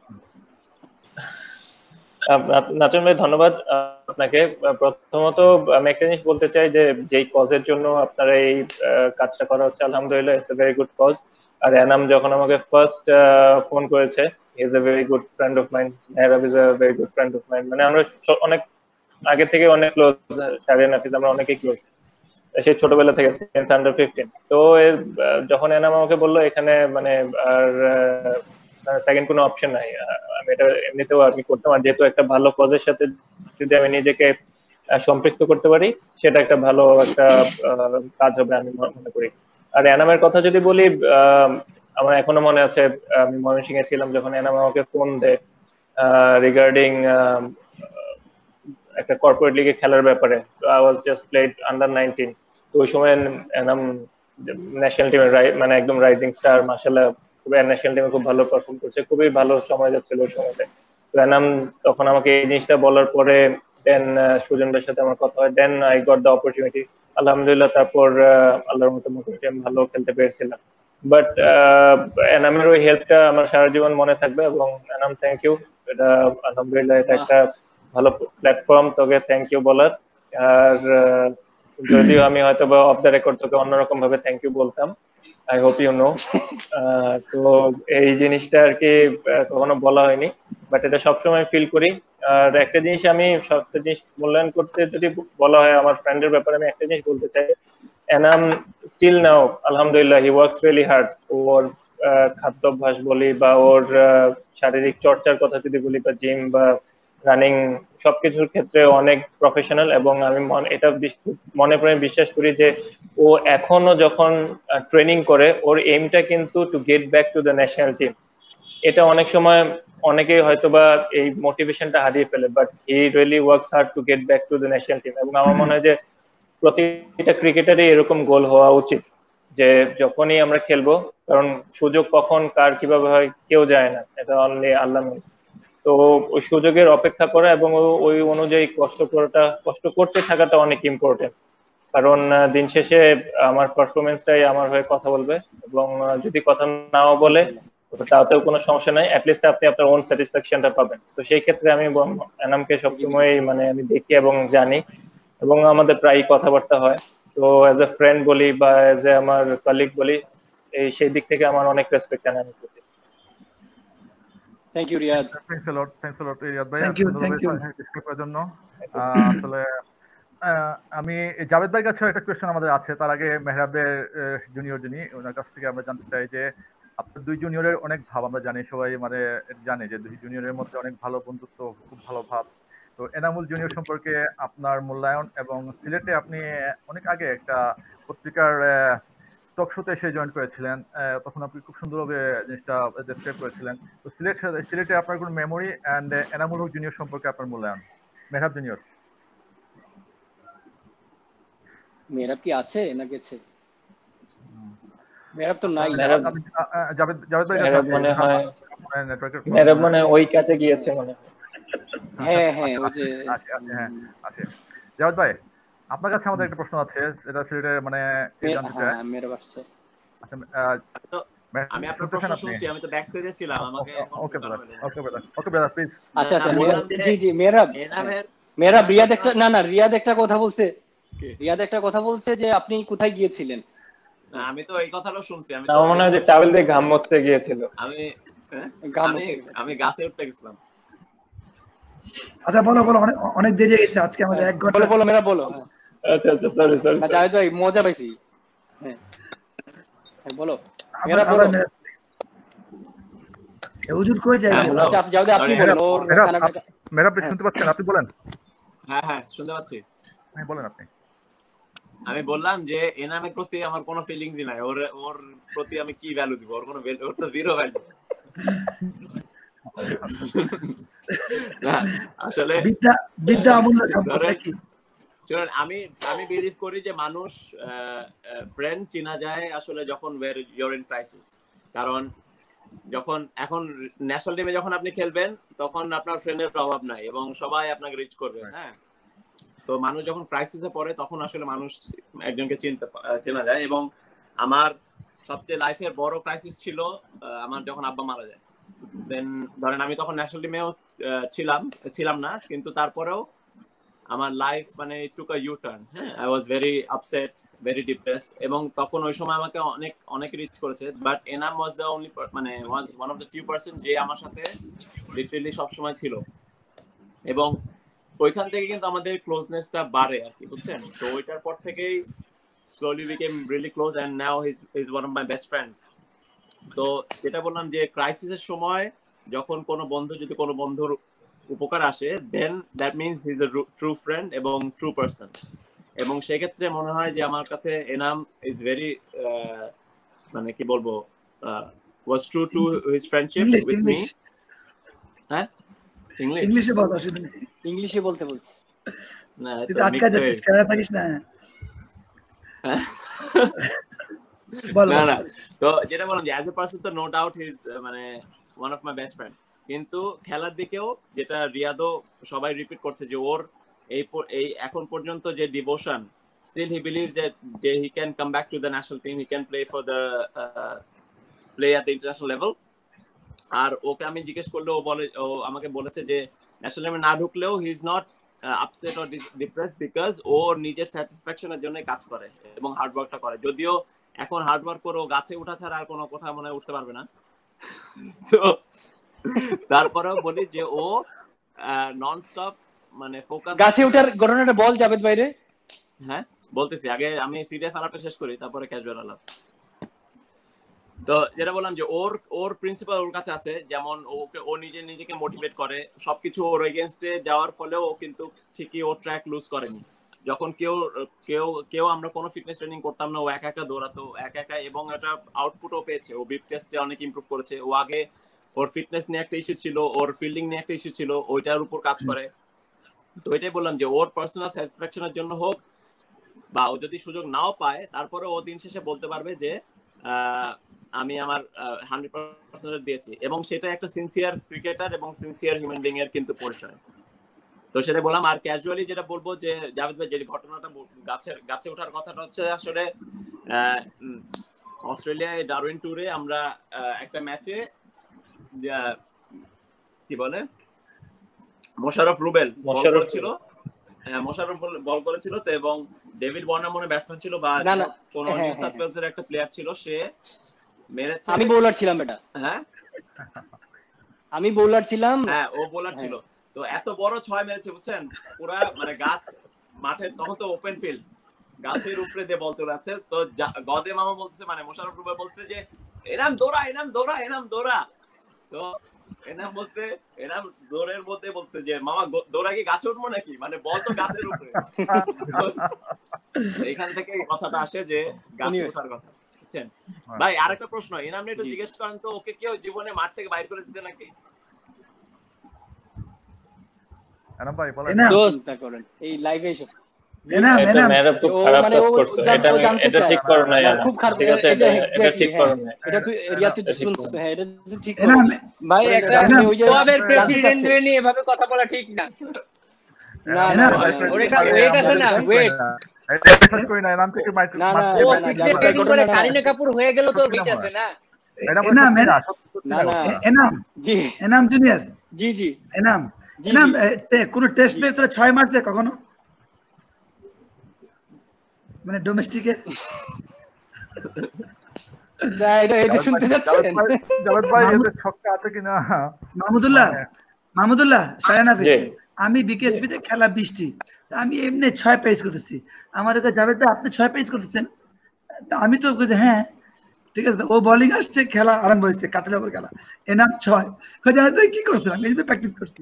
নাচন ভাই ধন্যবাদ আপনাকে। প্রথমত আমি একটা জিনিস বলতে চাই যে যেই কজের জন্য আপনারা এই কাজটা করা হচ্ছে, আলহামদুলিল্লাহ it's a very good cause. আর এনাম যখন আমাকে ফার্স্ট ফোন করেছে, he is a very good friend of mind, Mehrab is a very good friend of mind, মানে আমরা অনেক আগে থেকে অনেক ক্লোজ, শারিয়ান নাফিস আমরা অনেকেই ক্লোজ, সেই ছোটবেলা থেকে সিন্স আন্ডার ফিফটিন। তো যখন এনাম আমাকে বললো এখানে মানে আর সেকেন্ড কোনো অপশন নাই, আমি এটা এমনিতেও আমি করতাম। আর যেহেতু একটা ভালো কজের সাথে যদি আমি নিজেকে সম্পৃক্ত করতে পারি সেটা একটা ভালো একটা কাজ হবে আমি মনে করি। আর এনামের কথা যদি বলি, আমার এখনো মনে আছে আমি ময়মনসিংহে ছিলাম যখন এনাম আমাকে ফোন দেয় রিগার্ডিং একটা কর্পোরেট লিগে খেলার ব্যাপারে। I was just played under nineteen. তো ওই সময় এনাম ন্যাশনাল টিমের মানে একদম রাইজিং স্টার, মাশাআল্লাহ ন্যাশনাল টিমে খুব ভালো পারফর্ম করছে, খুবই ভালো সময় যাচ্ছিল ওই সময়তে। তো এনাম তখন আমাকে এই জিনিসটা বলার পরে দেন সুজন ভাইয়ের সাথে আমার কথা হয়, then I got the opportunity. আলহামদুলিল্লাহ তারপর আল্লাহর মতো মোটামুটি আমি ভালো খেলতে পেরেছিলাম। বাট এনামের ওই হেল্পটা আমার সারা জীবন মনে থাকবে এবং এনাম থ্যাংক ইউ। এটা আলহামদুলিল্লাহ এটা একটা ভালো প্ল্যাটফর্ম, তোকে থ্যাংক ইউ বলার। আর যদিও আমি হয়তো বা অফ দ্য রেকর্ড তোকে অন্যরকম ভাবে থ্যাংক ইউ বলতাম, আই হোপ ইউ নো। তো এই জিনিসটা আর কি কখনো বলা হয়নি, বাট এটা সবসময় ফিল করি। আর একটা জিনিস আমি সবটা জিনিস মূল্যায়ন করতে যদি বলা হয় আমার ফ্রেন্ডের ব্যাপারে, আমি একটা জিনিস বলতে চাই, এনাম স্টিল নাও আলহামদুলিল্লাহ হি ওয়ার্কস রিয়েলি হার্ড। ওর খাদ্যাভ্যাস বলি বা ওর শারীরিক চর্চার কথা যদি বলি বা জিম বা রানিং সবকিছুর ক্ষেত্রে অনেক প্রফেশনাল। এবং আমি এটা মনে প্রাণে বিশ্বাস করি যে ও এখনো যখন ট্রেনিং করে ওর এইমটা কিন্তু to get back to the national team. এটা অনেক সময় অনেকেই হয়তোবা এই মোটিভেশনটা হারিয়ে ফেলে, but he really works hard to get back to the national team. এবং আমার মনে হয় যে প্রতিটা ক্রিকেটারই এরকম গোল হওয়া উচিত যে যখনই আমরা খেলবো, কারণ সুযোগ কখন কার কিভাবে হয় কেউ যায় না, এটা অনলি আল্লাহ knows। তো ওই সুযোগের অপেক্ষা করা এবং ওই অনুযায়ী কষ্ট করাটা কষ্ট করতে থাকাটা অনেক ইম্পর্টেন্ট। কারণ দিন শেষে আমার পারফরমেন্সটাই আমার হয়ে কথা বলবে, এবং যদি কথা নাও বলে তাতেও কোনো সমস্যা নাই, অ্যাটলিস্ট আপনি আপনার ওন স্যাটিসফ্যাকশনটা পাবেন। তো সেই ক্ষেত্রে আমি এনামকে সবসময় মানে আমি দেখি এবং জানি এবং আমাদের প্রায় কথাবার্তা হয়। তো অ্যাজ এ ফ্রেন্ড বলি বা অ্যাজ এ আমার কলিগ বলি, এই সেই দিক থেকে আমার অনেক রেসপেক্ট এনামের প্রতি। Thank you Riyad. Thanks a lot, thanks a lot Riyad ভাই thank you thank you discuss করার জন্য। আসলে আমি জাভেদ ভাইয়ের কাছে একটা কোয়েশ্চেন আমাদের আছে, তার আগে মেহরাবের জুনিয়র যিনি ওনার কাছ থেকে আমরা জানতে চাই যে আপনার দুই জুনিয়রের অনেক ভাব, আমরা জানি সবাই মানে জানে যে দুই জুনিয়রের মধ্যে অনেক ভালো বন্ধুত্ব, খুব ভালো ভাব। তো এনামুল জুনিয়র সম্পর্কে আপনার মূল্যায়ন, এবং সিলেটে আপনি অনেক আগে একটা পত্রিকার টক শোতে এসে জয়েন করেছিলেন, তখন আপনি খুব সুন্দরভাবে জিনিসটা ডেসক্রাইব করেছিলেন। তো সিলেট সিলেটে আপনার কোনো memory and Enamul Haque junior সম্পর্কে আপনার মূল্যায়ন। মেহরাব জুনিয়র। মেহরাব কি আছে না গেছে? মেহরাব তো নাই। মেহরাব জাভেদ জাভেদ ভাই মেহরাব মনে হয় মানে নেটওয়ার্কের মেহরাব মনে ওই কাছে গিয়েছে মনে হয়। হ্যাঁ হ্যাঁ ওই যে আছে আছে হ্যাঁ আছে। জাভেদ ভাই আপনার কাছে আমাদের একটা প্রশ্ন আছে, এটা সিলেটের মানে জানতে চাই। হ্যাঁ মেহরাব আসছে। আচ্ছা তো আমি আপনার প্রশ্ন শুনছি, আমি তো ব্যাক স্টেজে ছিলাম, আমাকে okay brother okay brother okay brother please. আচ্ছা আচ্ছা জি জি মেহরাব মেহরাব রিয়াদ একটা না না রিয়াদ একটা কথা বলছে, রিয়াদ একটা কথা বলছে যে আপনি কোথায় গিয়েছিলেন। আমি তো এই কথাটাও শুনছি, আমি তো মনে হয় যে টাওয়েল দিয়ে ঘাম মুছতে গিয়েছিল। আমি আমি আমি গাছে উঠতে গেছিলাম। আচ্ছা বলো বলো, অনেক অনেক দেরি হয়ে গেছে আজকে আমাদের এক ঘন্টা। বলো বলো মেরা বলো। আচ্ছা আচ্ছা সরি সরি না জাভেদ ভাই মজা পাইছি। হ্যাঁ বলো মেরা বলো। হুজুর কই যায়? আচ্ছা জাভেদ আপনি বলেন। ওর মেরা আপনি শুনতে পাচ্ছেন? আপনি বলেন। হ্যাঁ হ্যাঁ শুনতে পাচ্ছি। হ্যাঁ বলেন আপনি। আমি বললাম যে এনামের প্রতি আমার কোনো ফিলিংসই নাই, ওর ওর প্রতি আমি কি ভ্যালু দিব, ওর কোনো ওর তো জিরো ভ্যালু। আসলে বিদ্যা বিদ্যা অমূল্য সম্পদ কি? শুনুন, আমি আমি বিলিভ করি যে মানুষ ফ্রেন্ড চিনা যায় আসলে যখন ওয়্যার ইউর ইন ক্রাইসিস। কারণ যখন এখন ন্যাশনাল টিমে যখন আপনি খেলবেন তখন আপনার ফ্রেন্ডের অভাব নাই এবং সবাই আপনাকে রিচ করবে। হ্যাঁ, তো মানুষ যখন ক্রাইসিসে পড়ে তখন আসলে মানুষ একজনকে চিনতে চেনা যায়। এবং আমার সবচেয়ে লাইফের বড় ক্রাইসিস ছিল আমার যখন আব্বা মারা যায়। দেন ধরেন আমি তখন ন্যাশনাল টিমেও ছিলাম ছিলাম না, কিন্তু তারপরেও আমার লাইফ মানে টুক আ ইউ টার্ন। হ্যাঁ, I was very upset, very depressed. এবং তখন ওই সময় আমাকে অনেক অনেক রিচ করেছে, but Enam was the only মানে was one of the few percent যে আমার সাথে লিটারালি সবসময় ছিল। এবং ওইখান থেকে কিন্তু আমাদের ক্লোজনেসটা বাড়ে আর কি, বুঝছেন? তো ওইটার পর থেকেই slowly became really close and now he is one of my best friends. তো যেটা বললাম যে ক্রাইসিসের সময় যখন কোনো বন্ধু যদি কোনো বন্ধুর উপকার আসে, then that means he is a true friend এবং ট্রু পারসন। এবং সেক্ষেত্রে মনে হয় যে আমার কাছে এনাম ইজ ভেরি মানে কি বলবো was true to his friendship with me. হ্যাঁ ইংলিশ ইংলিশে বলো, অসুবিধা নেই। ইংলিশে বলতে বলছি না, তুই তো আটকা যাচ্ছিস, কেন থাকিস না? না না, তো যেটা বললাম যে অ্যাজ এ পারসন তো নো ডাউট হি ইজ মানে one of my best friend. কিন্তু খেলার দিকেও যেটা রিয়াদও সবাই রিপিট করছে যে ওর এই এই এখন পর্যন্ত যে devotion, still he believes that যে he can come back to the national team, he can play for the play at the international level. আর ওকে আমি জিজ্ঞেস করলে ও বলে ও আমাকে বলেছে যে ন্যাশনাল টিমে না ঢুকলেও he is not upset or depressed because ও নিজের স্যাটিসফ্যাকশনের জন্য কাজ করে এবং হার্ড ওয়ার্কটা করে। যদিও এখন হার্ড ওয়ার্ক করে ও গাছে ওঠা ছাড়া আর কোনো কথা মনে হয় উঠতে পারবে না। তো তারপরেও বলি যে ও নন স্টপ মানে ফোকাস। গাছে ওঠার ঘটনাটা বল জাভেদ ভাই রে। হ্যাঁ বলতেছি, আগে আমি সিরিয়াস আলাপটা শেষ করি তারপরে ক্যাজুয়াল আলাপ। তো যেটা বললাম যে ওর ওর প্রিন্সিপাল ওর কাছে আছে, যেমন ওকে ও নিজে নিজেকে মোটিভেট করে সবকিছু ওর এগেইনস্টে যাওয়ার ফলেও ও কিন্তু ঠিকই ও ট্র্যাক লুজ করেনি। যখন কেউ কেউ কেউ আমরা কোনো ফিটনেস ট্রেনিং করতাম না, ও একা একা দৌড়াতো একা একা, এবং এটা আউটপুটও পেয়েছে। ও বিপ টেস্টে অনেক ইমপ্রুভ করেছে। ও আগে ওর ফিটনেস নিয়ে একটা ইস্যু ছিল, ওর ফিল্ডিং নিয়ে একটা ইস্যু ছিল, ওইটার উপর কাজ করে। তো এটাই বললাম যে ওর পার্সোনাল স্যাটিসফ্যাকশনের জন্য হোক বা ও যদি সুযোগ নাও পায়, তারপরে ও দিন শেষে বলতে পারবে যে আমি আমার হান্ড্রেড পার্সেন্ট দিয়েছি। এবং সেটা একটা সিনসিয়ার ক্রিকেটার এবং সিনসিয়ার হিউম্যান বিং এর কিন্তু পরিচয়। তো সেটা বললাম। আর ক্যাজুয়ালি যেটা বলবো যে জাভেদ ভাই যে ঘটনাটা গাছের গাছে ওঠার কথাটা হচ্ছে আসলে অস্ট্রেলিয়ায় ডারউইন ট্যুরে আমরা একটা ম্যাচে কি বলে মোশাররফ রুবেল বল করেছিল। হ্যাঁ মোশাররফ বল করেছিল তো, এবং ডেভিড ওয়ার্নার মনে ব্যাটসম্যান ছিল বা কোন নিউ সাউথ ওয়েলসের একটা প্লেয়ার ছিল, সে মেরেছে। আমি বোলার ছিলাম এটা। হ্যাঁ আমি বোলার ছিলাম। হ্যাঁ ও বোলার ছিল। তো এত বড় ছয় মেরেছে বুঝছেন, পুরা মানে গাছ মাঠে, তখন তো ওপেন ফিল্ড, গাছের উপরে দিয়ে বল চলে আছে। তো গদে মামা বলতেছে মানে মোশাররফ রুবেল বলছে যে এনাম দৌড়া এনাম দৌড়া এনাম দৌড়া। তো এনাম বলছে এনাম দৌড়ের মধ্যে বলছে যে মামা দৌড়া কি গাছে উঠবো নাকি, মানে বল তো গাছের উপরে। এইখান থেকে কথাটা আসে যে গাছে ওঠার কথা, বুঝছেন ভাই? আরেকটা প্রশ্ন, এনাম একটু জিজ্ঞেস করেন তো, ওকে কেউ জীবনে মাঠ থেকে বাইর করে দিতে নাকি? এনাম ভাই বলেন। এই লাইভে এসে এনাম এটা এনাম মেহরাব খুব ও খারাপ মানে কাজ ও করছো, জান- এটা ও আমি জানতে এটা চায় ঠিক করো নাই না, না, খুব খারাপ। ঠিক আছে, এটা এটা এটা এক্স্যাক্টলি ঠিক হ্যাঁ, করো নাই, এটা তুই রিয়া তুই এটা ঠিক শুনছিস, করো না। হ্যাঁ এটা তুই ঠিক এনাম করিস ভাই ওই একটা আপনি ওই যে কোয়াবের জানতে প্রেসিডেন্ট চাচ্ছে নিয়ে এভাবে কথা বলা ঠিক না। না না এনাম না না ওর না, একটা এটা- ওয়েট আছে এটা- না, এটা- ওয়েট। এটা বিশ্বাস করি না, নাম থেকে মাইক না, না, ও না, না, ফিটনেস জাভেদ ভাই, ট্রেনিং করে ঘটনাটা- কারিনা কাপুর হয়ে গেল তো সত্যি ওয়েট না আছে না। এটা মনে এনাম সত্যি না, এনাম সত্যি সত্যি না না না এ- এনাম জি এনাম জুনিয়র জি জি এনাম জি, এনাম জি। এ, তে- কোনো টেস্ট ম্যাচ তোরা ছয় মারছে কখনো, মানে ডোমেস্টিকে? না, এটা এটা শুনতে জাভেদ চাচ্ছেন ভাই, জাভেদ ভাই মাহমুদ- এতে ছক্কা আছে কিনা মাহমুদুল্লাহ মানে- মাহমুদুল্লাহ সায়ানাফি, জি। আমি বিকেএসপি তে খেলা বৃষ্টি, আমি এমনি ছয় পেজ করতেছি, আমার কাছে জাভেদ ভাই আপনি ছয় পেজ করতেছেন, তা আমি তো বলছি হ্যাঁ ঠিক আছে। ও বোলিং আসছে, খেলা আরম্ভ হয়েছে, কাটলে ওপর খেলা, এনাম ছয়, জাভেদ ভাই কি করছেন? আমি এই তো প্র্যাকটিস করছি,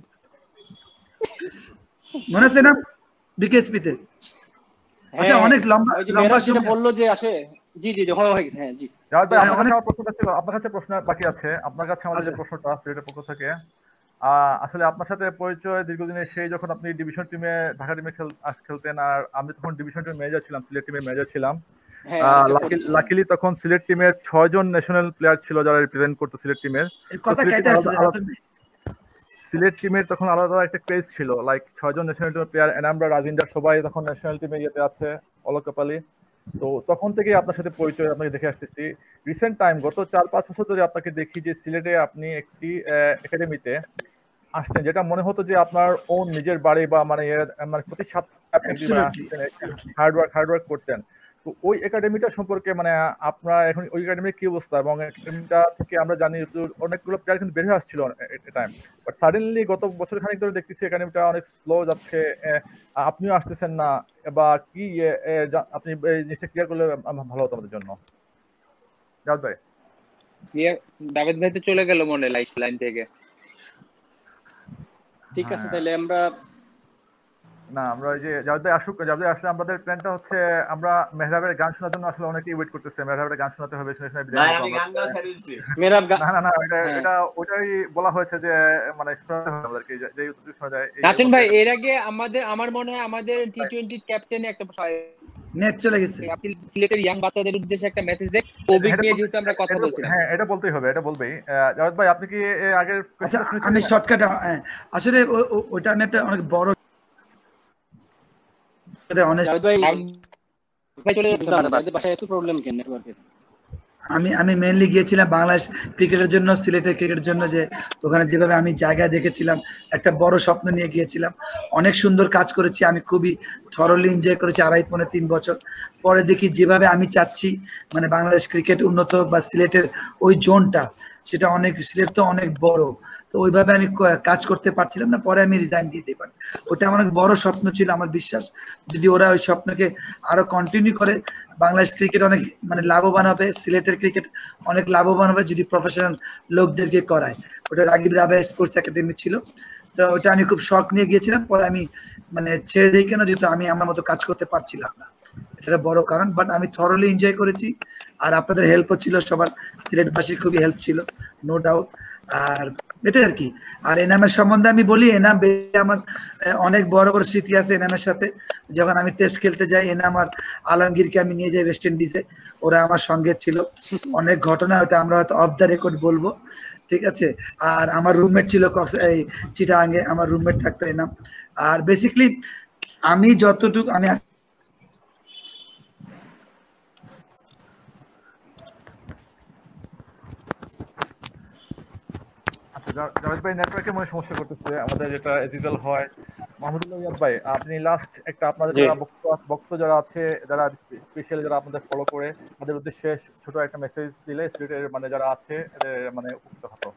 মনে আছে না বিকেএসপি তে? আচ্ছা হ্যাঁ, অনেক লম্বা ওই যে লম্বা মেহরাব যেটা সময় বললো যে আসে জি জি যখন হয়ে গেছে, হ্যাঁ জি জাভেদ ভাই, হ্যাঁ, আপনার কাছে অনেক- আমার প্রশ্নটা ছিল, আপনার কাছে প্রশ্ন বাকি আছে, আপনার কাছে আমাদের যে আচ্ছা। প্রশ্নটা সিলেটের পক্ষ থেকে, আহ, আসলে আপনার সাথে পরিচয় দীর্ঘদিনের, সেই যখন আপনি ডিভিশন টিমে ঢাকা টিমে খেল- আস- খেলতেন, আর আমি তখন ডিভিশন টিমের ম্যানেজার ছিলাম, সিলেট টিমের ম্যানেজার ছিলাম। হ্যাঁ আরেকটা কোচ ছিল। লাকিলি তখন সিলেট টিমের ছয় জন ন্যাশনাল প্লেয়ার ছিল যারা রিপ্রেজেন্ট করতো সিলেট টিমের। এর কথা সিলেট কেটে টিমের আসছে আলাদা- সিলেট টিমের তখন আলাদা একটা ক্রেজ ছিল, লাইক ছয়জন ন্যাশনাল টিমের প্লেয়ার, এনামরা, রাজিন্দার সবাই তখন ন্যাশনাল টিমে ইয়েতে আছে, অলক কাপালি। তো তখন থেকেই আপনার সাথে পরিচয়, আপনাকে দেখে আসতেছি। রিসেন্ট টাইম গত চার পাঁচ বছর ধরে আপনাকে দেখি যে সিলেটে আপনি একটি একাডেমিতে আসতেন, যেটা মনে হতো যে আপনার ওন নিজের বাড়ি, বা মানে এর- মানে প্রতি সপ্তাহে হার্ড ওয়ার্ক হার্ড ওয়ার্ক করতেন। তো ওই একাডেমিটা সম্পর্কে মানে আপনার এখন ওই একাডেমির কি অবস্থা, এবং একাডেমিটা থেকে আমরা জানি যে অনেকগুলো প্লেয়ার কিন্তু বের হয়ে আসছিল টাইম, বাট সাডেনলি গত বছর খানিক ধরে দেখতেছি একাডেমিটা অনেক স্লো যাচ্ছে, আহ, আপনিও আসতেছেন না, বা কি আহ, আহ, জা- আপনি এই জিনিসটা ক্লিয়ার করলে আম- ভালো হতো আমাদের জন্য। জাভেদ ভাই, ইয়ে- দাবেদ ভাই তো চলে গেল মনে লাইফ লাইন থেকে। ঠিক আছে হ্যাঁ। তাহলে আমরা না আমরা ওই যে জাভেদ ভাই আসুক, জাভেদ ভাই আসলে আমাদের প্ল্যানটা হচ্ছে আমরা মেহরাবের গান শোনার জন্য আসলে অনেকেই ওয়েট করতেছে, মেহরাবের গান শোনাতে হবে, শুনে শুনে বিদায় ভাই নিবো আমি আমরা। গান গাওয়া ছেড়ে দিচ্ছি। মেহরাব গা- না না না এটা হ্যাঁ। এটা ওটাই বলা হয়েছে যে মানে শোনাতে হবে আমাদেরকে, যে যে উত্তর শোনা যায় এই নাচন ভাই মধ্যে- এর আগে আমাদের আমার মনে হয় আমাদের টি টোয়েন্টি ক্যাপ্টেনে একটা নেট চলে গেছে। আপনি সিলেটের ইয়াং বাচ্চাদের উদ্দেশ্যে একটা মেসেজ দেন, কোভিড এটা নিয়ে বল- যেহেতু আমরা কথা এটা- বলছিলাম। হ্যাঁ এটা বলতেই হবে, এটা বলবেই। আহ, জাভেদ ভাই আপনি কি এর আগের আচ্ছা question আমি শুনেছিলেন? শর্টকাট, আসলে ও- ও- ওটা আমি একটা অনেক বড় honest- জাভেদ ভাই ভাই চলে যাচ্ছে বুঝলাম না, জাভেদের বাসায় এত প্রবলেম কেন নেটওয়ার্কের? আমি আমি মেইনলি গিয়েছিলাম বাংলাদেশ ক্রিকেটের জন্য, সিলেটের ক্রিকেটের জন্য, যে ওখানে যেভাবে আমি জায়গা দেখেছিলাম, একটা বড় স্বপ্ন নিয়ে গিয়েছিলাম, অনেক সুন্দর কাজ করেছি, আমি খুবই থরলি এনজয় করেছি আড়াই পৌনে তিন বছর। পরে দেখি যেভাবে আমি চাচ্ছি মানে বাংলাদেশ ক্রিকেট উন্নত হোক, বা সিলেটের ওই জোনটা, সেটা অনেক, সিলেট তো অনেক বড়, তো ওইভাবে আমি ক- কাজ করতে পারছিলাম না, পরে আমি রিজাইন দিতে পারি। ওটা আমার অনেক বড় স্বপ্ন ছিল, আমার বিশ্বাস যদি ওরা ওই স্বপ্নকে আরো কন্টিনিউ করে, বাংলাদেশ ক্রিকেট অনেক মানে লাভবান হবে, সিলেটের ক্রিকেট অনেক লাভবান হবে যদি প্রফেশনাল লোকদেরকে করায়। ওটা রাগিব রাবে স্পোর্টস একাডেমি ছিল, তো ওটা আমি খুব শখ নিয়ে গিয়েছিলাম, পরে আমি মানে ছেড়ে দিই কেন, যেহেতু আমি আমার মতো কাজ করতে পারছিলাম না, এটা বড় কারণ। বাট আমি থরলি এনজয় করেছি, আর আপনাদের হেল্পও ছিল, সবার সিলেটবাসীর খুবই হেল্প ছিল, নো ডাউট। আর এটাই আর কি। আর এনামের সম্বন্ধে আমি বলি, এনাম বে- আমার আহ, অনেক বড় বড় স্মৃতি আছে এনামের সাথে। যখন আমি টেস্ট খেলতে যাই, এনাম আর আলমগীরকে আমি নিয়ে যাই ওয়েস্ট ইন্ডিজে, ওরা আমার সঙ্গে ছিল, অনেক ঘটনা, ওটা আমরা হয়তো অফ দ্য রেকর্ড বলবো, ঠিক আছে। আর আমার রুমমেট ছিল কক্স- এই চিটাগাঙ্গে, আমার রুমমেট থাকতো এনাম। আর বেসিক্যালি আমি যতটুকু আমি আচ্ছা জা- জাভেদ ভাই নেটওয়ার্কে মনে হয় সমস্যা করতেছে আমাদের, যেটা এজিক্যাল হয়। মাহমুদুল্লাহ রিয়াদ ভাই, আপনি লাস্ট একটা আপনাদের জি। যারা বক্তা বক্তা যারা আছে, যারা স্পেশালি যারা আপনাদের ফলো করে, তাদের উদ্দেশ্যে ছোট একটা মেসেজ দিলে সিলেটের মানে যারা আছে এদের মানে উপকৃত হতো।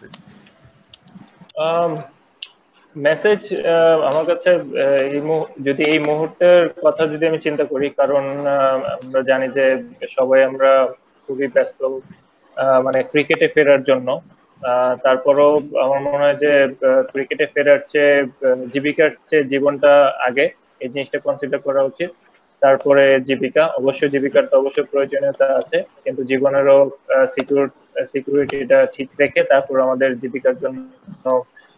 মেসেজ আমার কাছে আহ, এই মুহূ- যদি এই মুহূর্তের কথা যদি আমি চিন্তা করি, কারণ আহ, আমরা জানি যে সবাই আমরা খুবই ব্যস্ত আহ, মানে ক্রিকেটে ফেরার জন্য। আহ, তারপরও আমার মনে হয় যে ক্রিকেটে ফেরার চেয়ে আহ, জীবিকার চেয়ে জীবনটা আগে, এই জিনিসটা কনসিডার করা উচিত। তারপরে জীবিকা, অবশ্যই জীবিকার তো অবশ্যই প্রয়োজনীয়তা আছে, কিন্তু জীবনেরও সিকিউর সিকিউরিটিটা ঠিক রেখে তারপর আমাদের জীবিকার জন্য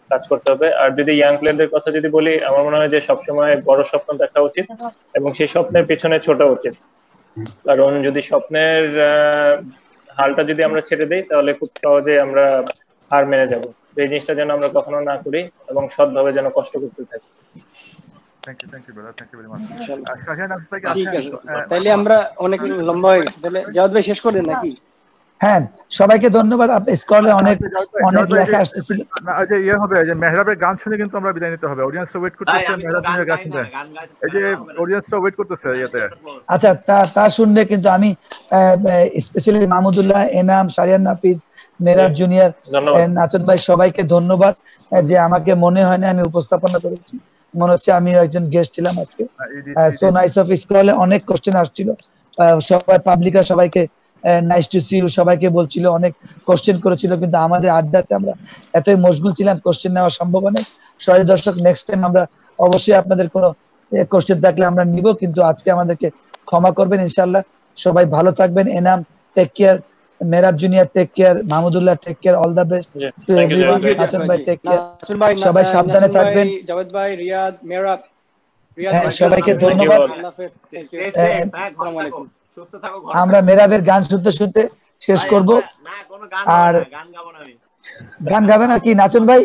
কাজ করতে হবে। আর যদি ইয়াং প্লেয়ারদের কথা যদি বলি, আমার মনে হয় যে সবসময় বড় স্বপ্ন দেখা উচিত এবং সেই স্বপ্নের পেছনে ছোটা উচিত। কারণ যদি স্বপ্নের হালটা যদি আমরা ছেড়ে দিই তাহলে খুব সহজে আমরা হার মেনে যাব। এই জিনিসটা যেন আমরা কখনো না করি এবং সৎভাবে যেন কষ্ট করতে থাকি। Thank you thank you brother, thank you very much. ঠিক আছে, তাইলে আমরা অনেক লম্বা হয়ে গেছে, তাহলে জাওয়াদ ভাই শেষ করে দেন নাকি? হ্যাঁ, সবাইকে ধন্যবাদ। স্কলে অনেক অনেক লেখা আসতেছিল। না, এই যে ইয়ে হবে, যে মেহরাবের গান শুনে কিন্তু আমরা বিদায় নিতে হবে। অডিয়েন্সটা ওয়েট করতেছে, মেহরাবের গান শুনতে। এই যে অডিয়েন্সটা ওয়েট করতেছে ইয়েতে। আচ্ছা, তা তা শুনলে কিন্তু আমি স্পেশালি মাহমুদুল্লাহ, এনাম, সারিয়ান নাফিস, মেহরাব জুনিয়র, নাচন ভাই সবাইকে ধন্যবাদ যে আমাকে মনে হয় না আমি উপস্থাপনা করেছি, মনে হচ্ছে আমি একজন গেস্ট ছিলাম আজকে। সো নাইস অফ স্কলে অনেক কোশ্চেন আসছিল, সবাই পাবলিকরা সবাইকে নাইস টু সি ইউ সবাইকে বলছিল, অনেক কোশ্চেন করেছিল, কিন্তু আমাদের আড্ডাতে আমরা এতই মশগুল ছিলাম কোশ্চেন নেওয়া সম্ভব নয়। সরি দর্শক, নেক্সট টাইম আমরা অবশ্যই আপনাদের কোনো কোশ্চেন থাকলে আমরা নিব, কিন্তু আজকে আমাদেরকে ক্ষমা করবেন ইনশাআল্লাহ। সবাই ভালো থাকবেন। Enam take care, Mehrab junior take care, Mahmudullah take care, all the best to everyone. Nachon ভাই টেক কেয়ার, সবাই সাবধানে থাকবেন। জাওয়াদ ভাই, রিয়াদ, মেহরাব, রিয়াদ ভাই সবাইকে ধন্যবাদ। আল্লাহ হাফেজ, আসসালামু আলাইকুম। আমরা মেহরাবের গান শুনতে শুনতে শেষ করব। আর গান গাবেন আর কি নাচন ভাই?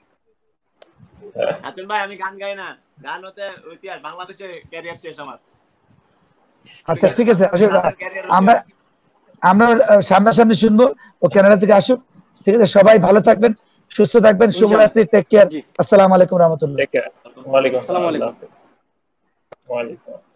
নাচন ভাই আমি গান গাই না, গান হতে ইতিহাস, বাংলাদেশে ক্যারিয়ার শেষ আমার। আচ্ছা ঠিক আছে, আমরা আমরা সামনাসামনি শুনবো, ও কানাডা থেকে আসুক। ঠিক আছে, সবাই ভালো থাকবেন, সুস্থ থাকবেন, শুভরাত্রি, টেক কেয়ার, আসসালামু আলাইকুম রহমতুল্লাহ। ওয়ালাইকুম আসসালাম।